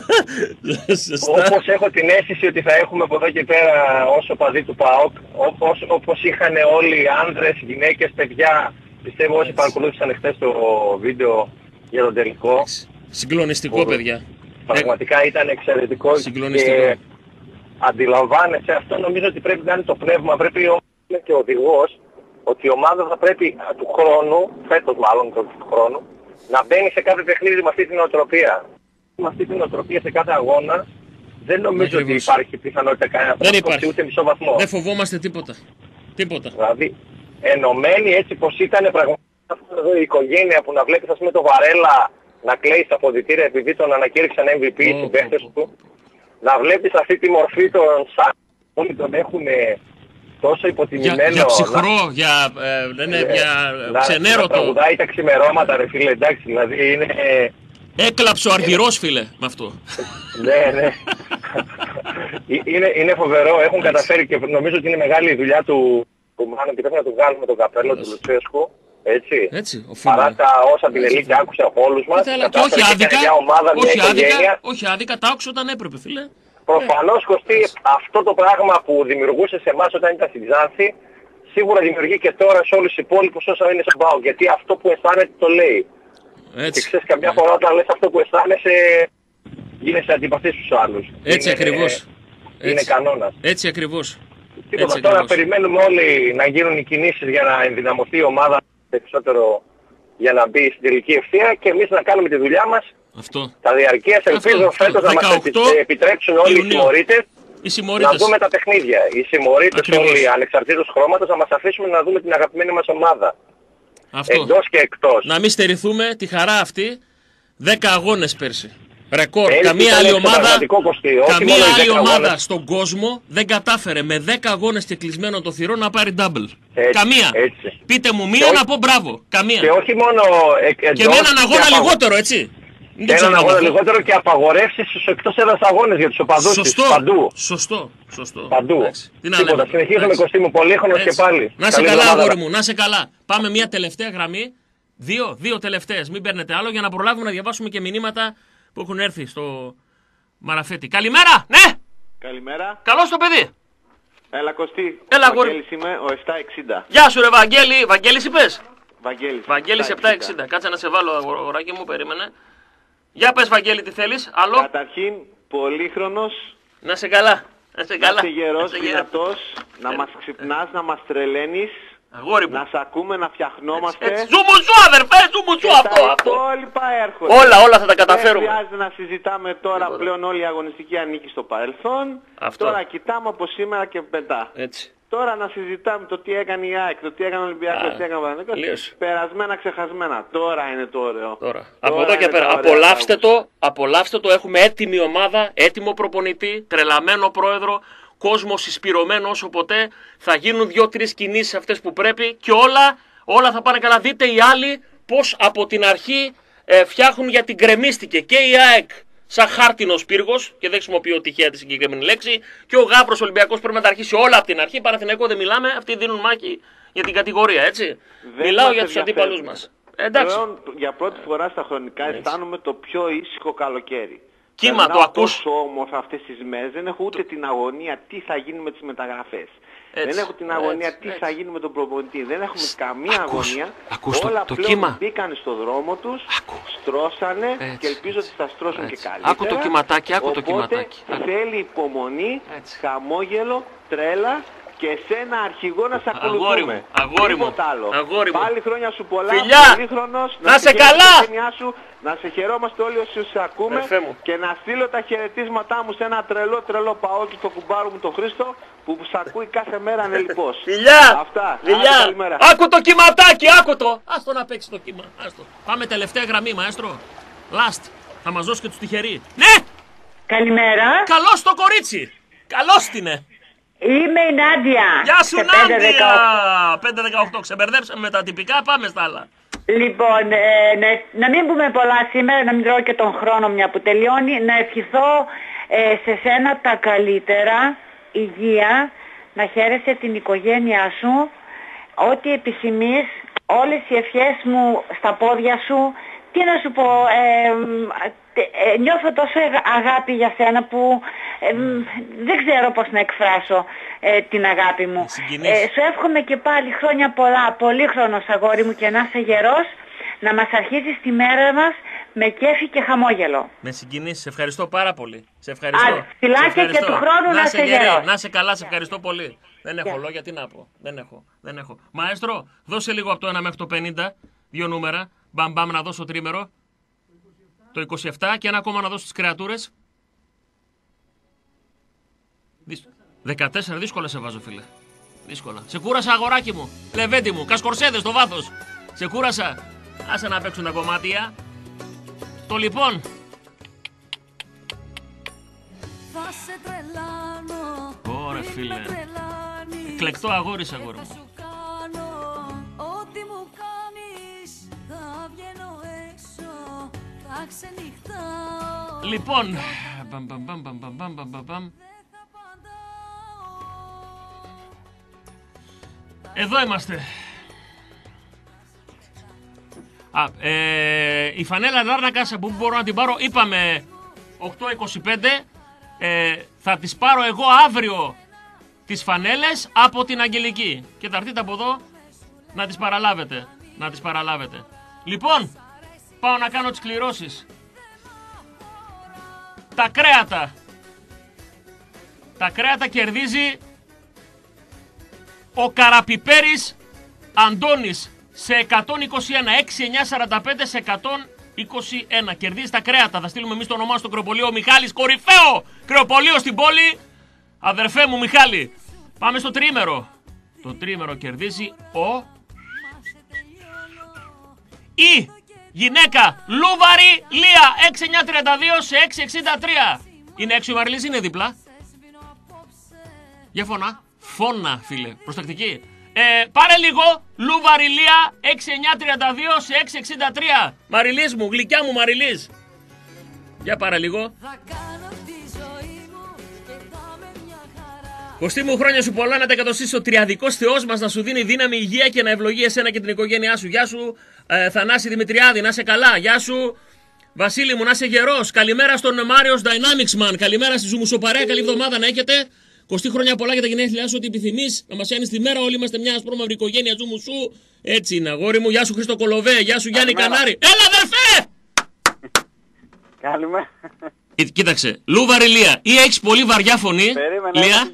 Όπως έχω την αίσθηση ότι θα έχουμε από εδώ και πέρα όσο παδί του ΠΑΟΚ, όπως είχαν όλοι οι άνδρες, γυναίκες, παιδιά. Πιστεύω όσοι παρακολούθησαν χθες το βίντεο για τον τελικό. Συγκλονιστικό, παιδιά. Πραγματικά ήταν εξαιρετικό. Και αντιλαμβάνεσαι αυτό, νομίζω ότι πρέπει να είναι το πνεύμα. Πρέπει και ο οδηγός ότι η ομάδα θα πρέπει του χρόνου, φέτος μάλλον του χρόνου, να μπαίνει σε κάθε παιχνίδι με αυτή την οτροπία. Με αυτή την οτροπία σε κάθε αγώνα δεν νομίζω ότι υπάρχει πιθανότητα κανένα πρόσκοψη ούτε μισό βαθμό. Δεν φοβόμαστε τίποτα. Δηλαδή ενωμένοι έτσι πως ήταν πραγματικά η οικογένεια που να βλέπεις ας πούμε το Βαρέλα να κλαίει στα αποδυτήρια επειδή τον ανακήρυξαν MVP οι συμπαίχτες του. Να βλέπεις αυτή τη μορφή των σαν όλοι τον έχουν τόσο υποτιμημένο. Για ψυχρό, για ξενέρωτο. Να τραγουδάει τα ξημερώματα ρε φίλε, εντάξει, δηλαδή είναι... Έκλαψε ο Αργυρός φίλε με αυτό. Ναι. Είναι φοβερό, έχουν καταφέρει και νομίζω ότι είναι μεγάλη η δουλειά του Μάνου και πρέπει να του βγάλουμε τον καπέλο του Λουτσέσκου. Έτσι, παρά τα όσα την ελίτ άκουσε από όλους μας. Όχι άδικα, τα άκουσε όταν έπρεπε φίλε. Προφανώς Κωστή, αυτό το πράγμα που δημιουργούσε σε εμάς όταν ήταν στην Ξάνθη, σίγουρα δημιουργεί και τώρα σε όλους τους υπόλοιπους όσα είναι στον ΠΑΟΚ. Γιατί αυτό που αισθάνεται το λέει. Και ξέρεις καμιά φορά όταν λες αυτό που αισθάνεσαι, γίνεσαι αντιπαθής στους άλλους. Έτσι ακριβώς. Είναι κανόνας. Έτσι ακριβώς. Τίποτα, τώρα περιμένουμε όλοι να γίνουν οι κινήσεις για να ενδυναμωθεί η ομάδα περισσότερο για να μπει στην τελική ευθεία και εμείς να κάνουμε τη δουλειά μας. Τα διαρκείας ελπίζω φέτος να μας επιτρέψουν όλοι οι συμμορίτες να δούμε τα παιχνίδια. Οι συμμορίτες όλοι ανεξαρτήτως χρώματος να μας αφήσουμε να δούμε την αγαπημένη μας ομάδα. Εντός και εκτός. Να μην στερηθούμε τη χαρά αυτή 10 αγώνες πέρσι. Ρεκόρ. Καμία άλλη ομάδα στον κόσμο δεν κατάφερε με 10 αγώνες και κλεισμένο το θυρό να πάρει double. Καμία. Πείτε μου μία να πω μπράβο. Καμία. Και όχι μόνο και με έναν αγώνα λιγότερο, έτσι. Και έναν αγώνα λιγότερο και απαγορεύσεις στους εκτός έδρας αγώνες για τους οπαδούς της. Παντού. Σωστό. Παντού. Τίποτα. Συνεχίζουμε, Κωστή μου, πολύχρονος και πάλι. Να σε καλά, αγόρι μου, να σε καλά. Πάμε μια τελευταία γραμμή. Δύο τελευταίες. Μην παίρνετε άλλο για να προλάβουμε να διαβάσουμε και μηνύματα που έχουν έρθει στο Μαραφέτη. Καλημέρα! Ναι! Καλημέρα. Καλώς το παιδί. Έλα Κωστή. Έλα, αγόρι. Βαγγέλης είμαι, ο 760. Γεια σου ρε Βαγγέλη. Βαγγέλης είπες? Βαγγέλης 760. Κάτσε να σε βάλω, αγοράκι μου, περίμενε. Για πες Βαγγέλη, τι θέλεις, άλλο? Καταρχήν, πολύχρονος. Να σε καλά. Να είσαι γερός, δυνατός, να μας ξυπνάς, να μας τρελαίνεις. Αγόρι μου. Να σ' ακούμε, να φτιαχνόμαστε. Ζουμουζού αδερφέ, ζουμουζού αυτό. Τα υπόλοιπα έρχονται. Όλα θα τα καταφέρουμε. Δεν χρειάζεται να συζητάμε τώρα πλέον όλη η αγωνιστική ανήκει στο παρελθόν. Τώρα κοιτάμε από σήμερα και μετά. Έτσι. Τώρα να συζητάμε το τι έκανε η ΑΕΚ, το τι έκανε ο Ολυμπιακός, τι έκανε ο Παναθηναϊκός. Περασμένα, ξεχασμένα. Τώρα είναι το ωραίο. Από εδώ και πέρα. Απολαύστε το. Έχουμε έτοιμη ομάδα, έτοιμο προπονητή, τρελαμένο πρόεδρο. Κόσμο συσπηρωμένο όσο ποτέ, θα γίνουν 2-3 κινήσεις αυτές που πρέπει και όλα θα πάνε καλά. Δείτε οι άλλοι πως από την αρχή φτιάχνουν γιατί γκρεμίστηκε και η ΑΕΚ σαν χάρτινος πύργος και δεν χρησιμοποιώ τυχαία τη συγκεκριμένη λέξη και ο Γάβρος Ολυμπιακός πρέπει να τα αρχίσει όλα από την αρχή. Παναθηναϊκό δεν μιλάμε, αυτοί δίνουν μάχη για την κατηγορία, έτσι. Μιλάω για τους αντίπαλους μας. Εντάξει. Πλέον, για πρώτη φορά στα χρονικά αισθάνομαι το πιο ήσυχο καλοκαίρι. Κύμα, το ακούς. Τόσο όμορφα αυτές τις μέρες, δεν έχω ούτε την αγωνία τι θα γίνει με τις μεταγραφές. Δεν έχω την αγωνία τι θα γίνει με τον προπονητή. Δεν έχουμε καμία αγωνία. Όλα το πλέον κύμα. μπήκαν στο δρόμο τους, στρώσανε και ελπίζω ότι θα στρώσουν και καλύτερα. Άκου το κυματάκι, Οπότε θέλει υπομονή, χαμόγελο, τρέλα και εσένα αρχηγό να σε ακολουθούμε. Αγόρι μου. Αγόρι μου. Πάλι χρόνια σου πολλά. Φιλιά. Να σε καλά. Να σε χαιρόμαστε όλοι όσοι σε ακούμε και να στείλω τα χαιρετίσματά μου σε ένα τρελό παόκι στο κουμπάρο μου τον Χρήστο που σ' ακούει κάθε μέρα ανελιπώς. Φιλιά. Αυτά. Φιλιά. Άκου το κυματάκι, άκου το. Άστο να παίξει το κύμα. Άστο. Πάμε τελευταία γραμμή, μαέστρο. Last. Θα μας δώσει και τους τυχεροί. Ναι. Καλημέρα. Καλώς το κορίτσι. Καλώς την είναι. Είμαι η Νάντια. Γεια σου Νάντια. 5-18. Ξεμπερδέψαμε με τα τυπικά, πάμε στα άλλα. Λοιπόν, να μην πούμε πολλά σήμερα, να μην τρώω και τον χρόνο μια που τελειώνει. Να ευχηθώ σε σένα τα καλύτερα, υγεία, να χαίρεσαι την οικογένειά σου, ό,τι επισημείς, όλες οι ευχές μου στα πόδια σου. Τι να σου πω, νιώθω τόσο αγάπη για σένα που δεν ξέρω πώς να εκφράσω την αγάπη μου. Σου εύχομαι και πάλι χρόνια πολλά, πολύχρονος αγόρι μου και να είσαι γερός, να μας αρχίζεις τη μέρα μας με κέφι και χαμόγελο. Με συγκινήσεις, σε ευχαριστώ πάρα πολύ. Σε ευχαριστώ. Φιλάκια και του χρόνου να είσαι γερός. Να είσαι καλά, σε ευχαριστώ πολύ. Δεν έχω λόγια, τι να πω. Δεν έχω. Μαέστρο, δώσε λίγο από το 1 μέχρι το 50, 2 νούμερα. Μπαμ να δώσω τρίμερο. Το 27 και ένα ακόμα να δώσω τις κρεατούρες. 14 δύσκολα σε βάζω, φίλε. Δύσκολα. Σε κούρασα, αγοράκι μου. Λεβέντι μου. Κασκορσέδες στο βάθος. Σε κούρασα. Άσε να παίξουν τα κομμάτια. Το λοιπόν. Θα σε τρελάνω. Ωραία, φίλε. Εκλεκτό αγόρι, αγόρι μου. Ό,τι μου κάνεις, θα βγαίνω έξω, θα ξενυχτάω. Λοιπόν, εδώ είμαστε. Η φανέλα Λάρνακας που μπορώ να την πάρω, είπαμε 8.25. Θα τις πάρω εγώ αύριο τις φανέλες από την Αγγελική και θα έρθετε από εδώ να τις παραλάβετε. Λοιπόν, πάω να κάνω τις κληρώσεις. Τα κρέατα κερδίζει ο Καραπιπέρης Αντώνης σε 121, 6-9-45 σε 121. Κερδίζει τα κρέατα, θα στείλουμε εμείς το όνομά στο κρεοπολείο. Ο Μιχάλης, κορυφαίο κρεοπολείο στην πόλη. Αδερφέ μου Μιχάλη, πάμε στο τρίμερο. Το τρίμερο κερδίζει η γυναίκα Λούβαρη Λία 6-9-32 σε 6-63. Είναι έξω η Μαριλής, είναι δίπλα. Για φώνα φίλε, προστακτική. Πάρε λίγο Λούβαρη Λία 6-9-32 σε 6-63. Μαριλής μου, γλυκιά μου Μαριλής. Για πάρα λίγο. Κωστή μου, χρόνια σου πολλά, να τα εκατοστήσει ο τριαδικός Θεός μας, να σου δίνει δύναμη, υγεία και να ευλογεί εσένα και την οικογένειά σου. Γεια σου Θανάση Δημητριάδη, να είσαι καλά. Γεια σου Βασίλη μου, να είσαι γερός. Καλημέρα στον Mario's Dynamics Man. Καλημέρα στη Ζουμουσοπαρέα, καλή εβδομάδα να έχετε. Κωστή, χρόνια πολλά για τα γενέθλιά σου, ό,τι επιθυμείς. Να μας κάνεις τη μέρα, όλοι είμαστε μια ασπρόμαυρη οικογένεια Ζουμουσού. Έτσι είναι, αγόρι μου. Γεια σου Χρήστο Κολοβέ, γεια σου Γιάννη Κανάρη. Έλα αδερφέ! Καλημέρα. Κοίταξε, Λούβαρη Λία, ή έχεις πολύ βαριά φωνή, περίμενε, Λία,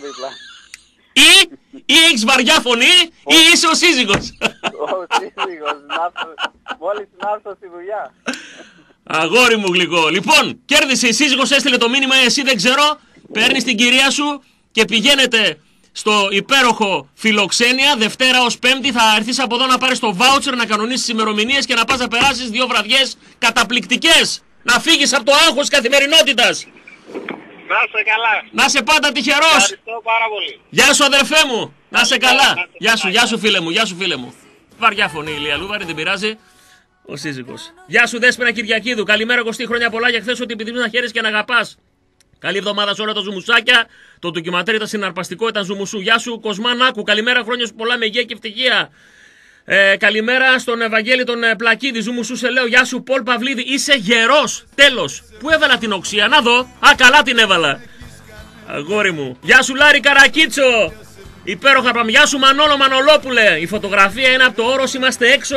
ή έχεις βαριά φωνή, ή είσαι ο σύζυγος. Ο σύζυγος, μόλις να έρθω στη δουλειά. Αγόρι μου γλυκό. Λοιπόν, κέρδισε η σύζυγος, έστειλε το μήνυμα, εσύ δεν ξέρω, παίρνεις την κυρία σου και πηγαίνετε στο υπέροχο Φιλοξένια, Δευτέρα ως Πέμπτη, θα έρθεις από εδώ να πάρεις το βάουτσερ, να κανονίσεις τις ημερομηνίες και να πας να περάσεις 2 βραδιές καταπληκτικές. Να φύγεις από το άγχος καθημερινότητας. Να είσαι καλά. Να είσαι πάντα τυχερός. Ευχαριστώ πάρα πολύ. Γεια σου αδερφέ μου. Να είσαι καλά. Γεια σου φίλε μου, γεια σου φίλε μου. Βαριά φωνή η Λία Λούβαρη, δεν πειράζει. Ο σύζυγος. Γεια σου Δέσποινα Κυριακίδου. Καλημέρα Κωστή, χρόνια πολλά για χθες, ότι επιθυμείς να χαίρεσαι και να αγαπάς. Καλή εβδομάδα σε όλα τα ζουμουσάκια. Το ντοκιματέρ ήταν συναρπαστικό, ήταν ζουμουσού. Γεια σου Κοσμά Νάκου. Καλημέρα, χρόνια σου πολλά με υγεία και ευτυχία. Καλημέρα στον Ευαγγέλη τον Πλακίδη. Ζουμουσού σε λέω. Γεια σου Πολ Παυλίδη. Είσαι γερός. Τέλος. Πού έβαλα την οξία, να δω. Α, καλά την έβαλα. Αγόρι μου. Γεια σου Λάρη Καρακίτσο. Υπέροχα πράγμα. Γεια σου Μανόλο Μανολόπουλε. Η φωτογραφία είναι από το Όρος. Είμαστε έξω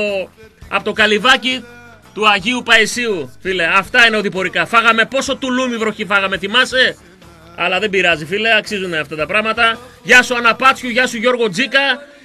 από το καλυβάκι του Αγίου Παϊσίου. Φίλε, αυτά είναι οδηπορικά. Φάγαμε πόσο τουλούμι βροχή φάγαμε, θυμάσαι. Αλλά δεν πειράζει, φίλε, αξίζουν αυτά τα πράγματα. Γεια σου Αναπάτσιου, γεια σου Γιώργο Τζίκα.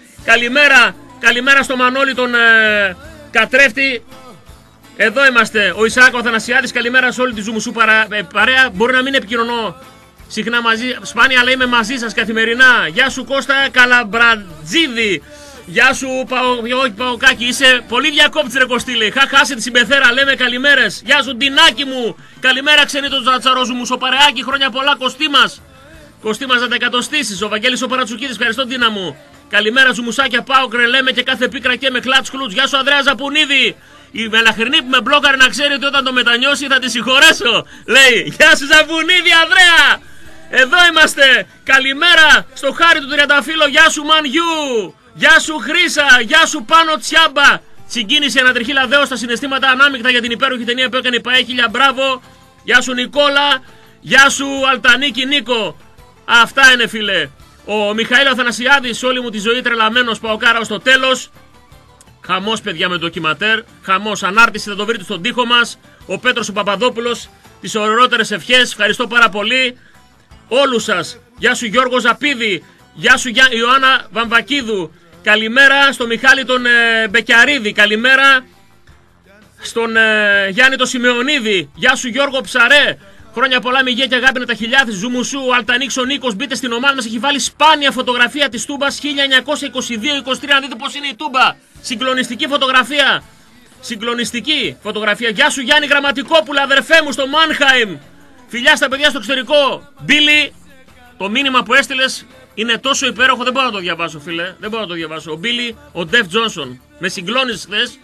Καλημέρα στο Μανώλη τον Κατρέφτη. Εδώ είμαστε, ο Ισάκο Αθανασιάδης. Καλημέρα σε όλη τη Ζουμουσού παρέα. Μπορεί να μην επικοινωνώ συχνά σπάνια, αλλά είμαι μαζί σας καθημερινά. Γεια σου Κώστα Καλαμπρατζίδη. Γεια σου Παοκάκη, είσαι πολύ διακόπτης ρε Κωστήλη. Χάσε τη συμπεθέρα, λέμε καλημέρες. Γεια σου Ντινάκη μου. Καλημέρα ξενή τον Τσαρόζουμουσοπαρεάκι. Χρόνια πολλά Κωστή μας. Κωστή μας να τα εκατοστήσεις. Ο Βαγγέλης ο Παρατσουκίδης, ευχαριστώ Ντίνα μου. Καλημέρα Ζουμουσάκια, πάω κρελέμε και κάθε πίκρα και με κλατς χλουτς. Γεια σου Ανδρέα Ζαπουνίδη. Η μελαχρινή που με μπλόκαρε να ξέρει ότι όταν το μετανιώσει θα τη συγχωρέσω. Λέει, γεια σου Ζαπουνίδη Ανδρέα. Εδώ είμαστε. Καλημέρα στο Χάρη του Τριανταφύλλο. Γεια σου Μανιού. Γεια σου Χρύσα, γεια σου Πάνο Τσιάμπα. Συγκίνησε ένα τριχύλα δέο στα συναισθήματα ανάμεικτα για την υπέροχη ταινία που έκανε η ΠαΕ. Χίλια μπράβο. Γεια σου Νικόλα. Γεια σου Αλτανίκη Νίκο. Αυτά είναι φίλε. Ο Μιχαήλ Αθανασιάδης, όλη μου τη ζωή τρελαμένος Παοκάρα ως το τέλος. Χαμός παιδιά με ντοκιματέρ. Χαμός, ανάρτηση θα το βρείτε στον τοίχο μας. Ο Πέτρος ο Παπαδόπουλος. Τις ωραιότερες ευχές. Ευχαριστώ πάρα πολύ όλους σας. Γεια σου Γιώργο Ζαπίδη. Γεια σου Ιωάννα Βαμβακίδου. Καλημέρα στον Μιχάλη τον Μπεκιαρίδη. Καλημέρα στον Γιάννη τον Σιμεωνίδη. Γεια σου Γιώργο Ψαρέ. Χρόνια πολλά με υγεία και αγάπη να τα χιλιάδες. Ζουμουσού, ο Αλτανίξ ο Νίκος. Μπείτε στην ομάδα μας. Έχει βάλει σπάνια φωτογραφία της Τούμπας 1922-23. Να δείτε πώς είναι η Τούμπα. Συγκλονιστική φωτογραφία. Συγκλονιστική φωτογραφία. Γεια σου Γιάννη Γραμματικόπουλα, αδερφέ μου στο Μάνχαιμ. Φιλιά στα παιδιά στο εξωτερικό. Μπίλι, το μήνυμα που έστειλες είναι τόσο υπέροχο, δεν μπορώ να το διαβάσω φίλε. Δεν μπορώ να το διαβάσω. Ο Μπίλι, ο Ντεφ Τζόνσον. Με συγκλώνεις χθες.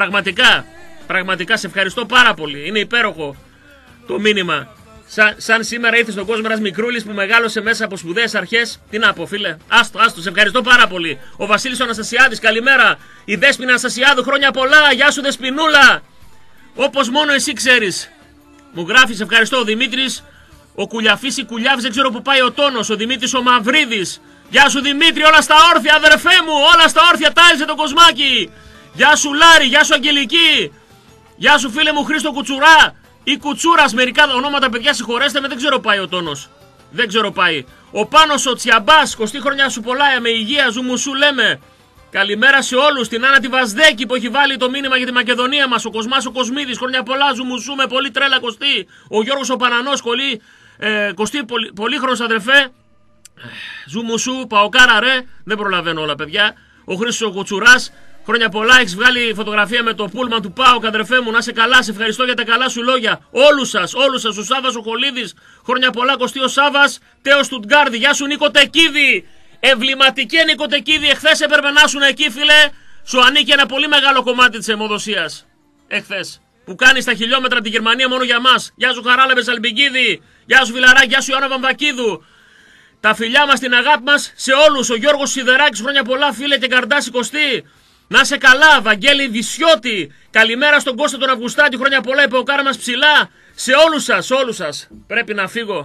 Πραγματικά σε ευχαριστώ πάρα πολύ. Είναι υπέροχο το μήνυμα. Σαν σήμερα ήρθε στον κόσμο ένας μικρούλης που μεγάλωσε μέσα από σπουδαίες αρχές. Τι να πω φίλε. Άστο, σε ευχαριστώ πάρα πολύ. Ο Βασίλης ο Αναστασιάδης, καλημέρα. Η Δέσποινα Αναστασιάδου, χρόνια πολλά. Γεια σου Δεσποινούλα. Όπως μόνο εσύ ξέρεις. Μου γράφει, ευχαριστώ. Ο Δημήτρης, ο Κουλιαφής ή Κουλιάβης, δεν ξέρω που πάει ο τόνος. Ο Δημήτρης ο Μαυρίδης. Γεια σου Δημήτρη, όλα στα όρθια, αδερφέ μου. Όλα στα όρθια, τάιζε το κοσμάκι. Γεια σου Λάρη, γεια σου Αγγελική. Γεια σου φίλε μου Χρήστο Κουτσουρά. Ή Κουτσούρας, μερικά ονόματα παιδιά συγχωρέστε με, δεν ξέρω πάει ο τόνος. Δεν ξέρω πάει. Ο Πάνος ο Τσιαμπάς, 20 χρόνια σου πολλά, με υγεία, Ζουμουσού λέμε. Καλημέρα σε όλους. Την Άννα τη Βασδέκη που έχει βάλει το μήνυμα για τη Μακεδονία μας. Ο Κοσμάς ο Κοσμίδης, χρόνια πολλά, Ζουμουσού με πολύ τρέλα Κωστή. Ο Γιώργος ο Πανανός, Κωστή, πολύχρονος αδερφέ. Ζουμουσού, Παοκάρα ρε. Δεν προλαβαίνω όλα παιδιά. Ο Χρήστος ο Κουτσουράς. Χρόνια πολλά, έχεις βγάλει φωτογραφία με το πούλμαν του ΠΑΟΚ, αδερφέ μου. Να σε καλά, σε ευχαριστώ για τα καλά σου λόγια. Όλους σας, ο Σάββας ο Χολίδης. Χρόνια πολλά, Κωστή ο Σάββας. Τέος Στουτγκάρδη, γεια σου Νίκο Τεκίδη. Εμβληματική Νίκο Τεκίδη, εχθές έπρεπε να ήσουν εκεί, φίλε. Σου ανήκει ένα πολύ μεγάλο κομμάτι της αιμοδοσίας. Εχθές. που κάνει τα χιλιόμετρα τη Γερμανία μόνο για μας. Γεια σου Χαράλαμπε Αλμπικίδη, γεια σου Βιλαράκη, γεια σου Ιωάννα Βαμβακίδου. Τα φιλιά μας, την αγάπη μας σε όλους. Ο Γιώργος Σιδεράκης, χρόνια πολλά φίλε και Καρντάση Κωστή. Να είσαι καλά, Βαγγέλη Βυσιώτη. Καλημέρα στον Κώστα τον Αυγουστάτη, χρόνια πολλά, είπε ο Κάρα μας ψηλά. Σε όλους σας. Πρέπει να φύγω.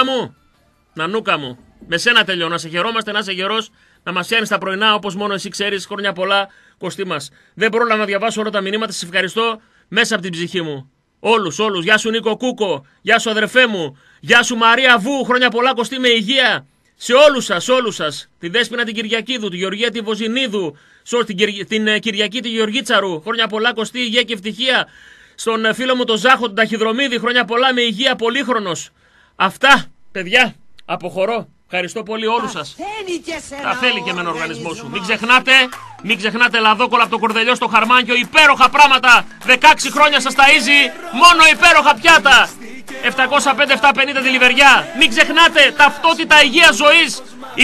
Νανούκα μου. Με σένα τελειώνω. Να σε χαιρόμαστε, να είσαι γερός, να μας φτιάνεις τα πρωινά όπως μόνο εσύ ξέρεις. Χρόνια πολλά, Κωστή μας. Δεν πρόλαβα να διαβάσω όλα τα μηνύματα. Σας ευχαριστώ μέσα από την ψυχή μου. Όλους. Γεια σου Νίκο Κούκο. Γεια σου αδερφέ μου. Γεια σου Μαρία Βού. Χρόνια πολλά, Κωστή, με υγεία. Σε όλους σας. Τη Δέσποινα την Κυριακίδου, τη Γεωργία τη Βοζινίδου. Την Κυριακή τη Γεωργίτσαρου. Χρόνια πολλά, Κωστή, υγεία και ευτυχία. Στον φίλο μου τον Ζάχο, τον Ταχυδρομίδη. Χρόνια πολλά, με υγεία, πολύχρονος. Αυτά, παιδιά. Αποχωρώ. Ευχαριστώ πολύ όλους σας. Τα θέλει και εμένα ο οργανισμός σου. Μην ξεχνάτε λαδόκολα από το Κορδελιό στο Χαρμάνκιο. Υπέροχα πράγματα. 16 χρόνια σας ταΐζει. Μόνο υπέροχα πιάτα. 705-750 τη Λιβεριά. Μην ξεχνάτε ταυτότητα υγείας ζωής.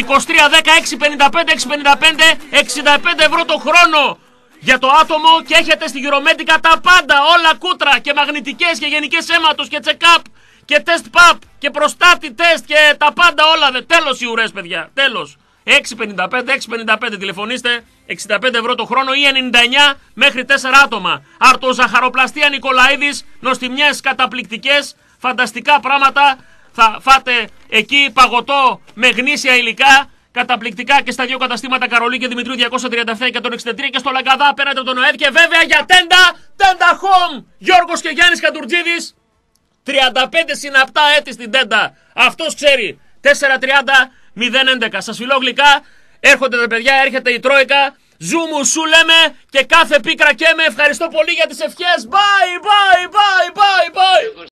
2310-655-655. 65 ευρώ το χρόνο για το άτομο και έχετε στη Γυρομέτικα τα πάντα. Όλα κούτρα και μαγνητικές και γενικές αίματος και check-up. Και τεστ παπ και προστάτη τεστ και τα πάντα όλα. Τέλος οι ουρές, παιδιά. Τέλος. 655-655 τηλεφωνήστε. 65 ευρώ το χρόνο ή 99 μέχρι 4 άτομα. Αρτοζαχαροπλαστία Νικολαίδης. Νοστιμιές καταπληκτικές. Φανταστικά πράγματα. Θα φάτε εκεί παγωτό με γνήσια υλικά. Καταπληκτικά και στα δύο καταστήματα Καρολί και Δημητρίου 237 και 163 και στο Λαγκαδά απέναντι από τον ΟΕΔ. Και βέβαια για Τέντα Home. Γιώργος και Γιάννης Καντουρτζίδης. 35 συναπτά έτη στην Τέντα. Αυτός ξέρει. 430-011. Σας φιλώ γλυκά. Έρχονται τα παιδιά, έρχεται η Τρόικα. Ζούμου σου λέμε και κάθε πίκρα και με. Ευχαριστώ πολύ για τις ευχές. Bye.